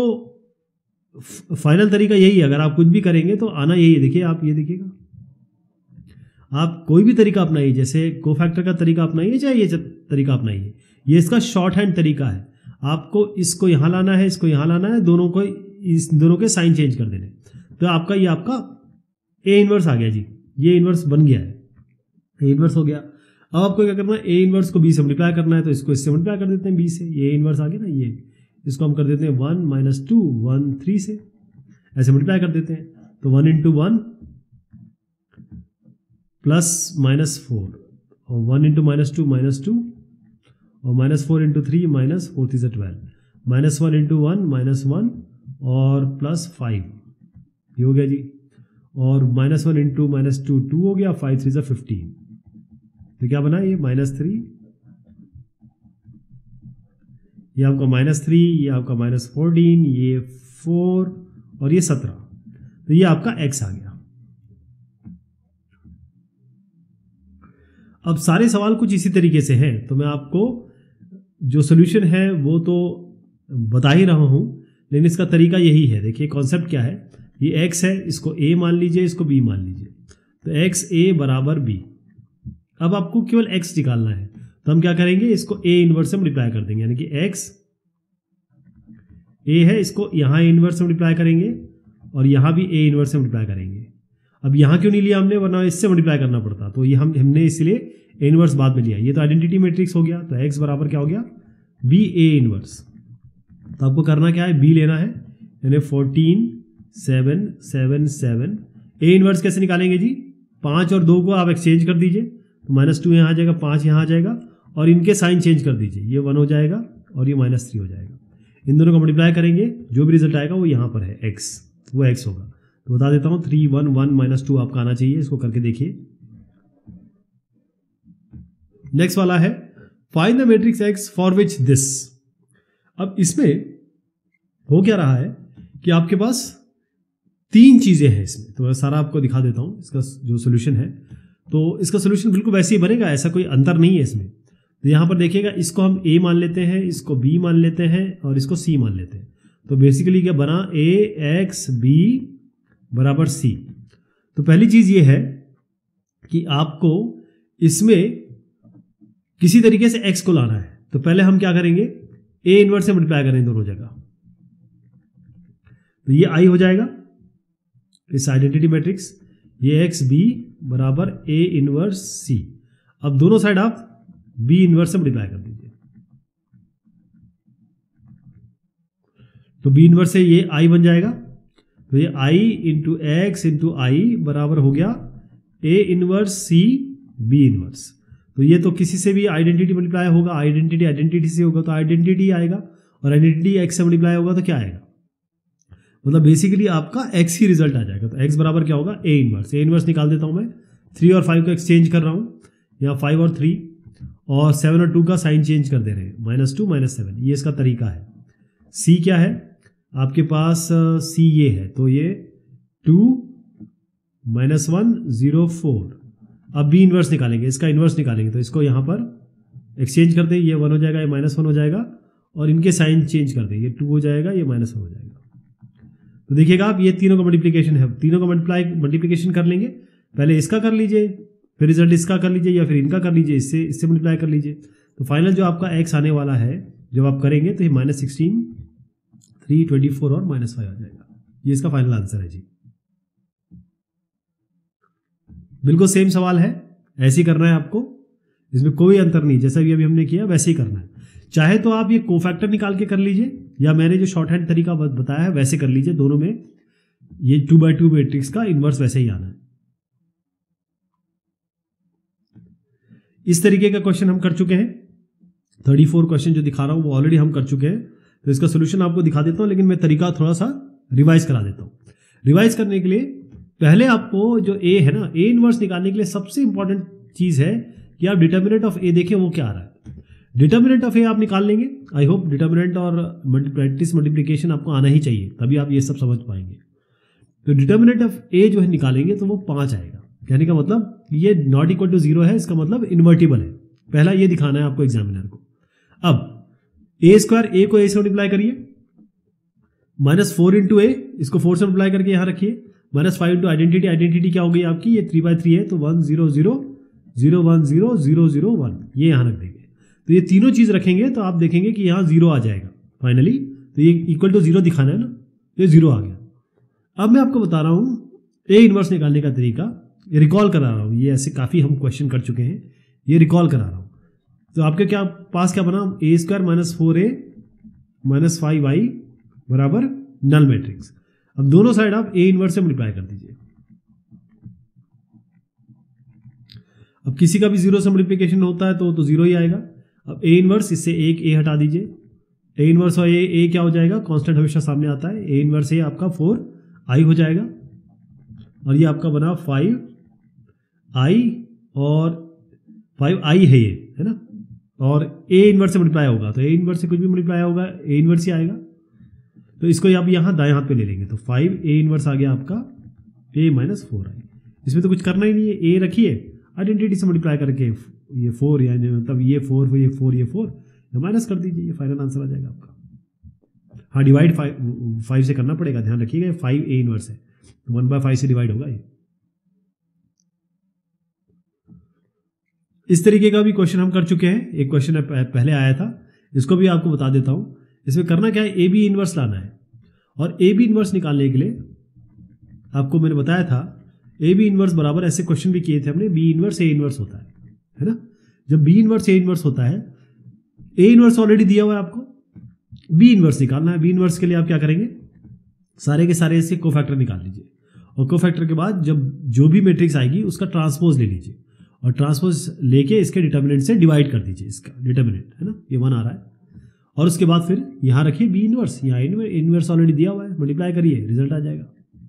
फाइनल तरीका यही है, अगर आप कुछ भी करेंगे तो आना यही है। देखिए आप ये देखिएगा, आप कोई भी तरीका अपनाइए, जैसे कोफैक्टर का तरीका अपनाइए चाहे ये तरीका अपनाइए, ये इसका शॉर्ट हैंड तरीका है। आपको इसको यहाँ लाना है, इसको यहाँ लाना है, दोनों को इस दोनों के साइन चेंज कर देने, तो आपका ये आपका ए इनवर्स आ गया जी, ये इनवर्स बन गया है, ए इनवर्स हो गया। अब आपको क्या करना है, ए इनवर्स को बी से मल्टीप्लाई करना है, तो इसको इससे मल्टीप्लाई कर देते हैं बी से, ये इनवर्स आ गया ना, ये इसको हम कर देते हैं 1 - 2 1 3 से, ऐसे मल्टीप्लाई कर देते हैं। तो 1 × 1 + -4 और 1 × -2 -2 और -4 × 3 -4 3 12, -1 × 1 -1 और +5, ये हो गया जी। और -1 × -2 2 हो गया, 5 3 15, तो क्या बना ये -3, ये आपका -3, ये आपका -14, ये 4 और ये 17, तो ये आपका x आ गया। अब सारे सवाल कुछ इसी तरीके से हैं, तो मैं आपको जो सोल्यूशन है वो तो बता ही रहा हूं, लेकिन इसका तरीका यही है। देखिए कॉन्सेप्ट क्या है, ये x है, इसको a मान लीजिए, इसको b मान लीजिए, तो xa = b। अब आपको केवल x निकालना है, तो हम क्या करेंगे, इसको a इनवर्स से मल्टीप्लाई कर देंगे, यानी कि x a है, इसको यहाँ a इनवर्स से मल्टीप्लाई करेंगे और यहाँ भी a इनवर्स से मल्टीप्लाई करेंगे। अब यहाँ क्यों नहीं लिया हमने, वरना इससे मल्टीप्लाई करना पड़ता, तो ये हमने इसलिए a इनवर्स बाद में लिया। ये तो आइडेंटिटी मैट्रिक्स हो गया, तो x बराबर क्या हो गया, b a इनवर्स। तो आपको करना क्या है, b लेना है, यानी 14 7 7 7। a इनवर्स कैसे निकालेंगे जी, 5 और 2 को आप एक्सचेंज कर दीजिए, तो -2 यहाँ आ जाएगा, 5 यहाँ आ जाएगा, और इनके साइन चेंज कर दीजिए, ये 1 हो जाएगा और ये -3 हो जाएगा। इन दोनों को मल्टीप्लाई करेंगे, जो भी रिजल्ट आएगा वो यहाँ पर है x, वो x होगा। तो बता देता हूँ 3 1 1 -2 आपका आना चाहिए, इसको करके देखिए। नेक्स्ट वाला है find the matrix x for which this. अब इसमें हो क्या रहा है कि आपके पास 3 चीजें हैं इसमें, तो मैं सारा आपको दिखा देता हूं इसका जो सोल्यूशन है। तो इसका सोल्यूशन बिल्कुल वैसे ही बनेगा, ऐसा कोई अंतर नहीं है इसमें। तो यहां पर देखिएगा, इसको हम a मान लेते हैं, इसको b मान लेते हैं और इसको c मान लेते हैं। तो बेसिकली क्या बना, ax b = c। तो पहली चीज ये है कि आपको इसमें किसी तरीके से x को लाना है, तो पहले हम क्या करेंगे, a इनवर्स से मल्टीप्लाई करेंगे दोनों जगह, तो ये I हो जाएगा इस आइडेंटिटी मैट्रिक्स, ये x b = a inverse c। अब दोनों साइड आप b इनवर्स से मल्टीप्लाई कर दीजिए, तो b इनवर्स से ये I बन जाएगा, तो ये I × x × I बराबर हो गया a inverse c b inverse. तो ये तो किसी से भी आइडेंटिटी मल्टीप्लाई होगा, आइडेंटिटी से होगा तो आइडेंटिटी आएगा, और आइडेंटिटी x से मल्टीप्लाई होगा तो क्या आएगा, मतलब बेसिकली आपका x ही रिजल्ट आ जाएगा। तो x बराबर क्या होगा, a इनवर्स निकाल देता हूं मैं। 3 और 5 को एक्सचेंज कर रहा हूं, यहाँ 5 और 3 और 7 और 2 का साइन चेंज कर दे रहे हैं, -2 -7, ये इसका तरीका है। c क्या है आपके पास, c ये है, तो ये 2 -1 0 4। अब b इनवर्स निकालेंगे, इसका इनवर्स निकालेंगे, तो इसको यहाँ पर एक्सचेंज कर दें, ये 1 हो जाएगा, ये -1 हो जाएगा, और इनके साइन चेंज कर दें, ये 2 हो जाएगा, ये -1 हो जाएगा। तो देखिएगा आप, ये तीनों का मल्टीप्लिकेशन है, तीनों का मल्टीप्लिकेशन कर लेंगे, पहले इसका कर लीजिए, फिर रिजल्ट इसका कर लीजिए, या फिर इनका कर लीजिए, इससे मल्टीप्लाई कर लीजिए। तो फाइनल जो आपका x आने वाला है जब आप करेंगे, तो ये -16 3 24 और -5 आ जाएगा। ये इसका फाइनल आंसर है जी। बिल्कुल सेम सवाल है, ऐसे ही करना है आपको, इसमें कोई अंतर नहीं, जैसा भी अभी हमने किया वैसे ही करना है। चाहे तो आप ये कोफैक्टर निकाल के कर लीजिए, या मैंने जो शॉर्ट हैंड तरीका बताया है वैसे कर लीजिए, दोनों में ये 2x2 मैट्रिक्स का इनवर्स वैसे ही आना है। इस तरीके का क्वेश्चन हम कर चुके हैं, 34 क्वेश्चन जो दिखा रहा हूं वो ऑलरेडी हम कर चुके हैं। तो इसका सोल्यूशन आपको दिखा देता हूं, लेकिन मैं तरीका थोड़ा सा रिवाइज करा देता हूं। रिवाइज करने के लिए पहले आपको जो a है ना, a इनवर्स निकालने के लिए सबसे इंपॉर्टेंट चीज है कि आप डिटर्मिनेंट ऑफ a देखें वो क्या आ रहा है। डिटर्मिनेंट ऑफ a आप निकाल लेंगे, आई होप डिटर्मिनेंट और प्रैक्टिस मल्टीप्लिकेशन आपको आना ही चाहिए, तभी आप ये सब समझ पाएंगे। तो डिटर्मिनेंट ऑफ a जो है निकालेंगे तो वो 5 आएगा, कहने का मतलब ये नॉट इक्वल टू 0 है, इसका मतलब इन्वर्टिबल है। पहला ये दिखाना है आपको एग्जामिनर को। अब a² a को a से मल्टीप्लाई करिए, -4 × a, इसको 4 से मल्टीप्लाई करके यहां रखिए, -5 इंटू आइडेंटिटी, आइडेंटिटी क्या हो गई आपकी, ये 3/3 है तो 1 0 0 0 1 0 0 0 1, ये यहाँ रख देंगे। तो ये तीनों चीज़ रखेंगे तो आप देखेंगे कि यहाँ 0 आ जाएगा फाइनली। तो ये इक्वल टू 0 दिखाना है ना, तो ये 0 आ गया। अब मैं आपको बता रहा हूँ ए इनवर्स निकालने का तरीका, रिकॉल करा रहा हूँ। ये ऐसे काफ़ी हम क्वेश्चन कर चुके हैं, ये रिकॉल करा रहा हूँ। तो आपके क्या पास क्या बना, a² - 4a - 5i बराबर नल मैट्रिक्स। अब दोनों साइड आप ए इनवर्स से मल्टीप्लाई कर दीजिए। अब किसी का भी 0 से मल्टीप्लिकेशन होता है तो 0 ही आएगा। अब ए इनवर्स, इससे एक ए हटा दीजिए, ए इनवर्स और ए क्या हो जाएगा, कांस्टेंट हमेशा सामने आता है। ए इनवर्स ए आपका 4i हो जाएगा और ये आपका बना 5i और 5i है ये, है ना। और ए इनवर्स से मल्टीप्लाई होगा तो ए इनवर्स से कुछ भी मल्टीप्लाई होगा ए इनवर्स ही आएगा। तो इसको आप यहाँ दाएं हाथ पे ले लेंगे तो 5 ए इनवर्स आ गया आपका a - 4i। इसमें तो कुछ करना ही नहीं है, ए रखिए, आइडेंटिटी से मल्टीप्लाई करके ये 4 यानी मतलब ये 4 ये 4 ये 4 माइनस कर दीजिए, ये फाइनल आंसर आ जाएगा आपका। हाँ, डिवाइड 5 से करना पड़ेगा, ध्यान रखिएगा 5 ए इनवर्स है तो 1/5 से डिवाइड होगा ये। इस तरीके का भी क्वेश्चन हम कर चुके हैं, एक क्वेश्चन पहले आया था, इसको भी आपको बता देता हूं। इसमें करना क्या है, ए बी इनवर्स लाना है और ए बी इनवर्स निकालने के लिए आपको मैंने बताया था ए बी इनवर्स बराबर, ऐसे क्वेश्चन भी किए थे हमने, बी इनवर्स ए इनवर्स होता है ना। जब बी इनवर्स ए इनवर्स होता है, ए इनवर्स ऑलरेडी दिया हुआ है आपको, बी इनवर्स निकालना है। बी इनवर्स के लिए आप क्या करेंगे, सारे के सारे इसके कोफैक्टर निकाल लीजिए और कोफैक्टर के बाद जब जो भी मैट्रिक्स आएगी उसका ट्रांसपोज ले लीजिए और ट्रांसपोज लेके इसके डिटर्मिनेंट से डिवाइड कर दीजिए। इसका डिटर्मिनेंट है ना, ये 1 आ रहा है। और उसके बाद फिर यहाँ रखिए बी इनवर्स, यहाँ इनवर्स ऑलरेडी दिया हुआ है, मल्टीप्लाई करिए, रिजल्ट आ जाएगा।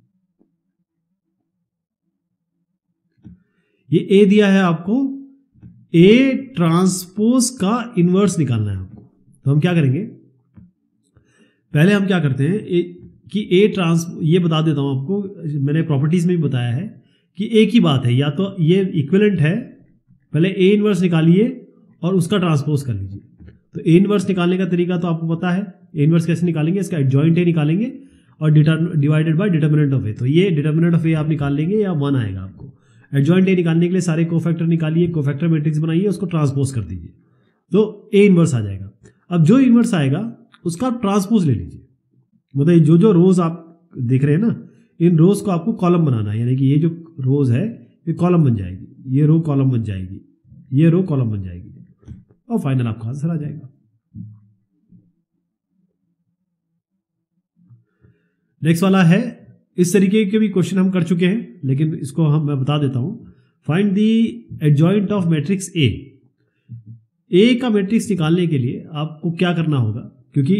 ये ए दिया है आपको, ए ट्रांसपोज का इनवर्स निकालना है आपको। तो हम क्या करेंगे, पहले हम क्या करते हैं कि ए ट्रांस, ये बता देता हूं आपको, मैंने प्रॉपर्टीज में भी बताया है कि एक ही बात है, या तो ये इक्विवेलेंट है, पहले ए इनवर्स निकालिए और उसका ट्रांसपोज कर लीजिए। तो ए इनवर्स निकालने का तरीका तो आपको पता है, ए इनवर्स कैसे निकालेंगे, इसका एडजॉइंट ए निकालेंगे और divided by determinant of A. तो ये डिटर्मिनेंट ऑफ ए आप निकाल लेंगे या 1 आएगा आपको। एडजॉइंट ए निकालने के लिए सारे कोफैक्टर निकालिए, कोफैक्टर मैट्रिक्स बनाइए, उसको ट्रांसपोज कर दीजिए तो ए इनवर्स आ जाएगा। अब जो इनवर्स आएगा उसका आप ट्रांसपोज ले लीजिए, मतलब जो रोज आप देख रहे हैं ना, इन रोज को आपको कॉलम बनाना है, यानी कि ये जो रोज है ये कॉलम बन जाएगी, ये रो कॉलम बन जाएगी, ये रो कॉलम बन जाएगी और फाइनल आपका आंसर आ जाएगा। नेक्स्ट वाला है, इस तरीके के भी क्वेश्चन हम कर चुके हैं लेकिन इसको मैं बता देता हूं। Find the adjoint of matrix A. A का मैट्रिक्स निकालने के लिए आपको क्या करना होगा, क्योंकि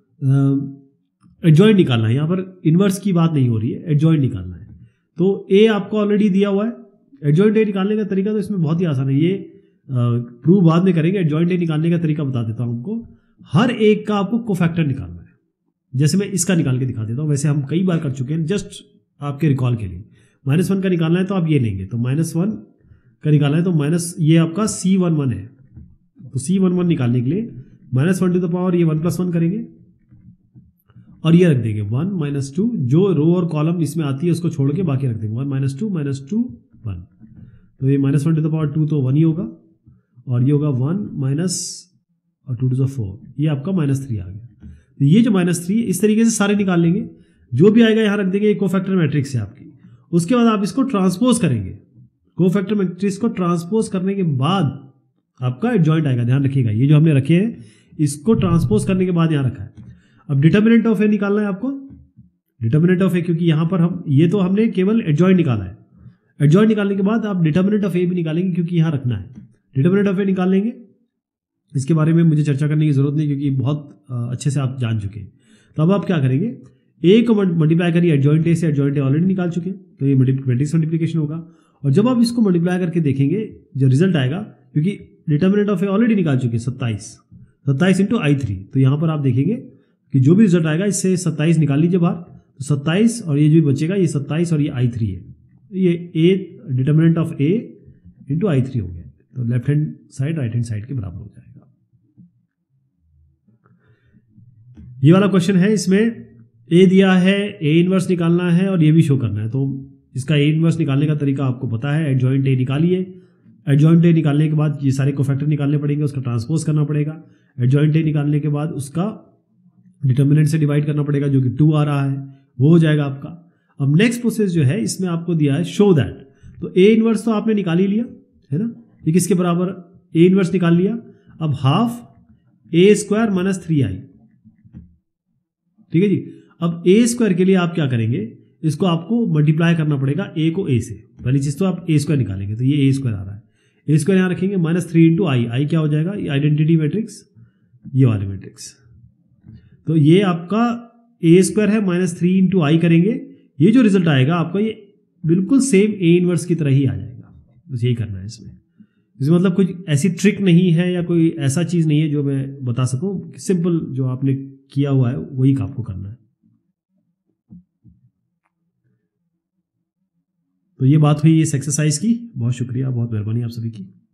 एडजॉइंट निकालना है, यहां पर इनवर्स की बात नहीं हो रही है, एडजॉइंट निकालना है। तो ए आपको ऑलरेडी दिया हुआ है, एडजॉइंट ए निकालने का तरीका तो इसमें बहुत ही आसान है, ये प्रूव बाद में करेंगे। एडजॉइंट ए निकालने का तरीका बता देता हूं आपको। हर एक का आपको कोफैक्टर निकालना है, जैसे मैं इसका निकाल के दिखा देता हूं, वैसे हम कई बार कर चुके हैं, जस्ट आपके रिकॉल के लिए। -1 का निकालना है तो आप ये लेंगे, तो -1 का निकालना है तो माइनस, ये आपका C11 है, तो C11 निकालने के लिए -1 टू द पावर ये 1 + 1 करेंगे और ये रख देंगे 1 - 2, जो रो और कॉलम इसमें आती है उसको छोड़ के बाकी रख देंगे 1 - 2 - 2 1। तो ये -1 टू द पावर 2 तो 1 ही होगा और ये होगा 1 माइनस और 2 टू द 4, ये आपका -3 आ गया। तो ये जो -3 इस तरीके से सारे निकाल लेंगे, जो भी आएगा यहाँ रख देंगे, कोफैक्टर मैट्रिक्स है आपकी। उसके बाद आप इसको ट्रांसपोज करेंगे, कोफैक्टर मैट्रिक्स को ट्रांसपोज करने के बाद आपका एडजॉइंट आएगा, ध्यान रखिएगा। ये जो हमने रखे हैं इसको ट्रांसपोज करने के बाद यहाँ रखा है। अब डिटर्मिनेंट ऑफ ए निकालना है आपको, डिटर्मिनेंट ऑफ ए, क्योंकि यहाँ पर हम ये तो हमने केवल एडजॉइंट निकाला है। एडजॉइंट निकालने के बाद आप डिटर्मिनेंट ऑफ ए भी निकालेंगे, क्योंकि यहाँ रखना है। डिटर्मिनेंट ऑफ ए निकाल लेंगे, इसके बारे में मुझे चर्चा करने की जरूरत नहीं क्योंकि बहुत अच्छे से आप जान चुके हैं। तो अब आप क्या करेंगे, ए को मल्टीप्लाई करिए एडजॉइंट ए से, एडजॉइंट ए ऑलरेडी निकाल चुके हैं, तो ये मैट्रिक्स मल्टीप्लिकेशन होगा। और जब आप इसको मल्टीप्लाई करके देखेंगे जो रिजल्ट आएगा, क्योंकि डिटर्मिनेंट ऑफ ए ऑलरेडी निकाल चुके हैं 27 इंटू I3, तो यहाँ पर आप देखेंगे कि जो भी रिजल्ट आएगा इससे 27 निकाल लीजिए बाहर, तो 27 और ये जो भी बचेगा ये 27 और ये I3 है, ये A determinant of A into I3 हो गया, तो left hand side right hand side के बराबर हो जाएगा। ये वाला क्वेश्चन है, इसमें ए दिया है, ए इनवर्स निकालना है और ये भी शो करना है। तो इसका ए इनवर्स निकालने का तरीका आपको पता है, एडजॉइंट ए निकालिए। एडजॉइंट ए निकालने के बाद ये सारे कोफैक्टर निकालने पड़ेंगे, उसका ट्रांसपोज करना पड़ेगा। एडजॉइंट ए निकालने के बाद उसका डिटर्मिनेंट से डिवाइड करना पड़ेगा, जो कि 2 आ रहा है, वो हो जाएगा आपका। अब नेक्स्ट प्रोसेस जो है इसमें आपको दिया है शो दैट। तो ए इनवर्स तो आपने निकाल ही लिया है ना, ये किसके बराबर, ए इनवर्स निकाल लिया। अब हाफ ए स्क्वायर माइनस 3i, ठीक है जी। अब ए स्क्वायर के लिए आप क्या करेंगे, इसको आपको मल्टीप्लाई करना पड़ेगा ए को ए से। पहली चीज तो आप ए स्क्वायर निकालेंगे, तो ये ए स्क्वायर आ रहा है, ए स्क्वायर यहां रखेंगे, माइनस 3 इंटू आई। आई क्या हो जाएगा, आइडेंटिटी मैट्रिक्स, ये वाले मैट्रिक्स। तो ये आपका ए स्क्वायर है, माइनस 3 इंटू आई करेंगे, ये जो रिजल्ट आएगा आपका ये बिल्कुल सेम ए इनवर्स की तरह ही आ जाएगा। बस यही करना है इसमें मतलब कोई ऐसी ट्रिक नहीं है या कोई ऐसा चीज नहीं है जो मैं बता सकूं, सिंपल जो आपने किया हुआ है वही आपको करना है। तो ये बात हुई इस एक्सरसाइज की। बहुत शुक्रिया, बहुत मेहरबानी आप सभी की।